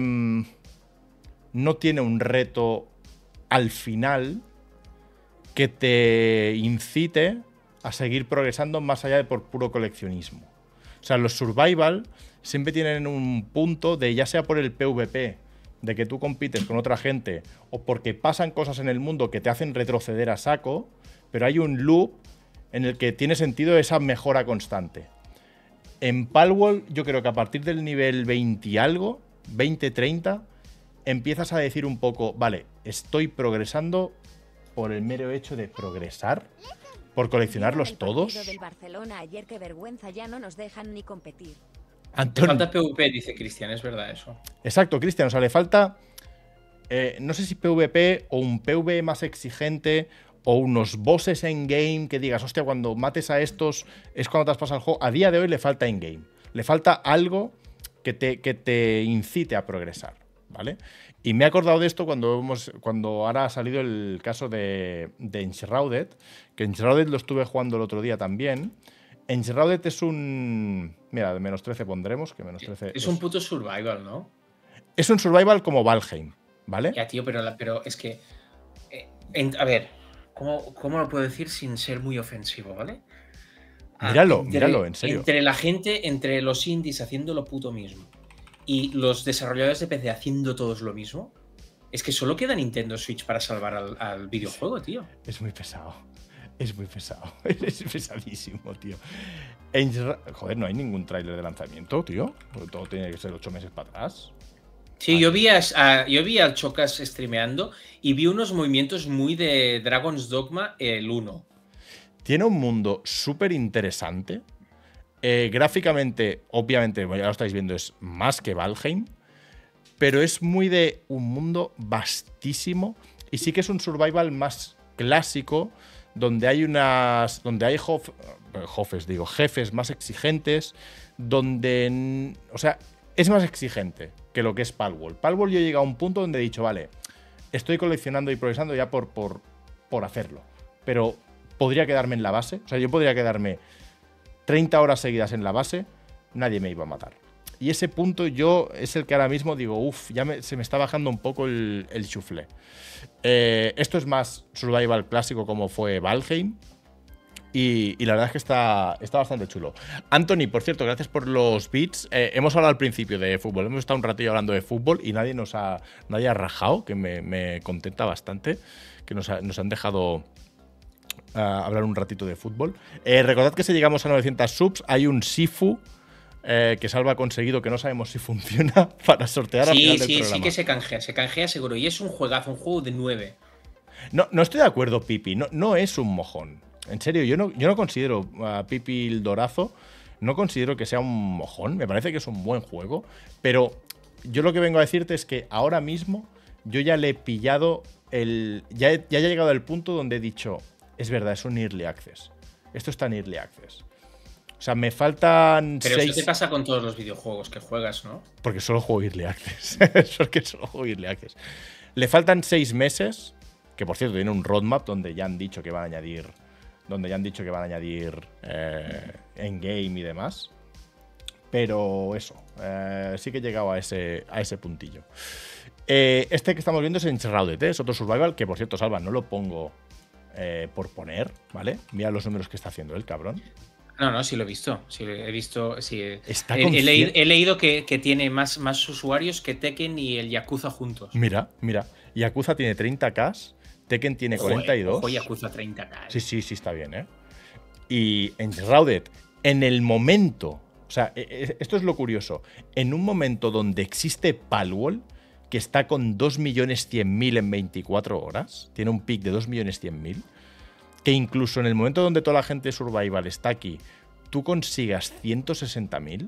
no tiene un reto al final que te incite a seguir progresando más allá de por puro coleccionismo. O sea, los survival siempre tienen un punto de, ya sea por el PvP, de que tú compites con otra gente, o porque pasan cosas en el mundo que te hacen retroceder a saco, pero hay un loop en el que tiene sentido esa mejora constante. En Palworld, yo creo que a partir del nivel veinte y algo, veinte treinta, empiezas a decir un poco, vale, estoy progresando por el mero hecho de progresar, por coleccionarlos todos. Del Barcelona ayer, qué vergüenza, ya no nos dejan ni competir. Te falta PvP, dice Cristian, es verdad eso. Exacto, Cristian, o sea, le falta, eh, no sé si PvP o un PvE más exigente o unos bosses en game que digas, hostia, cuando mates a estos es cuando te has pasado el juego. A día de hoy le falta in game, le falta algo que te, que te incite a progresar, ¿vale? Y me he acordado de esto cuando, hemos, cuando ahora ha salido el caso de, de Enshrouded, que Enshrouded lo estuve jugando el otro día también. Enshrouded es un... Mira, de menos trece pondremos, que menos trece... Es, es un puto survival, ¿no? Es un survival como Valheim, ¿vale? Ya, tío, pero, pero es que... Eh, en, a ver, ¿cómo, ¿cómo lo puedo decir sin ser muy ofensivo, ¿vale? Ah, míralo, entre, míralo, en serio. Entre la gente, entre los indies haciendo lo puto mismo y los desarrolladores de P C haciendo todos lo mismo, es que solo queda Nintendo Switch para salvar al, al videojuego, tío. Es muy pesado. Es muy pesado. Es pesadísimo, tío. En, joder, no hay ningún tráiler de lanzamiento, tío. Todo tiene que ser ocho meses para atrás. Sí, yo vi, a, a, yo vi al Chocas streameando y vi unos movimientos muy de Dragon's Dogma el uno. Tiene un mundo súper interesante. Eh, gráficamente, obviamente, ya lo estáis viendo, es más que Valheim. Pero es muy de un mundo vastísimo. Y sí que es un survival más clásico donde hay unas. donde hay hof, hofes, digo, jefes más exigentes, donde. O sea, es más exigente que lo que es Palworld. Palworld yo he llegado a un punto donde he dicho, vale, estoy coleccionando y progresando ya por, por, por hacerlo. Pero podría quedarme en la base. O sea, yo podría quedarme treinta horas seguidas en la base, nadie me iba a matar. Y ese punto yo es el que ahora mismo digo, uff, ya me, se me está bajando un poco el, el chufle. Eh, esto es más survival clásico como fue Valheim. Y, y la verdad es que está, está bastante chulo. Anthony, por cierto, gracias por los bits. Eh, hemos hablado al principio de fútbol. Hemos estado un ratillo hablando de fútbol y nadie nos ha, nadie ha rajado, que me, me contenta bastante. Que nos, ha, nos han dejado uh, hablar un ratito de fútbol. Eh, recordad que si llegamos a novecientos subs, hay un Sifu. Eh, que Salva ha conseguido, que no sabemos si funciona, para sortear al sí, final del sí, programa. Sí, que se canjea, se canjea seguro. Y es un juegazo, un juego de nueve. No, no estoy de acuerdo, Pipi. No, no es un mojón. En serio, yo no, yo no considero a Pipi el Dorazo, no considero que sea un mojón. Me parece que es un buen juego. Pero yo lo que vengo a decirte es que ahora mismo yo ya le he pillado el. Ya, he, ya he llegado al punto donde he dicho, es verdad, es un Early Access. Esto está en Early Access. O sea, me faltan Pero seis... eso te pasa con todos los videojuegos que juegas, ¿no? Porque solo juego Early Access. Porque solo juego Early Access. Le faltan seis meses, que por cierto tiene un roadmap donde ya han dicho que van a añadir, donde ya han dicho que van a añadir eh, endgame y demás. Pero eso, eh, sí que he llegado a ese, a ese puntillo. Eh, este que estamos viendo es Enshrouded, ¿eh? Es otro survival que, por cierto, Salva, no lo pongo eh, por poner, ¿vale? Mira los números que está haciendo el cabrón. No, no, sí lo he visto. Sí lo he visto. Sí, Está he, con he, leído, he leído que, que tiene más, más usuarios que Tekken y el Yakuza juntos. Mira, mira. Yakuza tiene treinta K, Tekken tiene cuarenta y dos. Ojo, Yakuza treinta K. Sí, sí, sí, está bien, ¿eh? Y Enshrouded, en el momento. O sea, esto es lo curioso. En un momento donde existe Palworld, que está con dos millones cien mil en veinticuatro horas, tiene un pic de dos millones cien mil. Que incluso en el momento donde toda la gente de Survival está aquí, tú consigas ciento sesenta mil.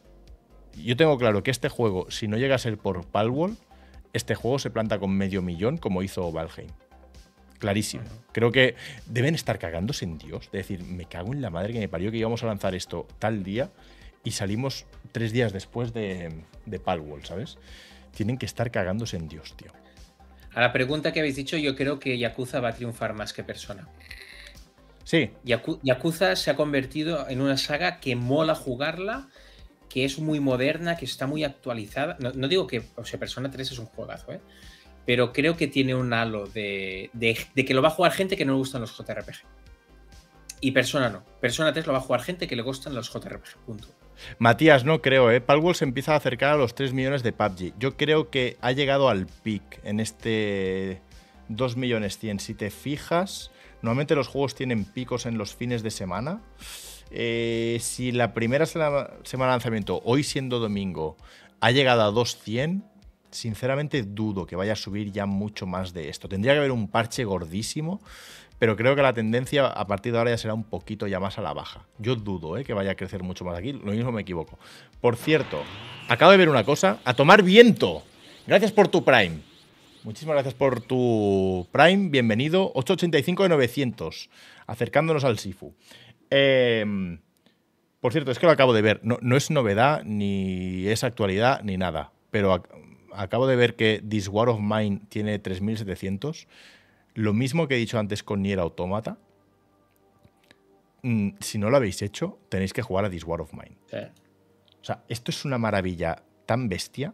Yo tengo claro que este juego, si no llega a ser por Palworld, este juego se planta con medio millón como hizo Valheim. Clarísimo. Creo que deben estar cagándose en Dios. De decir, me cago en la madre que me parió que íbamos a lanzar esto tal día y salimos tres días después de, de Palworld, ¿sabes? Tienen que estar cagándose en Dios, tío. A la pregunta que habéis dicho, yo creo que Yakuza va a triunfar más que Persona. Sí. Yaku Yakuza se ha convertido en una saga que mola jugarla, que es muy moderna, que está muy actualizada. No, no digo que, o sea, Persona tres es un juegazo, ¿eh? Pero creo que tiene un halo de, de, de que lo va a jugar gente que no le gustan los J R P G. Y Persona no. Persona tres lo va a jugar gente que le gustan los J R P G. Punto. Matías, no creo, ¿eh? Palworld se empieza a acercar a los tres millones de P U B G. Yo creo que ha llegado al pic en este dos millones cien. Si te fijas, normalmente los juegos tienen picos en los fines de semana. Eh, si la primera semana de lanzamiento, hoy siendo domingo, ha llegado a dos cien, sinceramente dudo que vaya a subir ya mucho más de esto. Tendría que haber un parche gordísimo, pero creo que la tendencia a partir de ahora ya será un poquito ya más a la baja. Yo dudo ¿eh? que vaya a crecer mucho más aquí, lo mismo me equivoco. Por cierto, acabo de ver una cosa, a tomar viento. Gracias por tu Prime. Muchísimas gracias por tu Prime, bienvenido. ocho ochenta y cinco de novecientos, acercándonos al Sifu. Eh, por cierto, es que lo acabo de ver, no, no es novedad, ni es actualidad, ni nada, pero ac acabo de ver que This War of Mine tiene tres mil setecientos. Lo mismo que he dicho antes con Nier Automata. Mm, si no lo habéis hecho, tenéis que jugar a This War of Mine. Sí. O sea, esto es una maravilla tan bestia.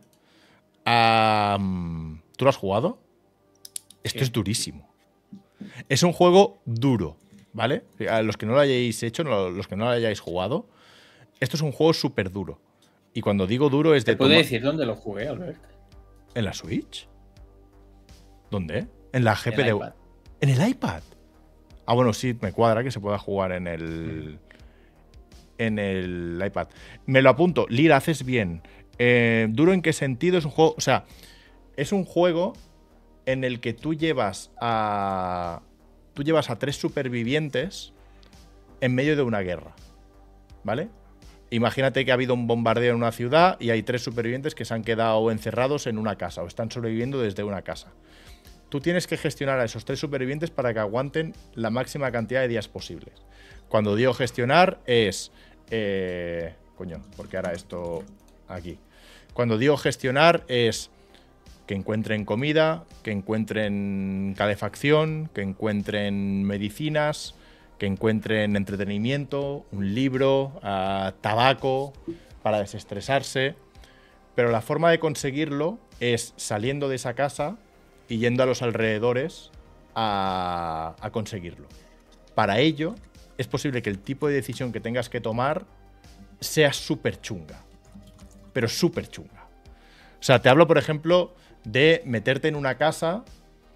Um, ¿Tú lo has jugado? Esto sí. Es durísimo. Es un juego duro, ¿vale? A los que no lo hayáis hecho, los que no lo hayáis jugado, esto es un juego súper duro. Y cuando digo duro es de... ¿Te puedo decir dónde lo jugué, Albert? ¿En la Switch? ¿Dónde? En la G P D. En el iPad. ¿En el iPad? Ah, bueno, sí, me cuadra que se pueda jugar en el... En el iPad. Me lo apunto. Lira, haces bien. Eh, ¿Duro en qué sentido? Es un juego... O sea, es un juego en el que tú llevas a... Tú llevas a tres supervivientes en medio de una guerra. ¿Vale? Imagínate que ha habido un bombardeo en una ciudad y hay tres supervivientes que se han quedado encerrados en una casa o están sobreviviendo desde una casa. tú tienes que gestionar a esos tres supervivientes para que aguanten la máxima cantidad de días posibles. Cuando digo gestionar es... Eh, coño, porque ahora esto aquí. Cuando digo gestionar es que encuentren comida, que encuentren calefacción, que encuentren medicinas, que encuentren entretenimiento, un libro, uh, tabaco, para desestresarse. Pero la forma de conseguirlo es saliendo de esa casa y yendo a los alrededores a, a conseguirlo. Para ello, es posible que el tipo de decisión que tengas que tomar sea súper chunga. Pero súper chunga. O sea, te hablo, por ejemplo, de meterte en una casa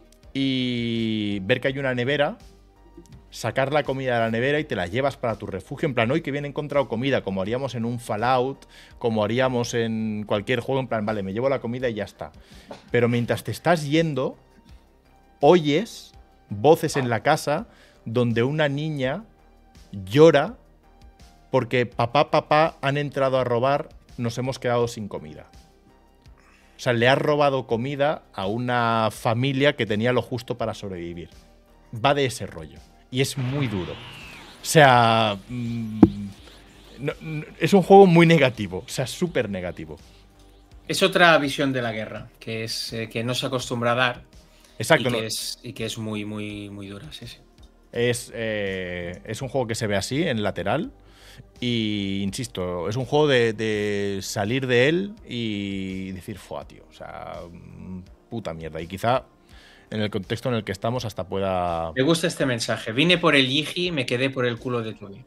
y ver que hay una nevera, sacar la comida de la nevera y te la llevas para tu refugio. En plan, hoy que bien he encontrado comida, como haríamos en un Fallout, como haríamos en cualquier juego, en plan, vale, me llevo la comida y ya está. Pero mientras te estás yendo, oyes voces en la casa donde una niña llora porque papá, papá han entrado a robar, nos hemos quedado sin comida. O sea, le has robado comida a una familia que tenía lo justo para sobrevivir. Va de ese rollo. Y es muy duro. O sea, mmm, no, no, es un juego muy negativo. O sea, súper negativo. Es otra visión de la guerra, que es eh, que no se acostumbra a dar. Exacto. Y que, no. es, y que es muy, muy, muy dura, sí, sí. Es, eh, es un juego que se ve así, en lateral. Y insisto, es un juego de, de salir de él y decir, fuá, tío. O sea, puta mierda. Y quizá en el contexto en el que estamos hasta pueda... Me gusta este mensaje. Vine por el Yiji, me quedé por el culo de Tony.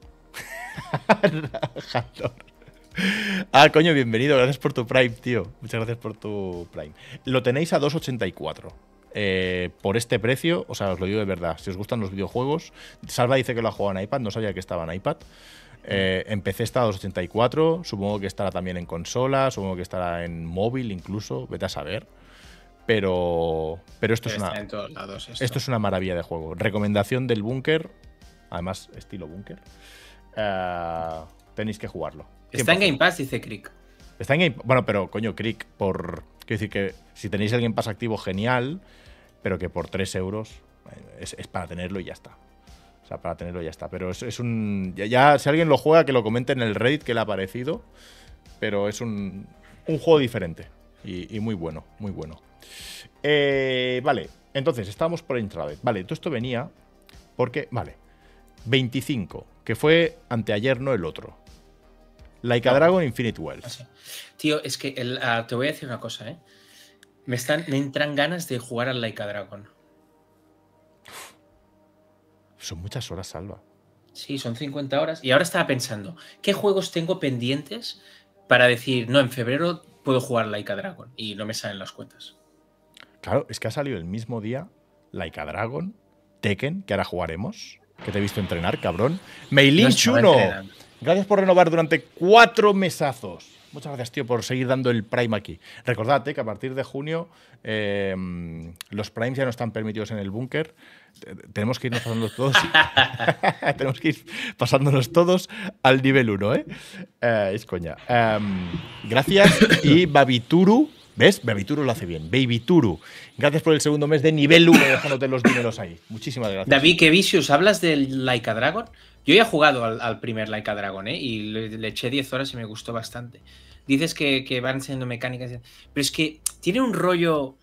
Ah, coño, bienvenido. Gracias por tu Prime, tío. Muchas gracias por tu Prime. Lo tenéis a dos ochenta y cuatro. Eh, por este precio, o sea, os lo digo de verdad. Si os gustan los videojuegos, Salva dice que lo ha jugado en iPad. No sabía que estaba en iPad. Eh, en P C está a dos ochenta y cuatro. Supongo que estará también en consola. Supongo que estará en móvil incluso. Vete a saber. Pero, pero esto, es una, en todos lados esto. esto es una maravilla de juego. Recomendación del Búnker. Además, estilo Búnker. Uh, tenéis que jugarlo. Está en Game Pass, dice Crick. Está en Game Pass. Bueno, pero coño, Crick, por. Quiero decir que si tenéis el Game Pass activo, genial. Pero que por tres euros es, es para tenerlo y ya está. O sea, para tenerlo y ya está. Pero es, es un. Ya, ya, si alguien lo juega, que lo comente en el Reddit que le ha parecido. Pero es un, un juego diferente. Y, y muy bueno, muy bueno. Eh, vale, entonces estábamos por Intraday. Vale, todo esto venía porque, vale, veinticinco, que fue anteayer, no el otro. Like a Dragon Infinite Wealth. Sí. Tío, es que el, uh, te voy a decir una cosa, ¿eh? Me, están, me entran ganas de jugar al Like a Dragon. Uf, son muchas horas, Salva. Sí, son cincuenta horas. Y ahora estaba pensando, ¿qué juegos tengo pendientes para decir, no, en febrero puedo jugar Like a Dragon? Y no me salen las cuentas. Claro, es que ha salido el mismo día Like a Dragon, Tekken, que ahora jugaremos, que te he visto entrenar, cabrón. Meilin No Chuno, gracias por renovar durante cuatro mesazos. Muchas gracias, tío, por seguir dando el Prime aquí. Recordad eh, que a partir de junio eh, los Primes ya no están permitidos en el búnker. Tenemos que irnos pasando todos. Tenemos que ir pasándonos todos al nivel uno, ¿eh? eh es coña. Um, gracias y Babituru. ¿Ves? Babituru lo hace bien. Babituru. Gracias por el segundo mes de nivel uno, dejándote los dineros ahí. Muchísimas gracias. David, que Vicious, ¿hablas del Like a Dragon? Yo ya he jugado al, al primer Like a Dragon, ¿eh? Y le, le eché diez horas y me gustó bastante. Dices que, que van siendo mecánicas, pero es que tiene un rollo...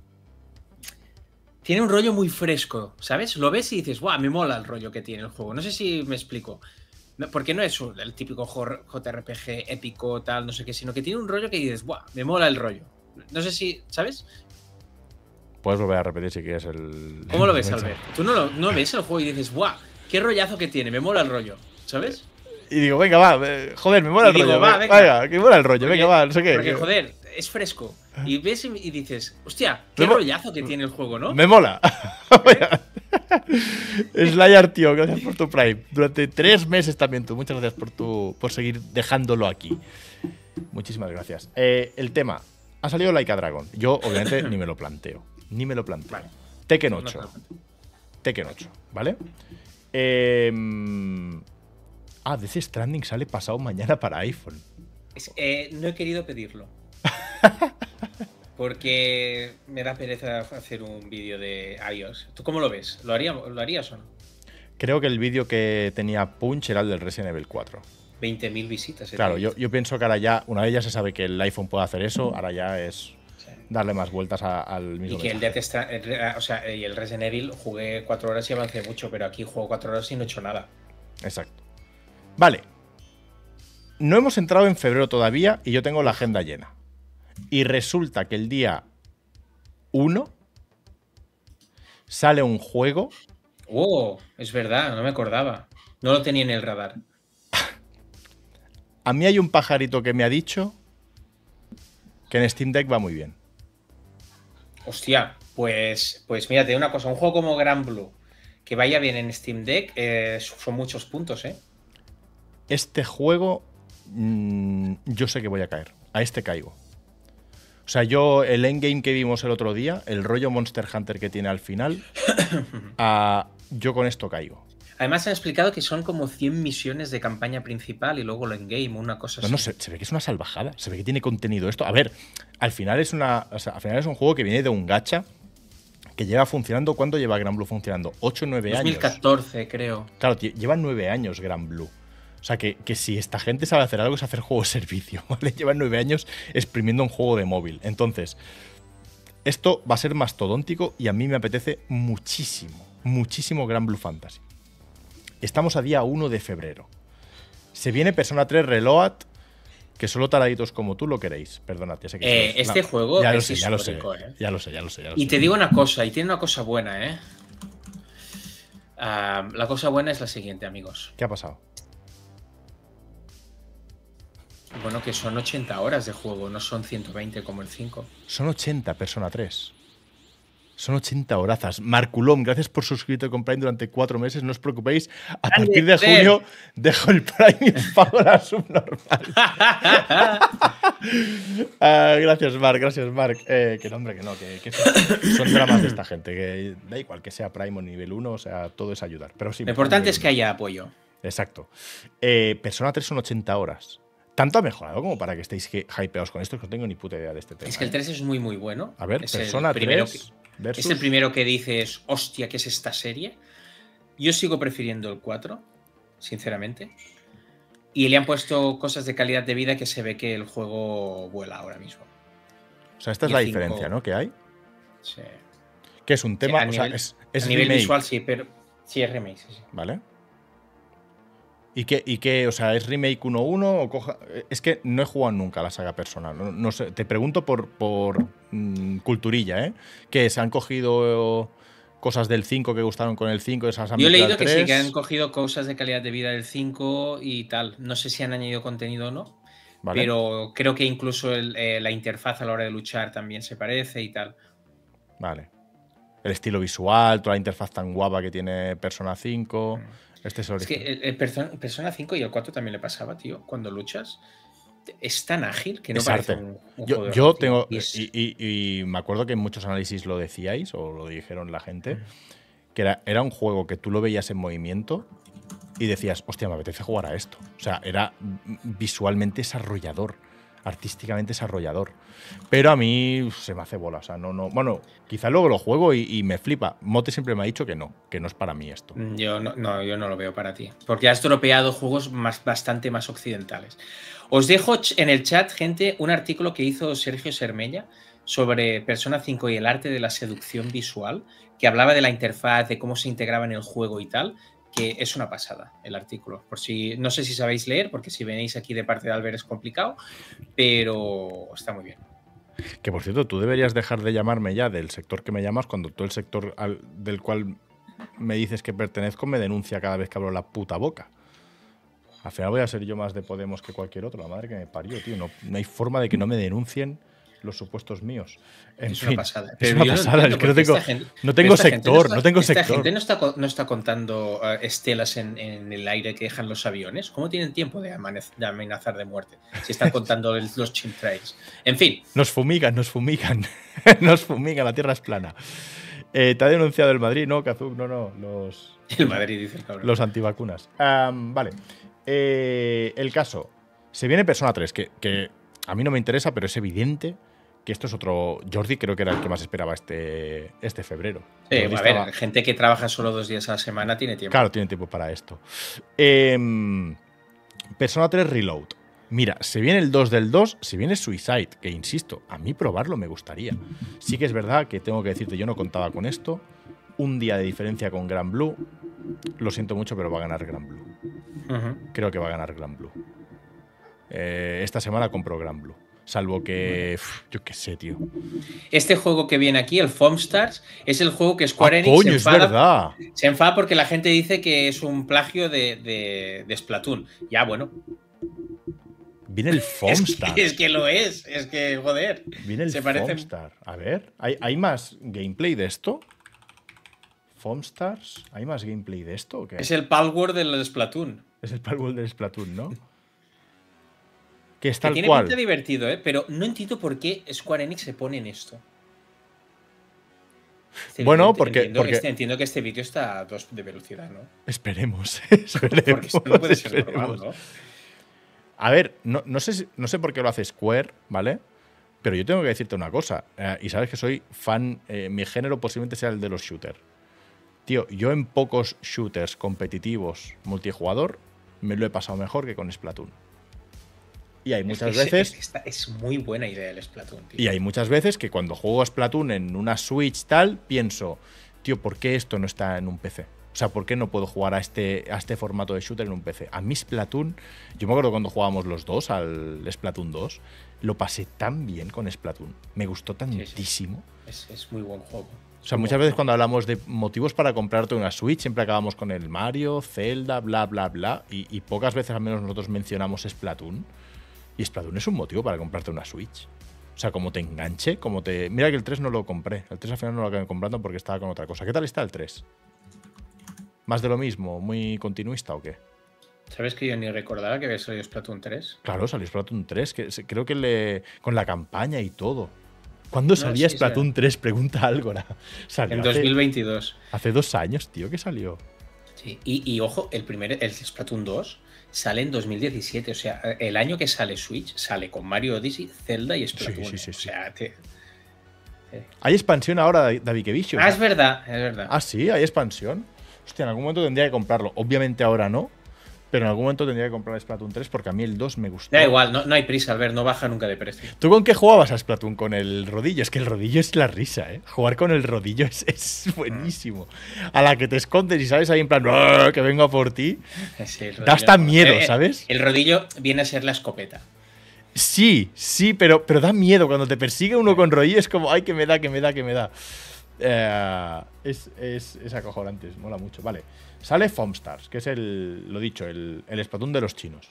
Tiene un rollo muy fresco, ¿sabes? Lo ves y dices, ¡guau! Me mola el rollo que tiene el juego. No sé si me explico. Porque no es un, el típico J R P G épico, tal, no sé qué, sino que tiene un rollo que dices, ¡guau! Me mola el rollo. No sé si, ¿sabes? Puedes volver a repetir si quieres el... ¿Cómo lo ves, Albert? Tú no, lo, no ves el juego y dices, ¡guau! ¡Qué rollazo que tiene! Me mola el rollo, ¿sabes? Y digo, venga, va, joder, me mola el digo, rollo. Va, venga, venga, que mola el rollo, porque, venga, va, no sé qué. Porque, joder, es fresco. Y ves y dices, hostia, qué me rollazo que tiene el juego, ¿no? Me mola. Slayer, tío, gracias por tu Prime. Durante tres meses también tú. Muchas gracias por, tu, por seguir dejándolo aquí. Muchísimas gracias. Eh, el tema. Ha salido Like a Dragon. Yo, obviamente, ni me lo planteo. Ni me lo planteo. Vale. Tekken ocho. Tekken ocho, ¿vale? Eh, ah, Death Stranding sale pasado mañana para iPhone. Es, eh, no he querido pedirlo. porque me da pereza hacer un vídeo de iOS. ¿Tú cómo lo ves? ¿Lo, haría, ¿Lo harías o no? Creo que el vídeo que tenía punch era el del Resident Evil cuatro. veinte mil visitas. Claro, yo, yo pienso que ahora ya, una vez ya se sabe que el iPhone puede hacer eso, ahora ya es darle más vueltas a, al mismo. Y que el Death Stranding, o sea, y el Resident Evil jugué cuatro horas y avancé mucho, pero aquí juego cuatro horas y no he hecho nada. Exacto. Vale. No hemos entrado en febrero todavía y yo tengo la agenda llena. Y resulta que el día uno sale un juego. Oh, es verdad, no me acordaba. No lo tenía en el radar. A mí hay un pajarito que me ha dicho que en Steam Deck va muy bien. Hostia, pues, pues mírate, una cosa, un juego como Gran Blue que vaya bien en Steam Deck eh, son muchos puntos, ¿eh? Este juego mmm, yo sé que voy a caer. A este caigo. O sea, yo el endgame que vimos el otro día, el rollo Monster Hunter que tiene al final, a, yo con esto caigo. Además han explicado que son como cien misiones de campaña principal y luego lo endgame, una cosa no, así. No, se, se ve que es una salvajada. Se ve que tiene contenido esto. A ver, al final es una, o sea, al final es un juego que viene de un gacha que lleva funcionando. ¿Cuánto lleva Gran Blue funcionando? ocho o nueve años. dos mil catorce, creo. Claro, lleva nueve años Gran Blue. O sea, que, que si esta gente sabe hacer algo es hacer juego servicio, ¿vale? Llevan nueve años exprimiendo un juego de móvil. Entonces, esto va a ser mastodóntico y a mí me apetece muchísimo, muchísimo Gran Blue Fantasy. Estamos a día uno de febrero. Se viene Persona tres Reload, que solo taraditos como tú lo queréis. Perdona, ya sé que... Eh, es, este no, juego ya lo es sé, ya lo sé, ¿eh? ya lo sé, ya lo sé, ya lo Y sé. te digo una cosa, y tiene una cosa buena, ¿eh? Uh, la cosa buena es la siguiente, amigos. ¿Qué ha pasado? Bueno, que son ochenta horas de juego, no son ciento veinte como el cinco. Son ochenta, Persona tres. Son ochenta horazas. Marculón, gracias por suscribirte con Prime durante cuatro meses. No os preocupéis. A partir de junio dejo el Prime y os pago la subnormal. uh, gracias, Marc. Gracias, Marc. Eh, que no, hombre, que no. Que, que son, son dramas de esta gente. Que da igual que sea Prime o nivel uno. O sea, todo es ayudar. Pero sí, lo importante es que haya apoyo. Exacto. Eh, Persona tres son ochenta horas. ¿Tanto ha mejorado como para que estéis hypeados con esto? Que no tengo ni puta idea de este tema. Es que el tres es muy, muy bueno. A ver, es Persona tres versus... Es el primero que dices, hostia, ¿qué es esta serie? Yo sigo prefiriendo el cuatro, sinceramente. Y le han puesto cosas de calidad de vida que se ve que el juego vuela ahora mismo. O sea, esta es la diferencia, ¿no? Que hay. Sí. Que es un tema... Sí, a o nivel, sea, es, es a nivel remake. visual sí, pero sí es remake. Sí, sí. Vale. ¿Y qué, ¿Y qué? O sea, ¿es remake uno uno o coja...? Es que no he jugado nunca a la saga Persona. No, no sé, te pregunto por, por mmm, culturilla, ¿eh? Que se han cogido cosas del cinco que gustaron con el cinco, esas han Yo he leído que tres. sí, que han cogido cosas de calidad de vida del cinco y tal. No sé si han añadido contenido o no, vale. Pero creo que incluso el, eh, la interfaz a la hora de luchar también se parece y tal. Vale. El estilo visual, toda la interfaz tan guapa que tiene Persona cinco... Mm. Este es, el es que el, el Persona cinco y el cuatro también le pasaba, tío. Cuando luchas, es tan ágil que no es parece arte. un, un yo, juego de yo arte, tengo y, es... y, y, y me acuerdo que en muchos análisis lo decíais o lo dijeron la gente, que era, era un juego que tú lo veías en movimiento y decías, hostia, me apetece jugar a esto. O sea, era visualmente desarrollador, artísticamente desarrollador. Pero a mí se me hace bola. O sea, no, no. Bueno, quizá luego lo juego y, y me flipa. Mote siempre me ha dicho que no, que no es para mí esto. Yo no, no, yo no lo veo para ti. Porque has estropeado juegos más, bastante más occidentales. Os dejo en el chat, gente, un artículo que hizo Sergio Sermella sobre Persona cinco y el arte de la seducción visual, que hablaba de la interfaz, de cómo se integraba en el juego y tal, que es una pasada el artículo. Por si no sé si sabéis leer, porque si venís aquí de parte de Albert es complicado, pero está muy bien. Que por cierto, tú deberías dejar de llamarme ya del sector que me llamas cuando todo el sector al, del cual me dices que pertenezco me denuncia cada vez que abro la puta boca. Al final voy a ser yo más de Podemos que cualquier otro. La madre que me parió, tío. No, no hay forma de que no me denuncien los supuestos míos. En es fin, una pasada. Es una pasada. Es que no tengo, gente, no tengo sector. No, está, no tengo esta sector. gente no está, no está contando uh, estelas en, en el aire que dejan los aviones. ¿Cómo tienen tiempo de, de amenazar de muerte? Si están contando el, los chemtrails. En fin. Nos fumigan, nos fumigan. Nos fumigan. La tierra es plana. Eh, te ha denunciado el Madrid, ¿no, Kazuk? No, no. Los, el Madrid, dice el cabrón. Los antivacunas. Um, vale. Eh, el caso. Se viene Persona tres, que, que a mí no me interesa, pero es evidente que esto es otro. Jordi creo que era el que más esperaba este, este febrero. Sí, Jordi a estaba- ver, gente que trabaja solo dos días a la semana tiene tiempo. Claro, tiene tiempo para esto. Em, Persona tres Reload. Mira, se viene el dos del dos, se viene Suicide, que insisto, a mí probarlo me gustaría. Sí que es verdad que tengo que decirte, yo no contaba con esto. Un día de diferencia con Gran Blue. Lo siento mucho, pero va a ganar Gran Blue. Ujú. Creo que va a ganar Gran Blue. Eh, esta semana compro Gran Blue. Salvo que. Uf, yo qué sé, tío. Este juego que viene aquí, el Foam Stars, es el juego que Square ¡Ah, Enix coño, se, es enfada, verdad! se enfada porque la gente dice que es un plagio de, de, de Splatoon. Ya, bueno. Viene el Es Foamstar. que, es que lo es. Es que, joder. Viene el se parecen- Foamstar. A ver, ¿hay, ¿hay más gameplay de esto? ¿Foamstars? ¿Hay más gameplay de esto o qué? Es el Palworld del Splatoon. Es el Palworld del Splatoon, ¿no? Que es Que tal tiene cual. pinta divertido, ¿eh? Pero no entiendo por qué Square Enix se pone en esto. Este Bueno, vídeo- porque- Entiendo, porque- este- entiendo que este vídeo está a dos de velocidad, ¿no? Esperemos. Porque Esperemos. esto no puede ser esperemos. normal, ¿no? A ver, no, no, sé, si- no sé por qué lo hace Square, ¿vale? Pero yo tengo que decirte una cosa. eh, y sabes que soy fan. eh, mi género posiblemente sea el de los shooters. Tío, yo en pocos shooters competitivos multijugador me lo he pasado mejor que con Splatoon. Y hay muchas Es que- veces. Es, que esta- es muy buena idea el Splatoon, tío. Y hay muchas veces que cuando juego a Splatoon en una Switch tal, pienso, tío, ¿por qué esto no está en un P C? O sea, ¿por qué no puedo jugar a este, a este formato de shooter en un P C? A mí Splatoon, yo me acuerdo cuando jugábamos los dos al Splatoon dos, lo pasé tan bien con Splatoon. Me gustó tantísimo. Es, es muy buen juego. O sea, muchas veces cuando hablamos de motivos para comprarte una Switch, siempre acabamos con el Mario, Zelda, bla, bla, bla. Y, y pocas veces al menos nosotros mencionamos Splatoon. Y Splatoon es un motivo para comprarte una Switch. O sea, como te enganche, como te... Mira que el tres no lo compré. El tres al final no lo acabé comprando porque estaba con otra cosa. ¿Qué tal está el tres? ¿Más de lo mismo? ¿Muy continuista o qué? ¿Sabes que yo ni recordaba que había salido Splatoon tres? Claro, salió Splatoon tres, que se- creo que le... con la campaña y todo. ¿Cuándo No, salía sí, Splatoon sí. tres? Pregunta Álgora. Salió En hace, dos mil veintidós. hace dos años, tío, que salió. Sí. Y, y ojo, el primer, el Splatoon dos sale en dos mil diecisiete. O sea, el año que sale Switch sale con Mario Odyssey, Zelda y Splatoon. Sí, sí, sí, o sí. sea, te- Hay expansión ahora, David Kevicio. Ah, es verdad, es verdad. Ah, sí, hay expansión. Hostia, en algún momento tendría que comprarlo. Obviamente ahora no, pero en algún momento tendría que comprar Splatoon tres porque a mí el dos me gustó. Da igual, no, no hay prisa, Albert, no baja nunca de precio. ¿Tú con qué jugabas a Splatoon? Con el rodillo. Es que el rodillo es la risa, ¿eh? Jugar con el rodillo es, es buenísimo. A la que te escondes y sabes ahí en plan, "Arr, que vengo a por ti". Sí, el Da rodillo- hasta miedo, Eh, eh, ¿sabes? El rodillo viene a ser la escopeta. Sí, sí, pero, pero da miedo. Cuando te persigue uno con rodillo es como, ay, que me da, que me da, que me da. Eh, es, es, es acojonante, mola mucho. Vale, sale Foamstars, que es el, lo dicho, el, el Splatoon de los chinos.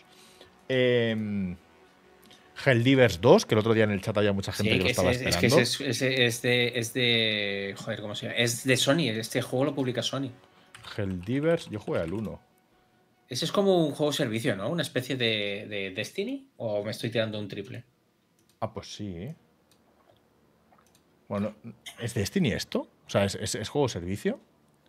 Eh, Helldivers dos, que el otro día en el chat había mucha gente Sí, que lo que estaba es, es que esperando. ese es, ese es de, es de. Joder, ¿cómo se llama? Es de Sony. Este juego lo publica Sony. Helldivers, yo jugué al uno. Ese es como un juego servicio, ¿no? Una especie de, de Destiny. ¿O me estoy tirando un triple? Ah, pues sí. ¿eh? Bueno, ¿es Destiny esto? O sea, ¿es, es, es juego servicio?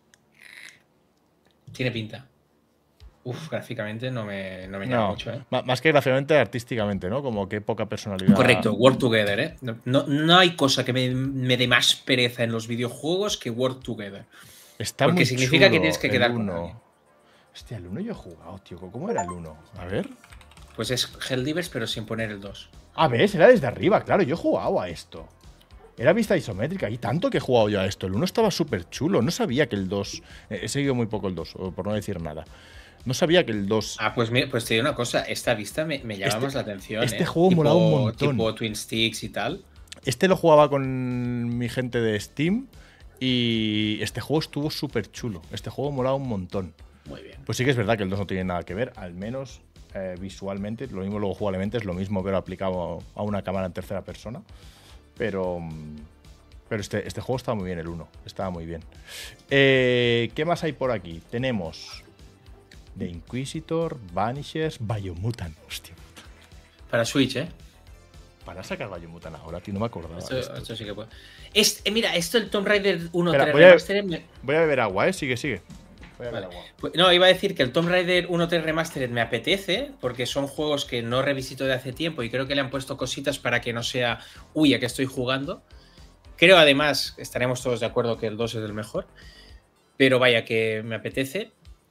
Tiene pinta. Uf, gráficamente no me, no me llama No, mucho, ¿eh? ma- más que gráficamente, artísticamente, ¿no? Como que poca personalidad. Correcto, Work Together, ¿eh? No, no, no hay cosa que me, me dé más pereza en los videojuegos que Work Together. Está Porque muy significa que chulo tienes que el quedar con uno. alguien. Hostia, el uno yo he jugado, tío. ¿Cómo era el uno? A ver. Pues es Helldivers, pero sin poner el dos. Ah, ves, era desde arriba, claro. Yo he jugado a esto. Era vista isométrica. Y tanto que he jugado yo a esto. El uno estaba súper chulo. No sabía que el dos. eh, He seguido muy poco el dos, o por no decir nada. No sabía que el dos. Ah, pues mira, pues te digo una cosa, esta vista me, me llama Este- más la atención. este ¿eh? juego Tipo- molaba un montón. Tipo Twin Sticks y tal. Este lo jugaba con mi gente de Steam. Y este juego estuvo súper chulo. Este juego molaba un montón. Muy bien. Pues sí que es verdad que el dos no tiene nada que ver, al menos eh, visualmente. Lo mismo luego jugablemente es lo mismo, pero aplicado a una cámara en tercera persona. Pero, mm, pero este, este juego estaba muy bien, el uno. Estaba muy bien. Eh, ¿Qué más hay por aquí? Tenemos The Inquisitor, Vanishers, Biomutant. Hostia, Para Switch, ¿eh? para sacar Biomutant ahora, tío, no me acordaba. Esto, de esto. esto sí que puede. Este, mira, esto el Tomb Raider uno Espera, tres voy a- Remastered me- Voy a beber agua, ¿eh? Sigue, sigue. Vale. Pues, no, iba a decir que el Tomb Raider uno tres Remastered me apetece, porque son juegos que no revisito de hace tiempo y creo que le han puesto cositas para que no sea, uy, ¿a qué estoy jugando? Creo, además, estaremos todos de acuerdo que el dos es el mejor, pero vaya, que me apetece.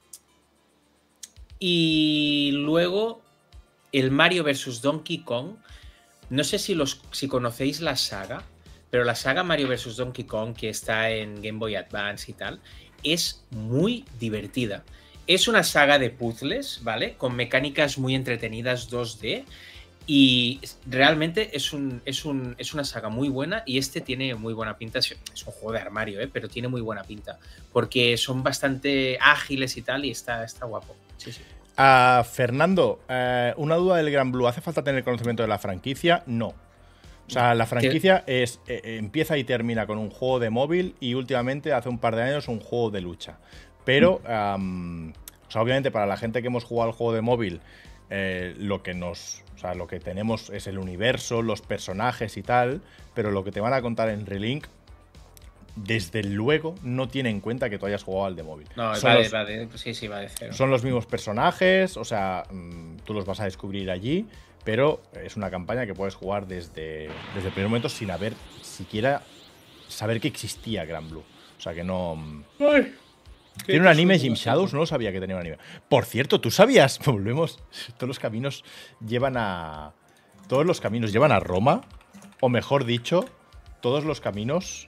Y luego, el Mario versus. Donkey Kong. No sé si, los, si conocéis la saga, pero la saga Mario versus. Donkey Kong, que está en Game Boy Advance y tal, es muy divertida. Es una saga de puzzles, ¿vale? Con mecánicas muy entretenidas dos D. Y realmente es, un, es, un, es una saga muy buena y este tiene muy buena pinta. Es un juego de armario, ¿eh? Pero tiene muy buena pinta. Porque son bastante ágiles y tal y está, está guapo. Sí, sí. Uh, Fernando, uh, una duda del Gran Blue. ¿Hace falta tener conocimiento de la franquicia? No. O sea, la franquicia es, eh, empieza y termina con un juego de móvil y últimamente, hace un par de años, un juego de lucha. Pero, um, o sea, obviamente para la gente que hemos jugado al juego de móvil, eh, lo que nos... O sea, lo que tenemos es el universo, los personajes y tal, pero lo que te van a contar en Relink, desde luego, no tiene en cuenta que tú hayas jugado al de móvil. No, va de, va de, sí, sí, va de cero. Son los mismos personajes, o sea, tú los vas a descubrir allí, pero es una campaña que puedes jugar desde, desde el primer momento sin haber siquiera saber que existía Gran Blue. O sea, que no... Ay. Tiene un anime, Jim Shadows, no lo sabía que tenía un anime. Por cierto, ¿tú sabías? Volvemos. Todos los caminos llevan a. Todos los caminos llevan a Roma. O mejor dicho, todos los caminos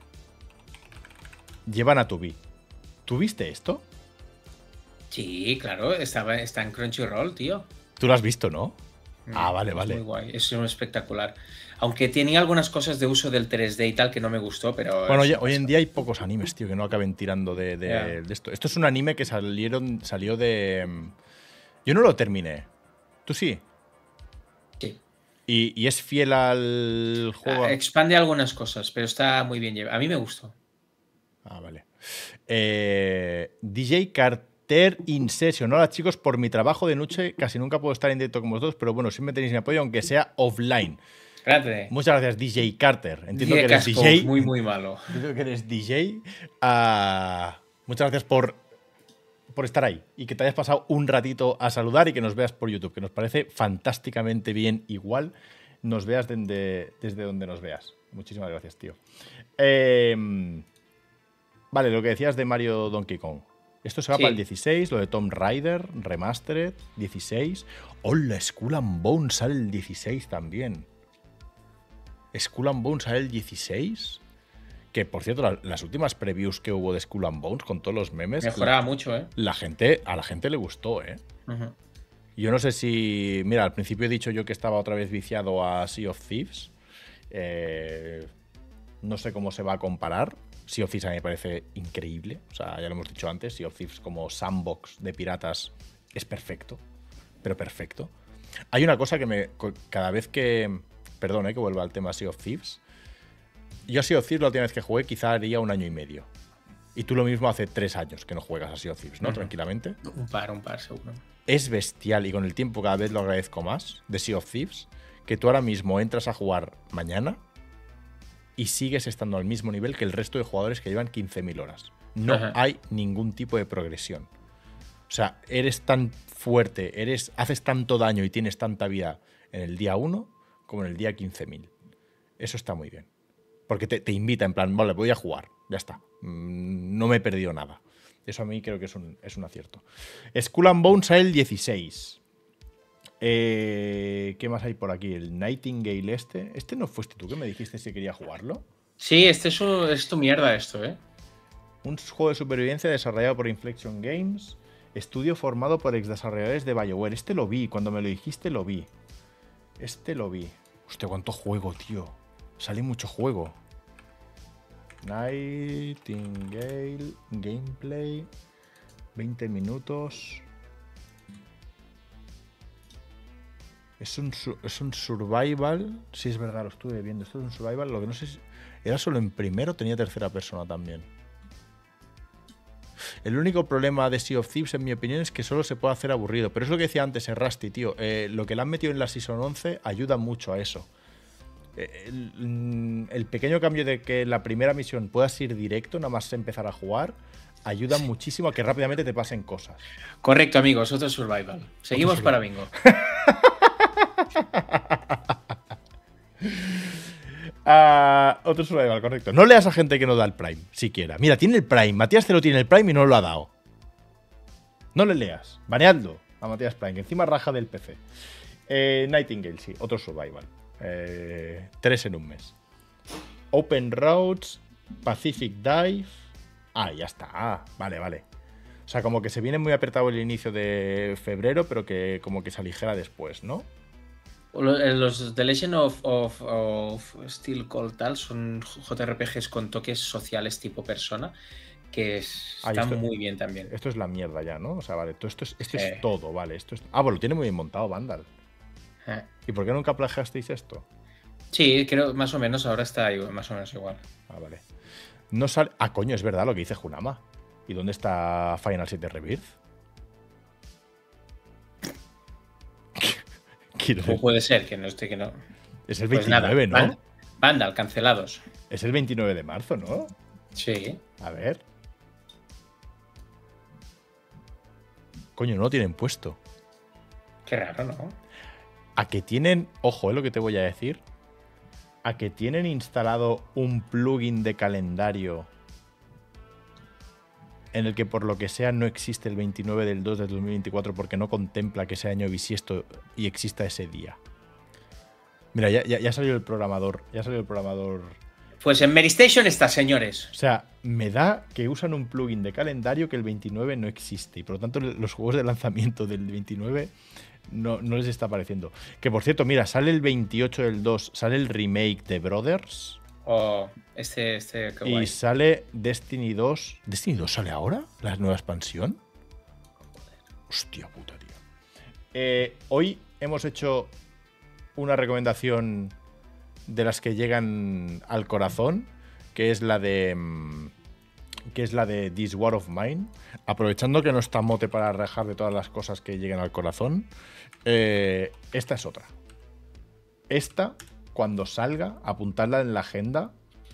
llevan a Tubi. ¿Tú viste esto? Sí, claro, estaba, está en Crunchyroll, tío. Tú lo has visto, ¿no? Mm, ah, vale, es vale. Muy guay, es un espectacular. Aunque tenía algunas cosas de uso del tres D y tal que no me gustó, pero... Bueno, ya, hoy en día hay pocos animes, tío, que no acaben tirando de, de, yeah. de esto. Esto es un anime que salieron, salió de... Yo no lo terminé. ¿Tú sí? Sí. ¿Y, y es fiel al juego? Ah, expande algunas cosas, pero está muy bien llevado. A mí me gustó. Ah, vale. Eh, D J Carter In Session. Hola, chicos, por mi trabajo de noche casi nunca puedo estar en directo como vosotros, pero bueno, siempre tenéis mi apoyo, aunque sea offline. Espérate. Muchas gracias, D J Carter. Entiendo D J que eres Casco, D J. Muy, muy malo. Entiendo que eres D J. Uh, muchas gracias por, por estar ahí y que te hayas pasado un ratito a saludar y que nos veas por YouTube, que nos parece fantásticamente bien igual. Nos veas desde, desde donde nos veas. Muchísimas gracias, tío. Eh, vale, lo que decías de Mario Donkey Kong. Esto se va sí. para el dieciséis, lo de Tomb Raider, Remastered, dieciséis. Hola, Skull and Bones sale el dieciséis también. Skull and Bones sale el dieciséis. Que, por cierto, la, las últimas previews que hubo de Skull and Bones con todos los memes... Mejoraba la, mucho, ¿eh? La gente, a la gente le gustó, ¿eh? Uh-huh. Yo no sé si... Mira, al principio he dicho yo que estaba otra vez viciado a Sea of Thieves. Eh, no sé cómo se va a comparar. Sea of Thieves a mí me parece increíble. O sea, ya lo hemos dicho antes, Sea of Thieves como sandbox de piratas es perfecto. Pero perfecto. Hay una cosa que me... Cada vez que... Perdón, eh, que vuelva al tema Sea of Thieves. Yo a Sea of Thieves la última vez que jugué quizá haría un año y medio. Y tú lo mismo hace tres años que no juegas a Sea of Thieves, ¿no? Uh-huh. Tranquilamente. Un par, un par, seguro. Es bestial y con el tiempo cada vez lo agradezco más de Sea of Thieves, que tú ahora mismo entras a jugar mañana y sigues estando al mismo nivel que el resto de jugadores que llevan quince mil horas. No uh-huh. hay ningún tipo de progresión. O sea, eres tan fuerte, eres, haces tanto daño y tienes tanta vida en el día uno como en el día quince mil. Eso está muy bien. Porque te, te invita en plan, vale, voy a jugar, ya está. No me he perdido nada. Eso a mí creo que es un, es un acierto. Skull and Bones sale el dieciséis. Eh, ¿Qué más hay por aquí? El Nightingale este. ¿Este no fuiste tú que me dijiste si quería jugarlo? Sí, este es, un, es tu mierda esto, ¿eh? Un juego de supervivencia desarrollado por Inflection Games. Estudio formado por exdesarrolladores de BioWare. Este lo vi, cuando me lo dijiste lo vi. Este lo vi. Hostia, cuánto juego, tío. Sale mucho juego. Nightingale, gameplay, veinte minutos. Es un, es un survival. Sí, es verdad, lo estuve viendo. Esto es un survival. Lo que no sé si era solo en primero o tenía tercera persona también. El único problema de Sea of Thieves, en mi opinión, es que solo se puede hacer aburrido. Pero es lo que decía antes, el Rusty, tío. Eh, lo que le han metido en la Season once ayuda mucho a eso. El, el pequeño cambio de que la primera misión puedas ir directo, nada más empezar a jugar, ayudan muchísimo a que rápidamente te pasen cosas. Correcto, amigos, otro survival. Seguimos Otro para bingo. uh, otro survival, correcto. No leas a gente que no da el Prime, siquiera. Mira, tiene el Prime. Matías te lo tiene el Prime y no lo ha dado. No le leas. Baneadlo a Matías Prime, que encima raja del P C. Eh, Nightingale, sí, otro survival. Eh, tres en un mes. Open Roads, Pacific Dive. Ah, ya está. Ah, vale, vale. O sea, como que se viene muy apretado el inicio de febrero, pero que como que se aligera después, ¿no? Los The Legend of, of, of Steel Cold tal son J R P Gs con toques sociales tipo Persona, que es, ah, están esto, muy bien también. Esto es la mierda ya, ¿no? O sea, vale, esto, esto, es, esto sí. es todo, vale. Esto es, ah, bueno, lo tiene muy bien montado Vandal. Eh. ¿Y por qué nunca plagiasteis esto? Sí, creo más o menos ahora está más o menos igual. Ah, vale. No sale. Ah, coño, es verdad lo que dice Junama. ¿Y dónde está Final siete Rebirth? ¿Cómo puede ser que no esté que no? Es el veintinueve, pues nada, ¿no? Vandal, cancelados. Es el veintinueve de marzo, ¿no? Sí. A ver. Coño, no lo tienen puesto. Qué raro, ¿no? A que tienen, ojo, es lo que te voy a decir. A que tienen instalado un plugin de calendario en el que por lo que sea no existe el veintinueve del dos del dos mil veinticuatro porque no contempla que ese año bisiesto y exista ese día. Mira, ya, ya, ya salió el programador. Ya salió el programador. Pues en Meristation está, señores. O sea, me da que usan un plugin de calendario que el veintinueve no existe. Y por lo tanto, los juegos de lanzamiento del veintinueve no, no les está apareciendo. Que por cierto, mira, sale el veintiocho del dos, sale el remake de Brothers. Oh, este, este, qué guay. Y sale Destiny dos. ¿Destiny dos sale ahora? ¿La nueva expansión? Hostia puta, tío. Eh, hoy hemos hecho una recomendación de las que llegan al corazón, que es la de que es la de This War of Mine. Aprovechando que no está Mote para rajar de todas las cosas que llegan al corazón, eh, esta es otra. Esta, cuando salga, apuntarla en la agenda.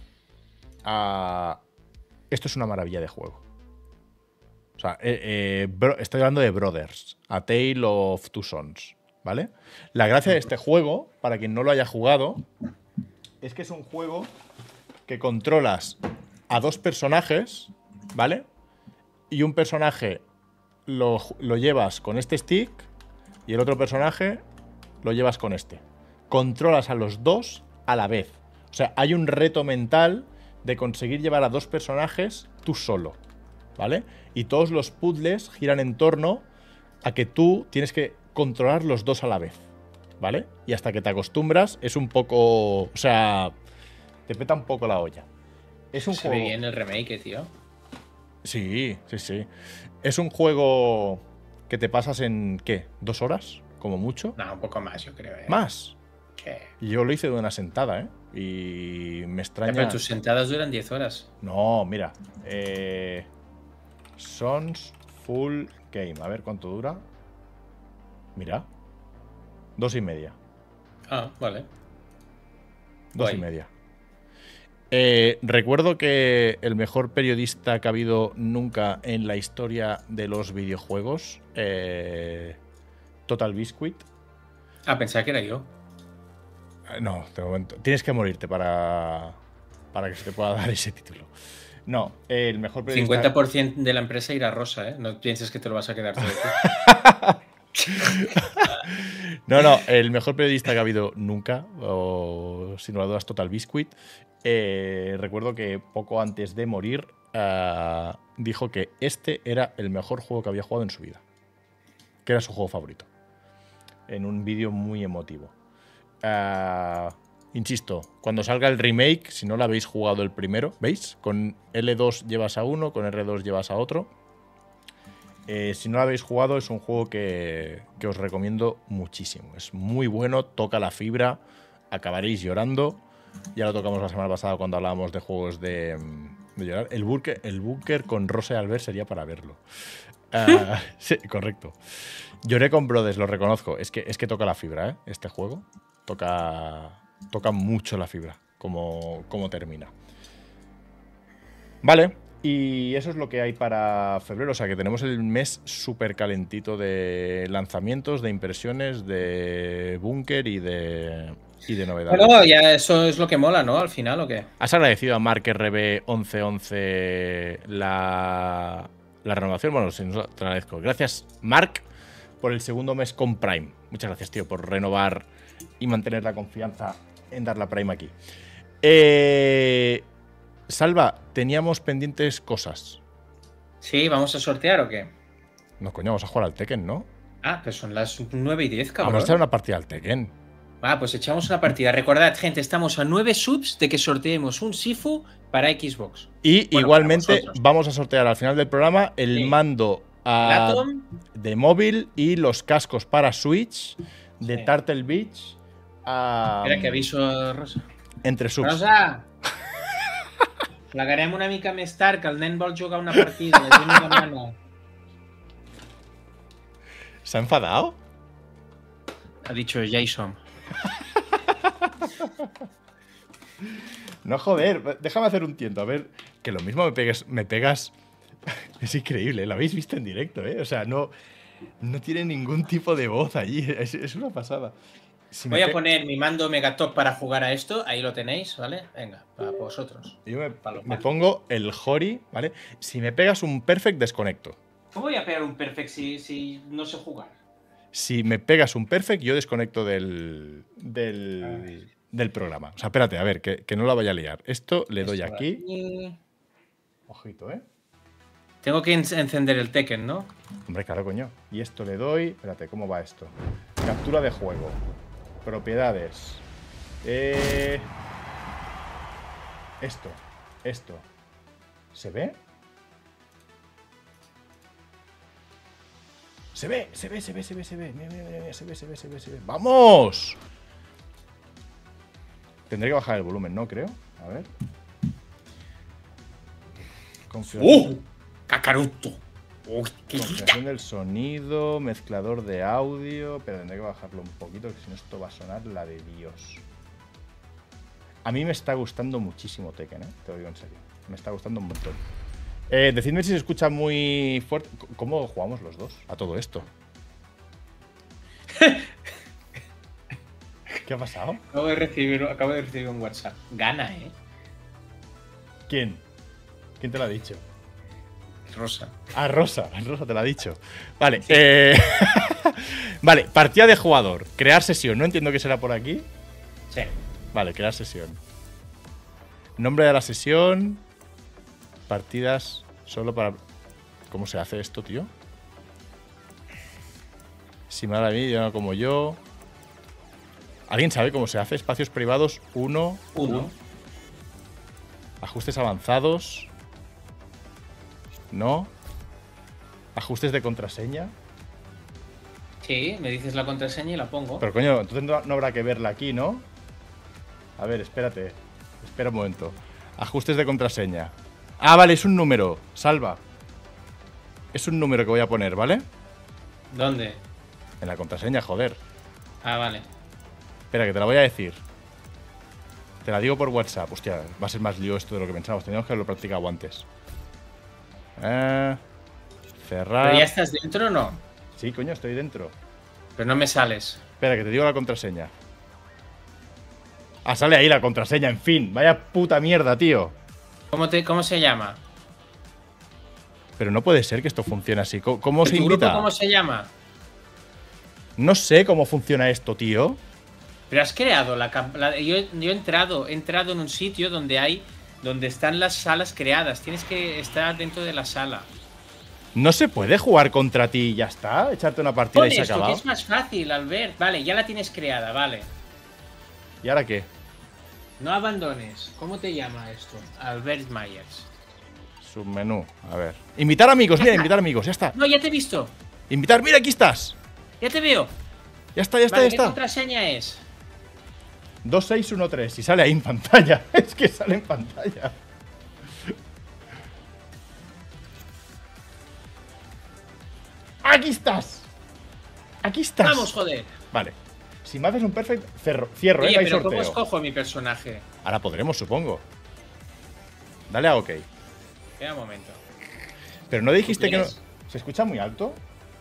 A... Esto es una maravilla de juego. O sea, eh, eh, bro, estoy hablando de Brothers, A Tale of Two Sons, ¿vale? La gracia de este juego, para quien no lo haya jugado, es que es un juego que controlas a dos personajes, ¿vale? Y un personaje lo, lo llevas con este stick y el otro personaje lo llevas con este. Controlas a los dos a la vez. O sea, hay un reto mental de conseguir llevar a dos personajes tú solo, ¿vale? Y todos los puzzles giran en torno a que tú tienes que controlar los dos a la vez, ¿vale? Y hasta que te acostumbras es un poco... O sea, te peta un poco la olla. Es un Se juego... ve bien el remake, tío. Sí, sí, sí. Es un juego que te pasas en, ¿qué? ¿Dos horas? Como mucho. No, un poco más, yo creo. ¿eh? ¿Más? ¿Qué? Yo lo hice de una sentada, ¿eh? Y me extraña... Ya, pero tus sentadas duran diez horas. No, mira. Eh... Sons Full Game. A ver cuánto dura. Mira. Dos y media. Ah, vale. Dos Guay. y media. Eh, recuerdo que el mejor periodista que ha habido nunca en la historia de los videojuegos, eh, Total Biscuit. Ah, pensaba que era yo. No, de momento. Tienes que morirte para, para que se te pueda dar ese título. No, el mejor periodista... cincuenta por ciento de la empresa irá rosa, ¿eh? No pienses que te lo vas a quedar todo tú. No, no, el mejor periodista que ha habido nunca, o sin lugar a dudas, Total Biscuit. Eh, recuerdo que poco antes de morir uh, dijo que este era el mejor juego que había jugado en su vida. Que era su juego favorito. En un vídeo muy emotivo. Uh, insisto, cuando salga el remake, si no lo habéis jugado el primero, ¿veis? Con L dos llevas a uno, con R dos llevas a otro. Eh, si no lo habéis jugado, es un juego que, que os recomiendo muchísimo. Es muy bueno, toca la fibra, acabaréis llorando. Ya lo tocamos la semana pasada cuando hablábamos de juegos de, de llorar. El búnker, el búnker con Rosa y Albert sería para verlo. Uh, sí, correcto. Lloré con Brothers, lo reconozco. Es que, es que toca la fibra, ¿eh? Este juego. Toca, toca mucho la fibra, como, como termina. Vale, Y eso es lo que hay para febrero. O sea, que tenemos el mes súper calentito de lanzamientos, de impresiones, de búnker y de, y de novedades. Bueno, ya eso es lo que mola, ¿no? Al final, ¿o qué? ¿Has agradecido a Mark R B once once la, la renovación? Bueno, sí, te lo agradezco. Gracias, Mark, por el segundo mes con Prime. Muchas gracias, tío, por renovar y mantener la confianza en dar la Prime aquí. Eh... Salva, teníamos pendientes cosas. Sí, ¿vamos a sortear o qué? No, coño, vamos a jugar al Tekken, ¿no? Ah, pues son las nueve y diez, cabrón. Vamos a echar una partida al Tekken. Ah, pues echamos una partida. Recordad, gente, estamos a nueve subs de que sorteemos un Sifu para Xbox. Y bueno, igualmente vamos a sortear al final del programa el sí. mando a, de móvil y los cascos para Switch de sí. Turtle Beach. A, Espera, que aviso a Rosa. Entre subs. Rosa! Plegarem una mica més tard, que el nen vol jugar una partida. La gent demana. ¿Se ha enfadado? Ha dicho Jason. No, joder, déjame hacer un tiento. A ver, que lo mismo me pegues, me pegas. Es increíble, lo habéis visto en directo, ¿eh? O sea, no, no tiene ningún tipo de voz allí. Es, es una pasada. Si Voy a poner mi mando Megatop para jugar a esto. Ahí lo tenéis, ¿vale? Venga, para vosotros. Yo me, me pongo el Hori, ¿vale? Si me pegas un perfect, desconecto. ¿Cómo voy a pegar un perfect si, si no sé jugar? Si me pegas un perfect, yo desconecto del, del, del programa. O sea, espérate, a ver, que, que no la vaya a liar. Esto le doy esto aquí. aquí. Ojito, ¿eh? Tengo que en encender el Tekken, ¿no? Hombre, claro, coño. Y esto le doy... Espérate, ¿cómo va esto? Captura de juego. Propiedades. Eh... Esto. Esto. ¿Se ve? Se ve, se ve, se ve, se ve, se ve. Mira, mira, mira, se ve, se ve, se ve, se ve. ¡Vamos! Tendré que bajar el volumen, ¿no? Creo. A ver. Configuración. ¡Uh! ¡Cacaruto! Uy, Configuración del sonido, mezclador de audio. Pero tendré que bajarlo un poquito, que si no esto va a sonar la de Dios. A mí me está gustando muchísimo Tekken, ¿eh? Te lo digo en serio. Me está gustando un montón. Eh, decidme si se escucha muy fuerte. ¿Cómo jugamos los dos a todo esto? ¿Qué ha pasado? Acabo de recibir, acabo de recibir un WhatsApp. Gana, ¿eh? ¿Quién? ¿Quién te lo ha dicho? Rosa. Ah, Rosa. Rosa te lo ha dicho. Vale. Sí. Eh... vale, partida de jugador. Crear sesión. No entiendo qué será por aquí. Sí. Vale, crear sesión. Nombre de la sesión. Partidas solo para... ¿Cómo se hace esto, tío? Si me da a mí, yo no como yo. ¿Alguien sabe cómo se hace? Espacios privados uno. Uno. Ajustes avanzados. No. Ajustes de contraseña. Sí, me dices la contraseña y la pongo. Pero coño, entonces no, no habrá que verla aquí, ¿no? A ver, espérate. Espera un momento. Ajustes de contraseña. Ah, vale, es un número. Salva. Es un número que voy a poner, ¿vale? ¿Dónde? En la contraseña, joder. Ah, vale. Espera, que te la voy a decir. Te la digo por WhatsApp. Hostia, va a ser más lío esto de lo que pensábamos. Teníamos que haberlo practicado antes. Eh, cerrar. ¿Pero ya estás dentro o no? Sí, coño, estoy dentro. Pero no me sales. Espera, que te digo la contraseña. Ah, sale ahí la contraseña, en fin. Vaya puta mierda, tío. ¿Cómo, te, ¿Cómo se llama? Pero no puede ser que esto funcione así. ¿Cómo, cómo se ¿Tu invita? grupo cómo se llama? No sé cómo funciona esto, tío. Pero has creado la, la yo, yo he entrado, he entrado en un sitio donde hay, donde están las salas creadas. Tienes que estar dentro de la sala. No se puede jugar contra ti y ya está. Echarte una partida Pon y se esto, acaba. que es más fácil, Albert. Vale, ya la tienes creada, vale. ¿Y ahora qué? No abandones. ¿Cómo te llama esto? Albert Myers. Submenú, a ver. Invitar amigos, mira, invitar amigos, ya está. No, ya te he visto. Invitar, mira, aquí estás. Ya te veo. Ya está, ya está, vale, ya ¿qué está. contraseña es? dos seis uno tres y sale ahí en pantalla. Es que sale en pantalla. Aquí estás. Aquí estás. Vamos, joder. Vale. Si me haces un perfect, cerro, cierro, Oye, ¿eh? No hay pero sorteo. ¿cómo escojo a mi personaje? Ahora podremos, supongo. Dale a OK. Espera un momento. Pero no dijiste que no. ¿Tienes? ¿Se escucha muy alto?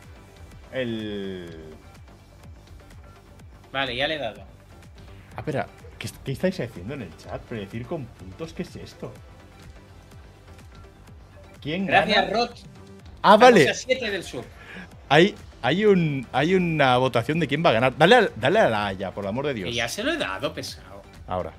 El. Vale, ya le he dado. Ah, espera, ¿qué, qué estáis haciendo en el chat? Predecir con puntos, ¿qué es esto? ¿Quién Gracias, gana? Rod. Ah, vale. Estamos a siete del sur. Hay, hay, un, hay una votación de quién va a ganar. Dale a, dale a la Haya, por el amor de Dios. Que ya se lo he dado, pesado. Ahora.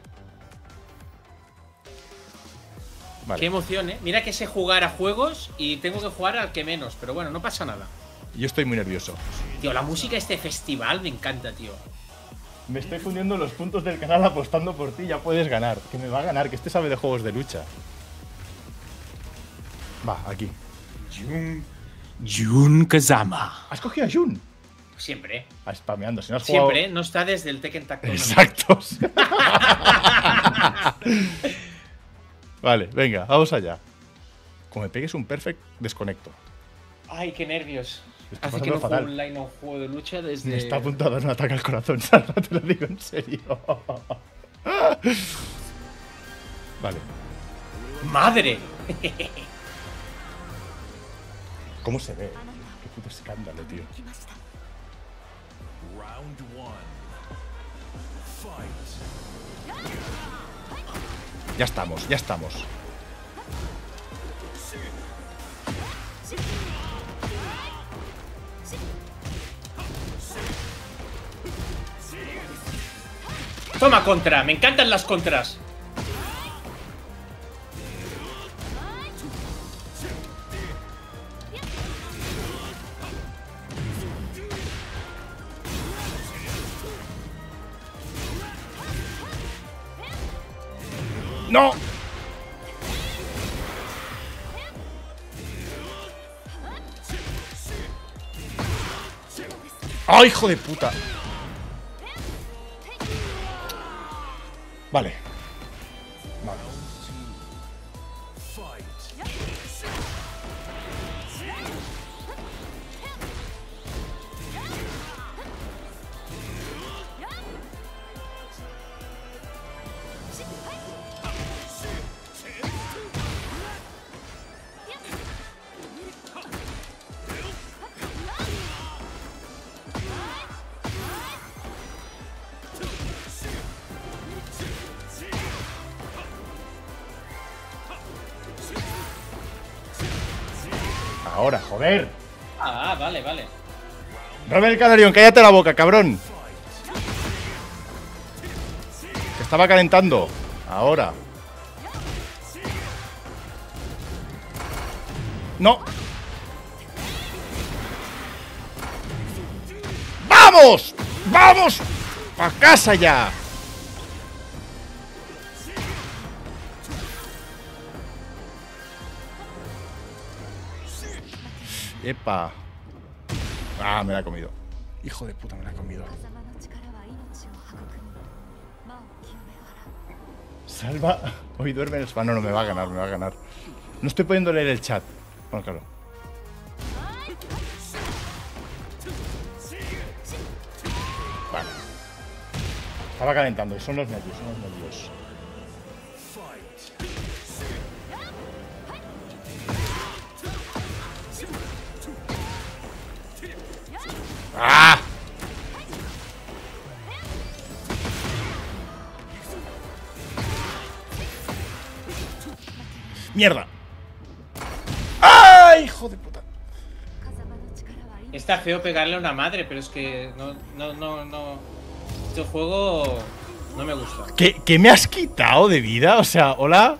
Vale. Qué emoción, ¿eh? Mira que sé jugar a juegos y tengo que jugar al que menos. Pero bueno, no pasa nada. Yo estoy muy nervioso. Tío, la música de este festival me encanta, tío. Me estoy fundiendo los puntos del canal apostando por ti. Ya puedes ganar. Que me va a ganar, que este sabe de juegos de lucha. Va, aquí. Jun. Jun Kazama. ¿Has cogido a Jun? Siempre. Ah, spameando. Si no has jugado. Siempre, no está desde el Tekken Tag Tournament. Exacto. Vale, venga, vamos allá. Como me pegues un perfect, desconecto. Ay, qué nervios. Estoy Hace que no pasando juego fatal. online a un juego de lucha desde. Me está a punto de dar un ataque al corazón, Salva, te lo digo en serio. Vale. ¡Madre! ¿Cómo se ve? Qué puto escándalo, tío. Round one. Fight. Ya estamos, ya estamos. Toma contra, me encantan las contras. ¡No! ¡Ay, hijo de puta! Vale. Vale. Ahora, joder. Ah, vale, vale. Robert Canarion, cállate la boca, cabrón. Que estaba calentando. Ahora. No. ¡Vamos! ¡Vamos! ¡A casa ya! Epa. Ah, me la he comido. Hijo de puta, me la he comido. Salva. Hoy duerme en el sofá. No, no, me va a ganar, me va a ganar. No estoy pudiendo leer el chat. Bueno, claro. Vale. Estaba calentando. Y son los nervios, son los nervios. ¡Ah! ¡Mierda! ¡Ay, hijo de puta! Está feo pegarle a una madre, pero es que no, no, no, no. Este juego no me gusta. ¿Qué, ¿Qué me has quitado de vida? O sea, hola.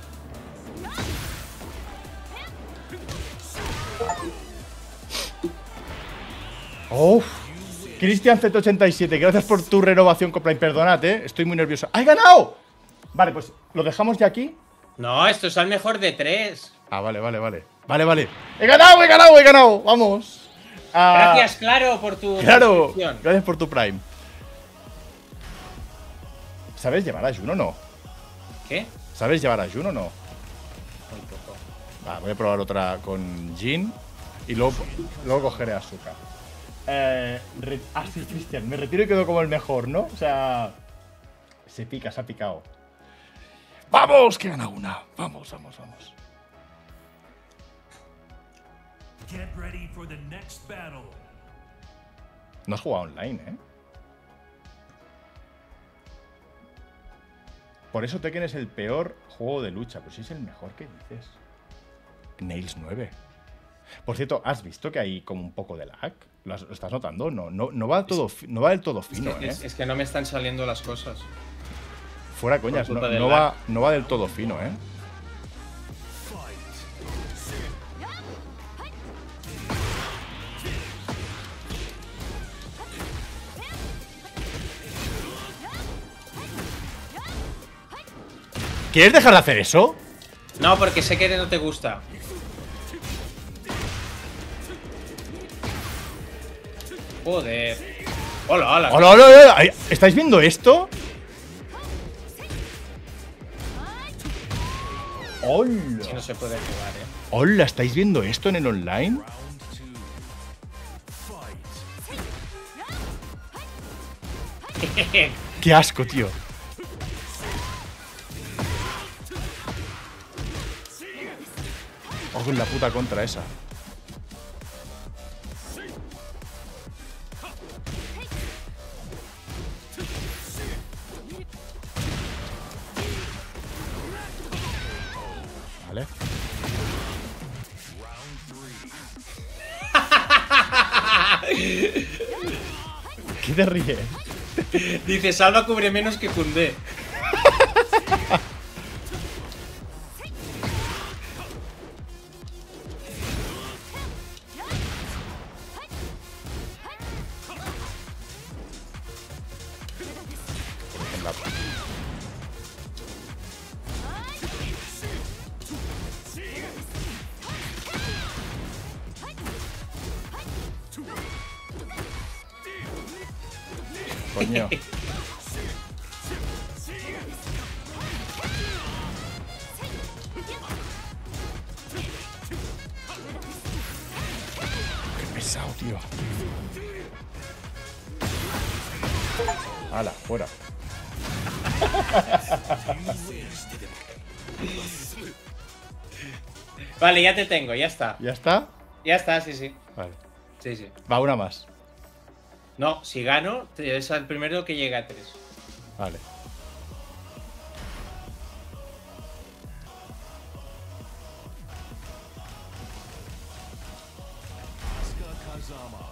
Uf. Cristian Z ochenta y siete, gracias por tu renovación con Prime. Perdonad, eh. Estoy muy nervioso. ¡He ganado! Vale, pues lo dejamos ya aquí. No, esto es al mejor de tres. Ah, vale, vale, vale. Vale, vale. ¡He ganado, he ganado, he ganado! ¡Vamos! Ah, Gracias, Claro, por tu Claro, suscripción. gracias por tu Prime. ¿Sabes llevar a Jun o no? ¿Qué? ¿Sabes llevar a Jun o no? Muy poco. Va, voy a probar otra con Jin. Y luego, luego cogeré a Asuka. Eh, re- ah, sí, Cristian. Me retiro y quedo como el mejor, ¿no? O sea. Se pica, se ha picado. ¡Vamos! Que gana una. Vamos, vamos, vamos. Get ready for the next battle. No has jugado online, ¿eh? Por eso Tekken es el peor juego de lucha. Pues sí es el mejor, ¿qué dices? Nails nueve. Por cierto, ¿has visto que hay como un poco de lag? ¿Lo, has- lo estás notando? No, no, no va todo, fi- no va del todo Es fino, que, ¿eh? es- es que no me están saliendo las cosas. Fuera coñas, no, culpa del no lag. va, no va del todo fino, ¿eh? ¿Quieres dejar de hacer eso? No, porque sé que no te gusta. Joder. Hola, hola. ¡Hola, hola, hola! Ay, ¿estáis viendo esto? ¡Hola! Si no se puede jugar, eh. ¡Hola! ¿Estáis viendo esto en el online? Round two. Fight. ¡Qué asco, tío! ¡Oh, con la puta contra esa! Vale. ¿Qué te ríes? Dice, Salva cubre menos que Cundé. En la- Coño. Qué pesado, tío. Hala, fuera. Vale, ya te tengo, ya está. ¿Ya está? Ya está, sí, sí. Vale. Sí, sí. Va, una más. No, si gano, te- es el primero que llega a tres. Vale. Asuka Kazama.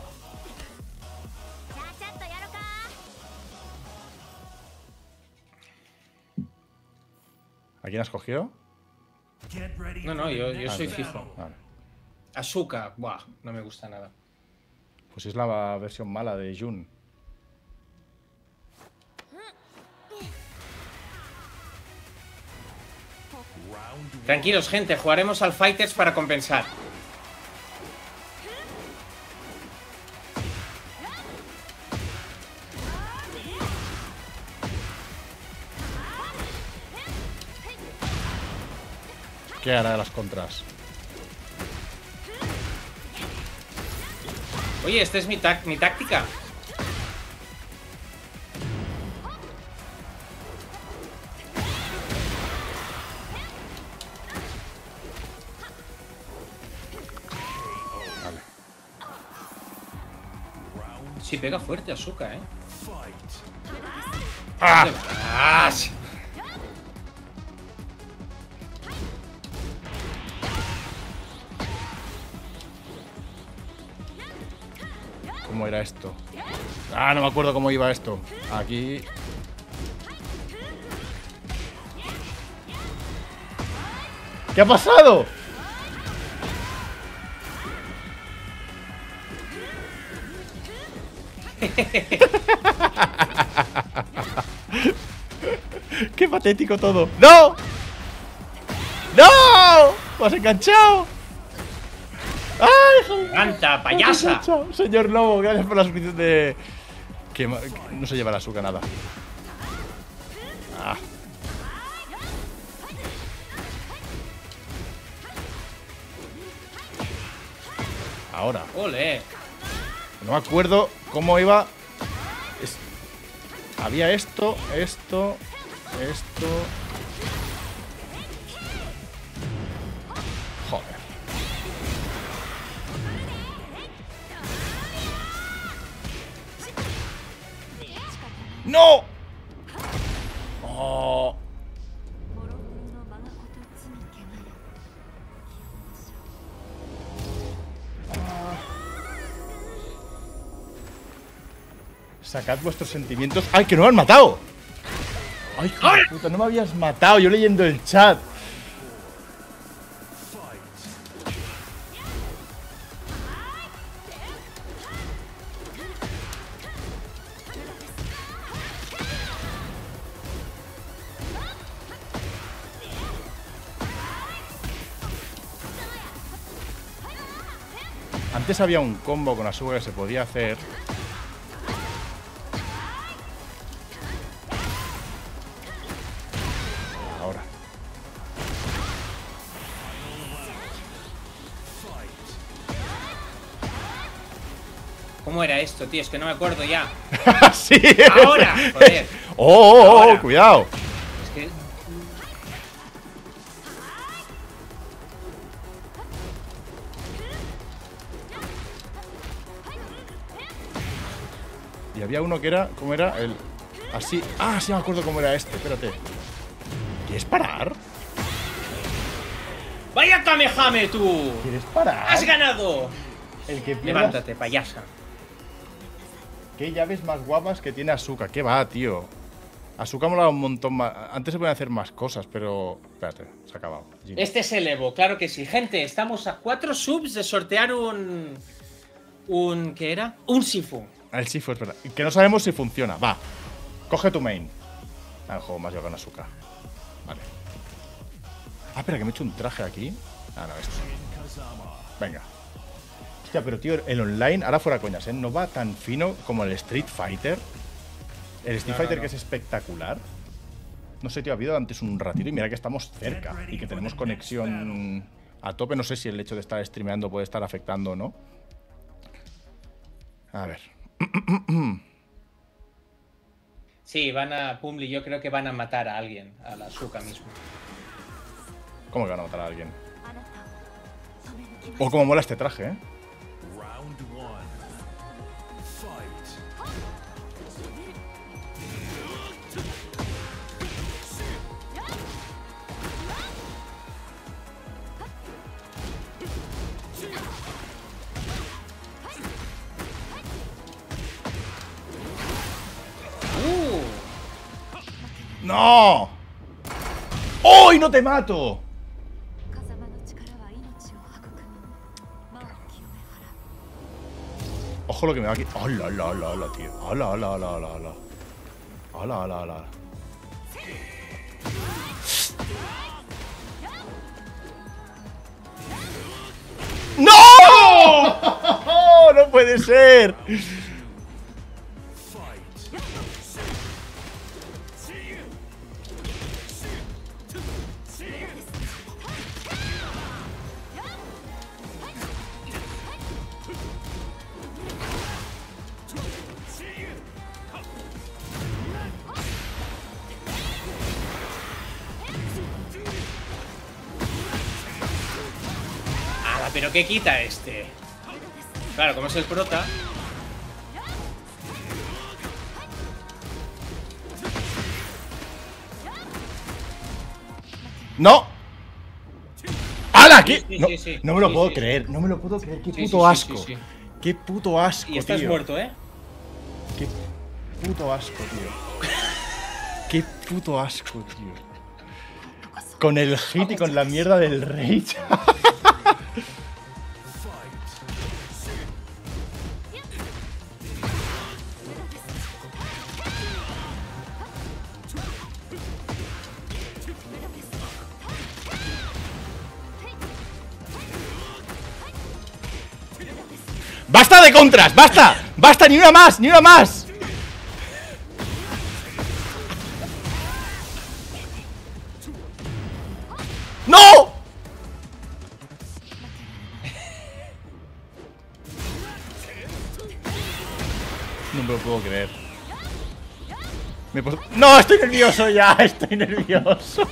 ¿A quién has cogido? Get ready No, for no, the yo, yo next soy battle. FIFA. Vale. Azúcar, buah, no me gusta nada. Pues es la versión mala de Jun. Round one. Tranquilos, gente, jugaremos al Fighters para compensar. ¿Qué hará de las contras? Oye, esta es mi, tac- mi táctica. Vale. Sí, pega fuerte Asuka, eh. Fight. ¡Ah! ¿Dónde vas? ¿Cómo era esto? Ah, no me acuerdo cómo iba esto. Aquí. ¿Qué ha pasado? ¡Qué patético todo! ¡No! ¡No! ¡Me has enganchado! ¡Ay, joder! ¡Canta, payasa! Chao, señor Lobo, gracias por la suscripción de. Que ma- que no se lleva la azúcar nada. Ah. Ahora. ¡Ole! No me acuerdo cómo iba. Es- Había esto, esto, esto. Joder. ¡No! Oh. Sacad vuestros sentimientos. ¡Ay, que no me han matado! ¡Ay, hijo de puta! No me habías matado. Yo leyendo el chat. Antes había un combo con Asuka que se podía hacer. Ahora. ¿Cómo era esto, tío? Es que no me acuerdo ya. ¡Sí! ¡Ahora! Joder. ¡Oh, oh, oh! Ahora. ¡Cuidado! Es que... Y había uno que era... ¿Cómo era? El... Así... Ah, sí me acuerdo cómo era este. Espérate. ¿Quieres parar? ¡Vaya Kamehame, tú! ¿Quieres parar? ¡Has ganado! El que pierdas... Levántate, payasa. ¿Qué llaves más guapas que tiene Asuka? ¿Qué va, tío? Asuka mola un montón más. Antes se podían hacer más cosas, pero... Espérate, se ha acabado. G G. Este es el Evo, claro que sí. Gente, estamos a cuatro subs de sortear un... Un... ¿Qué era? Un Sifu. El Shifu es verdad. Que no sabemos si funciona. Va. Coge tu main. Ah, el juego más yo con Asuka. Vale. Ah, espera, que me he hecho un traje aquí. Ah, no, esto. Venga. Hostia, pero tío, el online, ahora fuera coñas, ¿eh? No va tan fino como el Street Fighter. El Street No, no, Fighter no. que es espectacular. No sé, tío, ha habido antes un ratito y mira que estamos cerca. Y que tenemos conexión a tope. No sé si el hecho de estar streameando puede estar afectando o no. A ver. Sí, van a... Pumli, yo creo que van a matar a alguien. A la Asuka mismo. ¿Cómo que van a matar a alguien? O como mola este traje, ¿eh? Round one. Fight. ¡Uh! ¡No! ¡Oh! ¡Y no te mato! Ojo lo que me va aquí. ¡Hala, hala, hala, hala, tío! ¡Hala, hala, hala, hala, hala! ¡Hala, hala, hala! ¡No! ¡No puede ser! ¡Hala! ¿Pero qué quita este? Claro, como es el prota... ¡No! ¡Hala! ¿Qué? Sí, sí, no, sí, sí. no me lo Sí, puedo sí, creer, no me lo puedo creer. ¡Qué Sí, puto sí, sí, asco! sí, sí. ¡Qué puto asco, Y estás tío! muerto, ¿eh? ¡Qué puto asco, tío! ¡Qué puto asco, tío! Con el hit y con la mierda del rage. ¡Basta de contras! ¡Basta! ¡Basta! ¡Ni una más! ¡Ni una más! ¡No! No me lo puedo creer. Me he puesto... ¡No! ¡Estoy nervioso ya! ¡Estoy nervioso!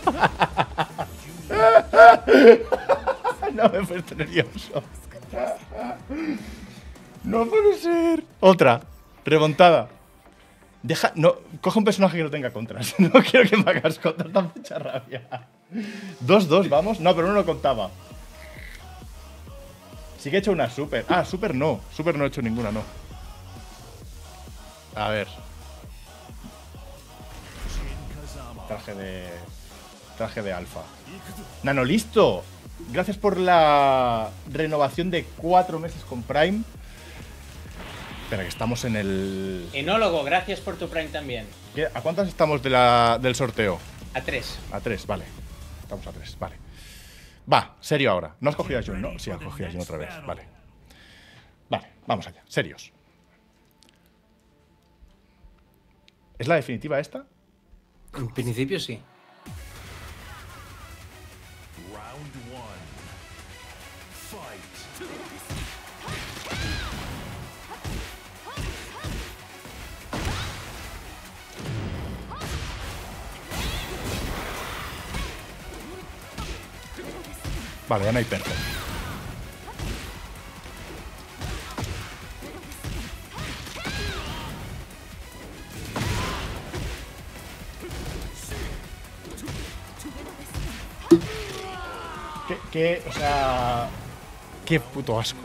No, me he puesto nervioso. No puede ser. Otra. Remontada. Deja, no, coge un personaje que no tenga contras. No quiero que me hagas contras, da mucha rabia. dos dos, vamos. No, pero no lo contaba. Sí que he hecho una super. Ah, super no. Super no he hecho ninguna, no. A ver. Traje de... Traje de alfa. Nano, listo. Gracias por la renovación de cuatro meses con Prime. Espera, que estamos en el... Enólogo, gracias por tu Prime también. ¿Qué? ¿A cuántas estamos de la, del sorteo? A tres. A tres, vale. Estamos a tres, vale. Va, serio ahora. ¿No has cogido a Jun, no? Sí, has cogido a Jun otra vez, vale. Vale, vamos allá, serios. ¿Es la definitiva esta? En principio sí. Round one. Fight. Vale, ya no hay perfect. ¿Qué, qué, o sea... Qué puto asco.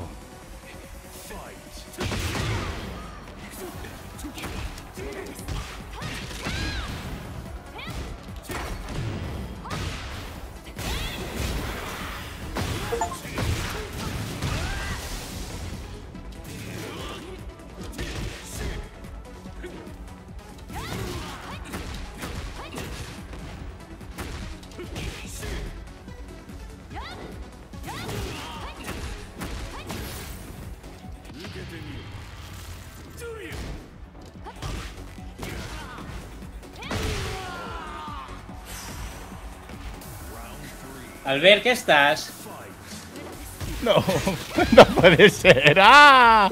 Albert, ¿qué estás? No, no puede ser. ¡Ah!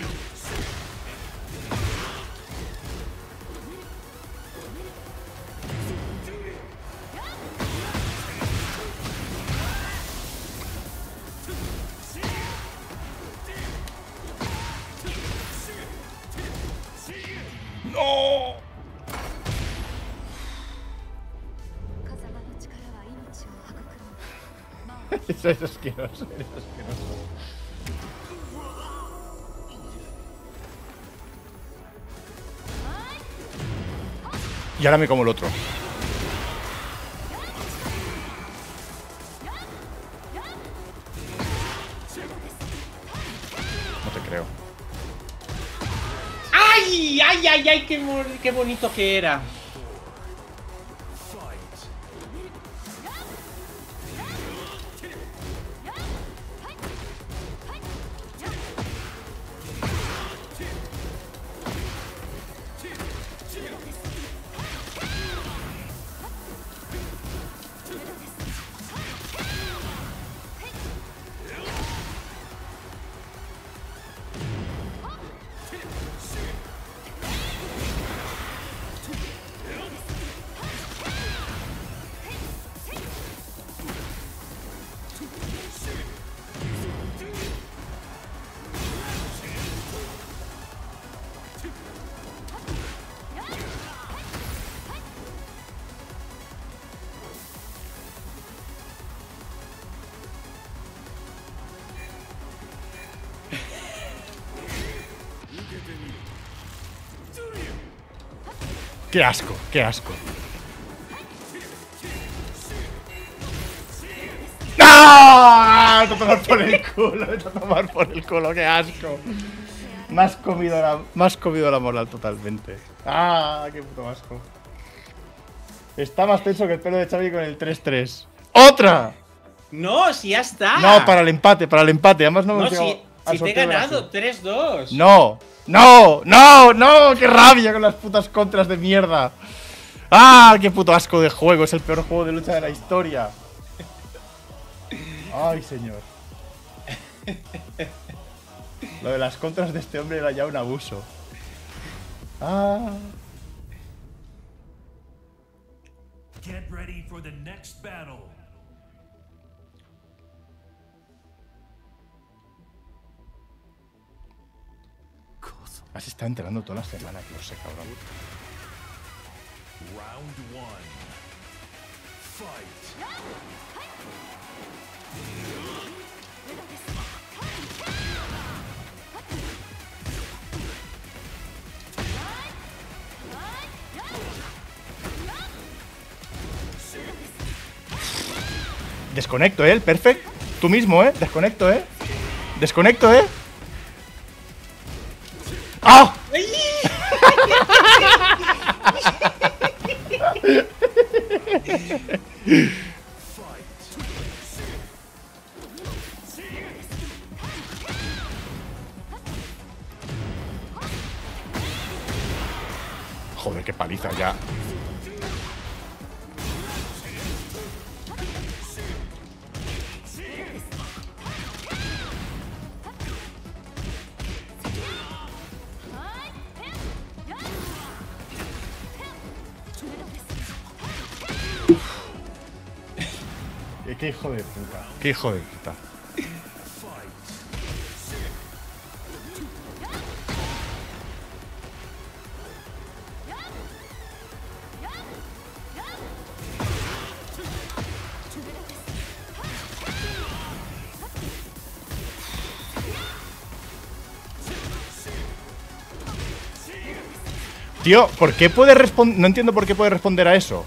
¡No! Eso es asqueroso, eso es asqueroso. Y ahora me como el otro. No te creo. ¡Ay! ¡Ay, ay, ay! ¡Qué, qué bonito que era! ¡Qué asco! ¡Qué asco! ¡Ah! Te tomar por el culo, te tomar por el culo, qué asco. Me has comido la, me has comido la moral totalmente. ¡Ah! ¡Qué puto asco! Está más tenso que el pelo de Xavi con el tres tres. ¡Otra! ¡No! ¡Si ya está! No, para el empate, para el empate. Además no No, hemos si, llegado al si te he sorteo de la ganado, sub. tres dos. No, no, no, no, qué rabia con las putas contras de mierda. ¡Ah! ¡Qué puto asco de juego! Es el peor juego de lucha de la historia. ¡Ay, señor! Lo de las contras de este hombre era ya un abuso. ¡Ah! Get ready for the next battle. Has estado entrenando toda la semana, que lo sé, cabrón. Round one. Fight. Desconecto, ¿eh? Perfect. Tú mismo, ¿eh? Desconecto, ¿eh? Desconecto, ¿eh? ¡Ah! Joder, qué paliza ya. Qué hijo de puta. Qué hijo de puta. Tío, ¿por qué puede responder? No entiendo por qué puede responder a eso.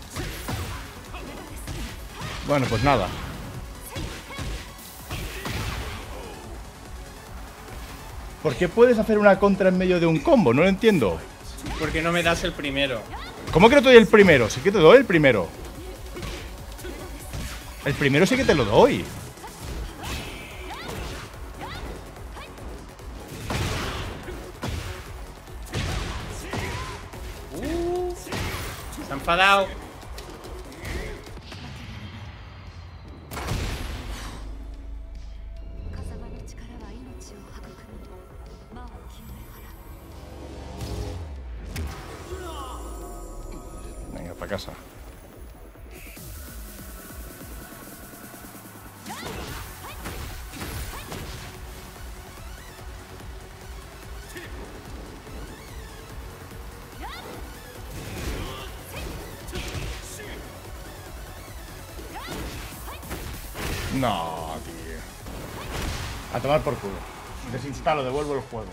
Bueno, pues nada. ¿Por qué puedes hacer una contra en medio de un combo? No lo entiendo. Porque no me das el primero. ¿Cómo que no te doy el primero? Sí que te doy el primero. El primero sí que te lo doy. Uh, se ha enfadado. Venga, para casa. No, tío. A tomar por culo. Desinstalo, devuelvo el juego.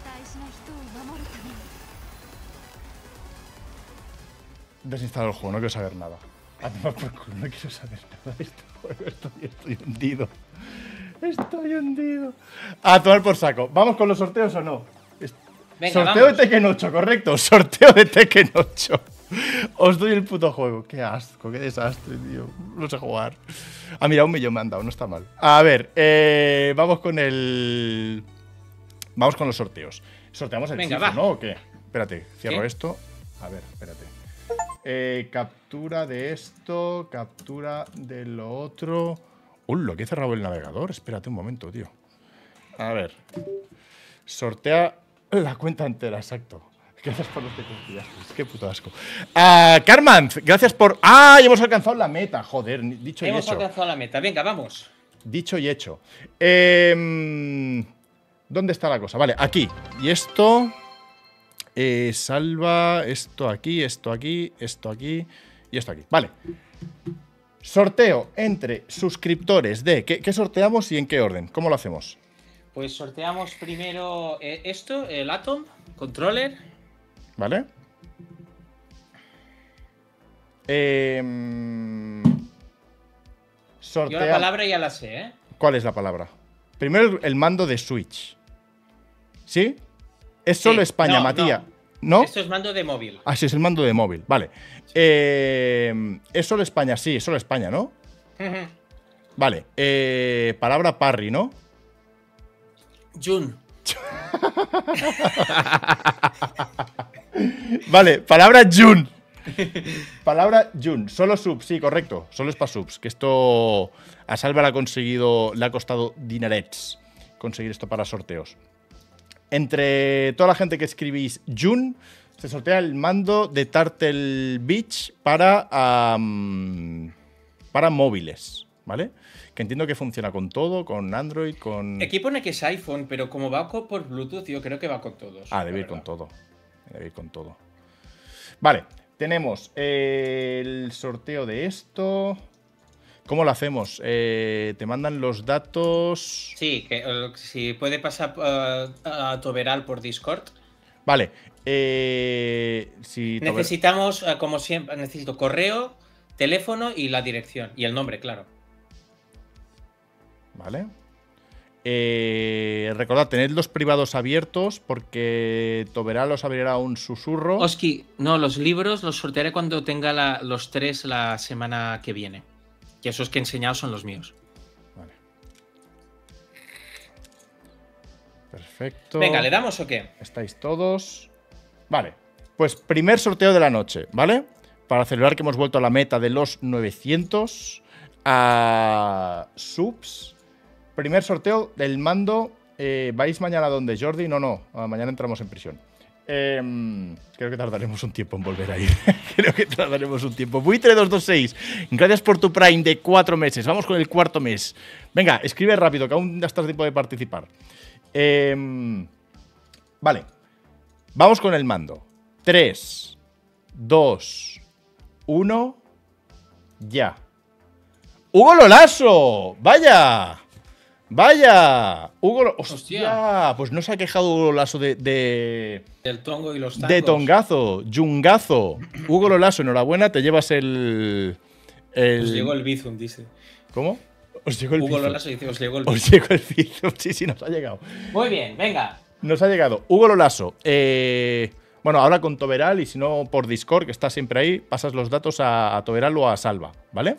Desinstalo el juego, no quiero saber nada. A tomar por culo, no quiero saber nada de este juego. Estoy, estoy hundido. Estoy hundido. A tomar por saco. ¿Vamos con los sorteos o no? Venga, sorteo vamos. de Tekken ocho, correcto. Sorteo de Tekken ocho. Os doy el puto juego. Qué asco, qué desastre, tío. No sé jugar. Ah, mira, un millón me han dado, no está mal. A ver, eh, vamos con el. Vamos con los sorteos. Sorteamos el Venga, chifo, va. ¿no? ¿O qué? Espérate, cierro ¿Qué? esto. A ver, espérate. Eh, captura de esto, captura de lo otro. Uy, lo que he cerrado el navegador. Espérate un momento, tío. A ver. Sortea la cuenta entera, exacto. Gracias por los que confiaste. Qué puto asco. Ah, Carman, gracias por. ¡Ah! Ya hemos alcanzado la meta. Joder, dicho y Hemos hecho. alcanzado la meta. Venga, vamos. Dicho y hecho. Eh, ¿Dónde está la cosa? Vale, aquí. Y esto. Eh, salva. Esto aquí, esto aquí, esto aquí y esto aquí. Vale. Sorteo entre suscriptores de. ¿Qué, qué sorteamos y en qué orden? ¿Cómo lo hacemos? Pues sorteamos primero eh, esto, el Atom, controller. ¿Vale? Eh, Yo sortea. la palabra ya la sé, ¿eh? ¿Cuál es la palabra? Primero el mando de Switch. ¿Sí? Es solo Sí. España, No, Matías. ¿No? Esto es mando de móvil. Ah, sí, es el mando de móvil. Vale. Eh, es solo España, sí, es solo España, ¿no? Vale. Eh, palabra parry, ¿no? Jun. Vale, palabra Jun. Palabra Jun. Solo subs, sí, correcto. Solo es para subs. Que esto a Salva le ha conseguido, le ha costado dinerets conseguir esto para sorteos. Entre toda la gente que escribís Jun, se sortea el mando de Turtle Beach para, um, para móviles. ¿vale? Que entiendo que funciona con todo, con Android, con... Aquí pone que es iPhone, pero como va co- por Bluetooth, yo creo que va con todos. Ah, la debe ir verdad. con todo. Debe ir con todo. Vale, tenemos eh, el sorteo de esto. ¿Cómo lo hacemos? Eh, te mandan los datos... Sí, que eh, si puede pasar eh, a Toberal por Discord. Vale. Eh, si Tober- Necesitamos, eh, como siempre, necesito correo, teléfono y la dirección. Y el nombre, claro. Vale. Eh, recordad, tened los privados abiertos porque Toberal os abrirá un susurro. Oski, no, los libros los sortearé cuando tenga la- los tres la semana que viene. Que esos que he enseñado son los míos. Vale. Perfecto. Venga, ¿le damos o qué? Estáis todos. Vale. Pues primer sorteo de la noche, ¿vale? Para celebrar que hemos vuelto a la meta de los novecientos a subs. Primer sorteo del mando. Eh, ¿Vais mañana donde, Jordi? No, no. Ah, mañana entramos en prisión. Eh, creo que tardaremos un tiempo en volver a ir. Creo que tardaremos un tiempo. Buitre dos dos seis, gracias por tu Prime de cuatro meses. Vamos con el cuarto mes. Venga, escribe rápido, que aún estás a tiempo de participar. Eh, vale. Vamos con el mando. tres, dos, uno. Ya. ¡Hugo Lolaso! ¡Vaya! ¡Vaya! Hugo Lo- ¡Hostia! Hostia. Pues no se ha quejado Hugo Lolaso de, de, Del tongo y los tangos. de tongazo, yungazo. Hugo Lolaso, enhorabuena, te llevas el. el Os llegó el Bizum, dice. ¿Cómo? Os llegó el Hugo Bizum. Lolaso dice, os llegó el Os Bizum. llegó el Bizum. Sí, sí, nos ha llegado. Muy bien, venga. Nos ha llegado. Hugo Lolaso. Eh, bueno, ahora con Toberal y si no por Discord, que está siempre ahí, pasas los datos a, a Toberal o a Salva, ¿vale?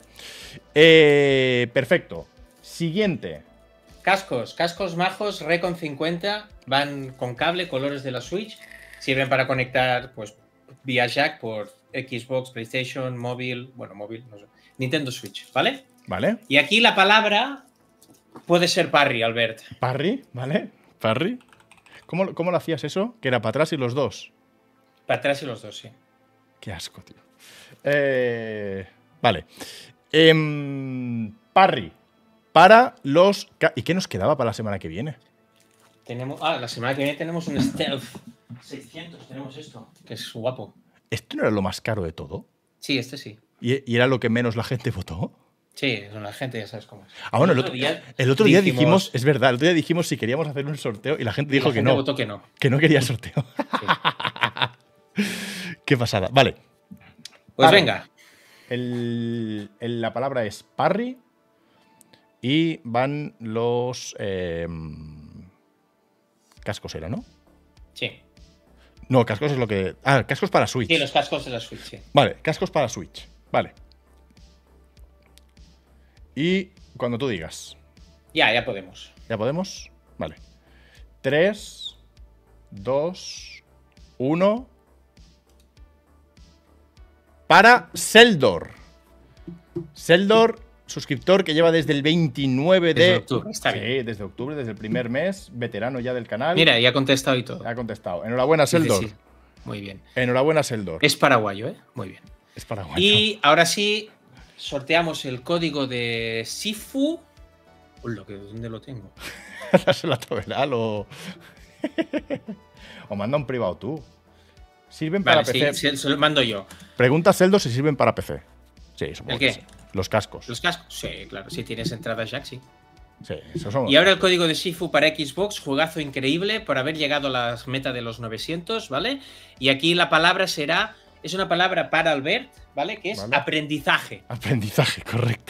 Eh, perfecto. Siguiente. Cascos, cascos majos, Recon cincuenta, van con cable, colores de la Switch, sirven para conectar pues vía jack por Xbox, PlayStation, móvil, bueno, móvil, no sé, Nintendo Switch, ¿vale? ¿Vale? Y aquí la palabra puede ser parry, Albert. Parry, ¿vale? Parry. ¿Cómo, ¿Cómo lo hacías eso? Que era para atrás y los dos. Para atrás y los dos, sí. Qué asco, tío. Eh, vale. Em, parry. Para los... ca- ¿Y qué nos quedaba para la semana que viene? Tenemos, ah, la semana que viene tenemos un Stealth seiscientos, tenemos esto, que es guapo. ¿Esto no era lo más caro de todo? Sí, este sí. ¿Y, y era lo que menos la gente votó? Sí, la gente ya sabes cómo es. Ah, bueno, el otro, el otro día dijimos, es verdad, el otro día dijimos si queríamos hacer un sorteo y la gente y dijo la que gente no. votó que no. Que no quería sorteo. Sí. Qué pasada. Vale. Pues Parry. venga. El- el- la palabra es parry y van los eh, cascos, era, ¿no? Sí. No, cascos es lo que... Ah, cascos para Switch. Sí, los cascos de la Switch, sí. Vale, cascos para Switch. Vale. Y cuando tú digas. Ya, ya podemos. ¿Ya podemos? Vale. tres, dos, uno. Para Seldor. Seldor, suscriptor que lleva desde el veintinueve de... Desde octubre, está sí, bien. desde octubre, desde el primer mes, veterano ya del canal. Mira, ya ha contestado y todo. Ha contestado. Enhorabuena, Dice Seldor. sí. Muy bien. Enhorabuena, Seldor. Es paraguayo, ¿eh? Muy bien. Es paraguayo. Y ahora sí, sorteamos el código de Sifu. Hola, que ¿dónde lo tengo? Dáselo a Toberal o... o manda un privado tú. ¿Sirven para Vale, P C? sí, se, se lo mando yo. Pregunta Seldor si sirven para P C. Sí, supongo ¿El que qué? sí. Los cascos. ¿Los cascos? Sí, claro. Si tienes entrada jack, sí. Sí, eso somos. Y ahora el código de Sifu para Xbox, juegazo increíble por haber llegado a la meta de los novecientos, ¿vale? Y aquí la palabra será, es una palabra para Albert, ¿vale? Que es Vale. aprendizaje. Aprendizaje, correcto.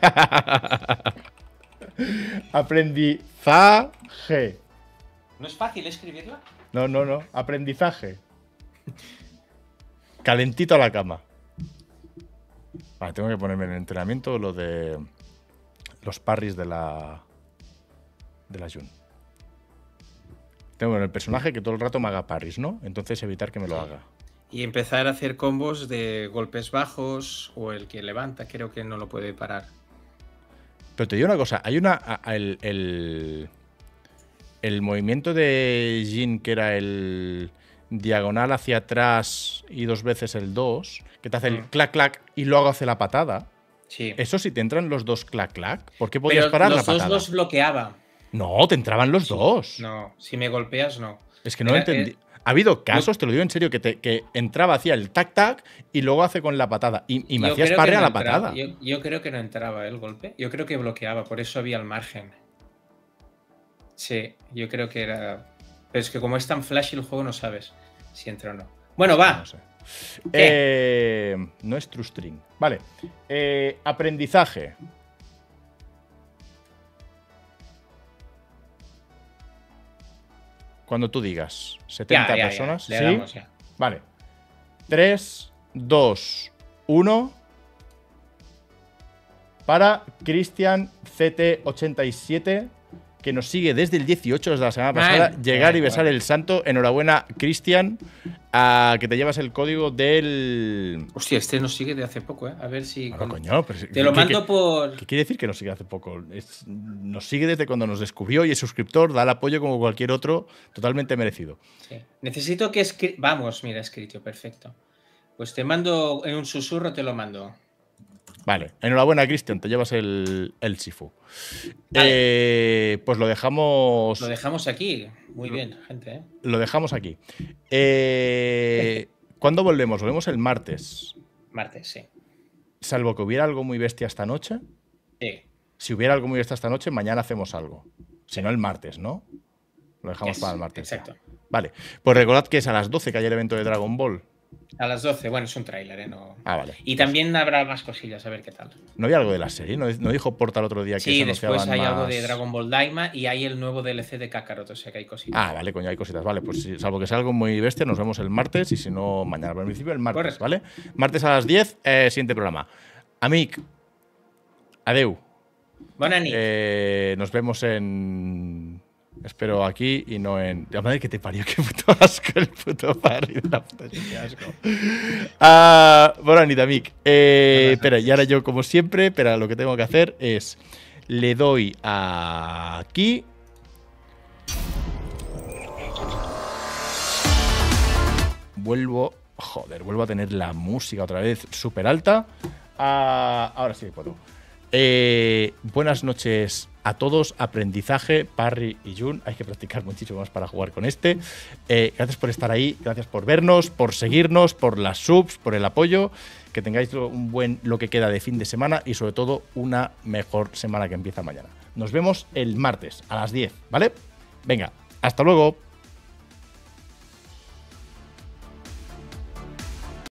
Aprendizaje. ¿No es fácil escribirla? No, no, no. Aprendizaje. Calentito a la cama. Vale, tengo que ponerme en el entrenamiento lo de los parries de la de la Jun. Tengo en el personaje que todo el rato me haga parries, ¿no? Entonces evitar que me lo haga. Y empezar a hacer combos de golpes bajos o el que levanta, creo que no lo puede parar. Pero te digo una cosa, hay una. a- a- El, el, el movimiento de Jin, que era el diagonal hacia atrás y dos veces el dos, que te hace el Mm. clac clac y luego hace la patada. Sí. Eso si te entran los dos clac clac, ¿por qué podías Pero parar la los dos patada? los bloqueaba. No, te entraban los Sí. dos. No, si me golpeas, no. Es que no Era- entendí. eh, Ha habido casos, te lo digo en serio, que, te, que entraba, hacía el tac tac y luego hace con la patada. Y, y me yo hacías creo parry que a no la entraba. patada. Yo, yo creo que no entraba el golpe. Yo creo que bloqueaba, por eso había el margen. Sí, yo creo que era. Pero es que como es tan flashy el juego, no sabes si entra o no. Bueno, va. No sé. Eh, no es True String. Vale. Eh, aprendizaje. Cuando tú digas. setenta Ya, ya, ya, personas. le ¿Sí? damos ya. Vale. tres, dos, uno. Para Cristian C T ochenta y siete, que nos sigue desde el dieciocho, desde la semana Man, pasada. Llegar man, y besar man. el santo. Enhorabuena, Cristian. a que te llevas el código del. Hostia, este nos sigue de hace poco, ¿eh? A ver si. Bueno, con- coño, pero Te lo ¿qué- mando qué- por. ¿Qué quiere decir que nos sigue hace poco? Es- nos sigue desde cuando nos descubrió y es suscriptor, da el apoyo como cualquier otro, totalmente merecido. Sí. Necesito que escri... Vamos, mira, escrito, perfecto. Pues te mando en un susurro, te lo mando. Vale, enhorabuena, Cristian, te llevas el, el Sifu. Vale. Eh, pues lo dejamos. Lo dejamos aquí. Muy bien, gente, ¿eh? Lo dejamos aquí. Eh, ¿Cuándo volvemos? Volvemos el martes. Martes, sí. Salvo que hubiera algo muy bestia esta noche. Sí. Si hubiera algo muy bestia esta noche, mañana hacemos algo. Si no, el martes, ¿no? Lo dejamos Yes, para el martes. ya. exacto. Vale. Pues recordad que es a las doce que hay el evento de Dragon Ball. A las doce, bueno, es un tráiler, ¿eh? No... Ah, vale. Y también habrá más cosillas, a ver qué tal. ¿No había algo de la serie? ¿No, no dijo Porta el otro día que Sí, se después anunciaban hay algo más? de Dragon Ball Daima y hay el nuevo D L C de Kakarot, o sea que hay cositas. Ah, vale, coño, hay cositas. Vale, pues si- salvo que sea algo muy bestia, nos vemos el martes y si no, mañana. Pero en principio el martes, Correcto. ¿vale? Martes a las diez, eh, siguiente programa. Amic, adeu. Buena nit. Eh, nos vemos en. Espero aquí y no en. La madre que te parió, qué puto asco el puto parry de la puta, qué asco. Ah, bueno, Anita Mick. Eh, espera, y ahora yo, como siempre, pero lo que tengo que hacer es. Le doy a aquí. Vuelvo. Joder, vuelvo a tener la música otra vez súper alta. Ah, ahora sí puedo. Eh, buenas noches a todos. Aprendizaje, Parry y Jun. Hay que practicar muchísimo más para jugar con este. Eh, gracias por estar ahí, gracias por vernos, por seguirnos, por las subs, por el apoyo. Que tengáis lo- un buen lo que queda de fin de semana y sobre todo una mejor semana que empieza mañana. Nos vemos el martes a las diez, ¿vale? Venga, hasta luego.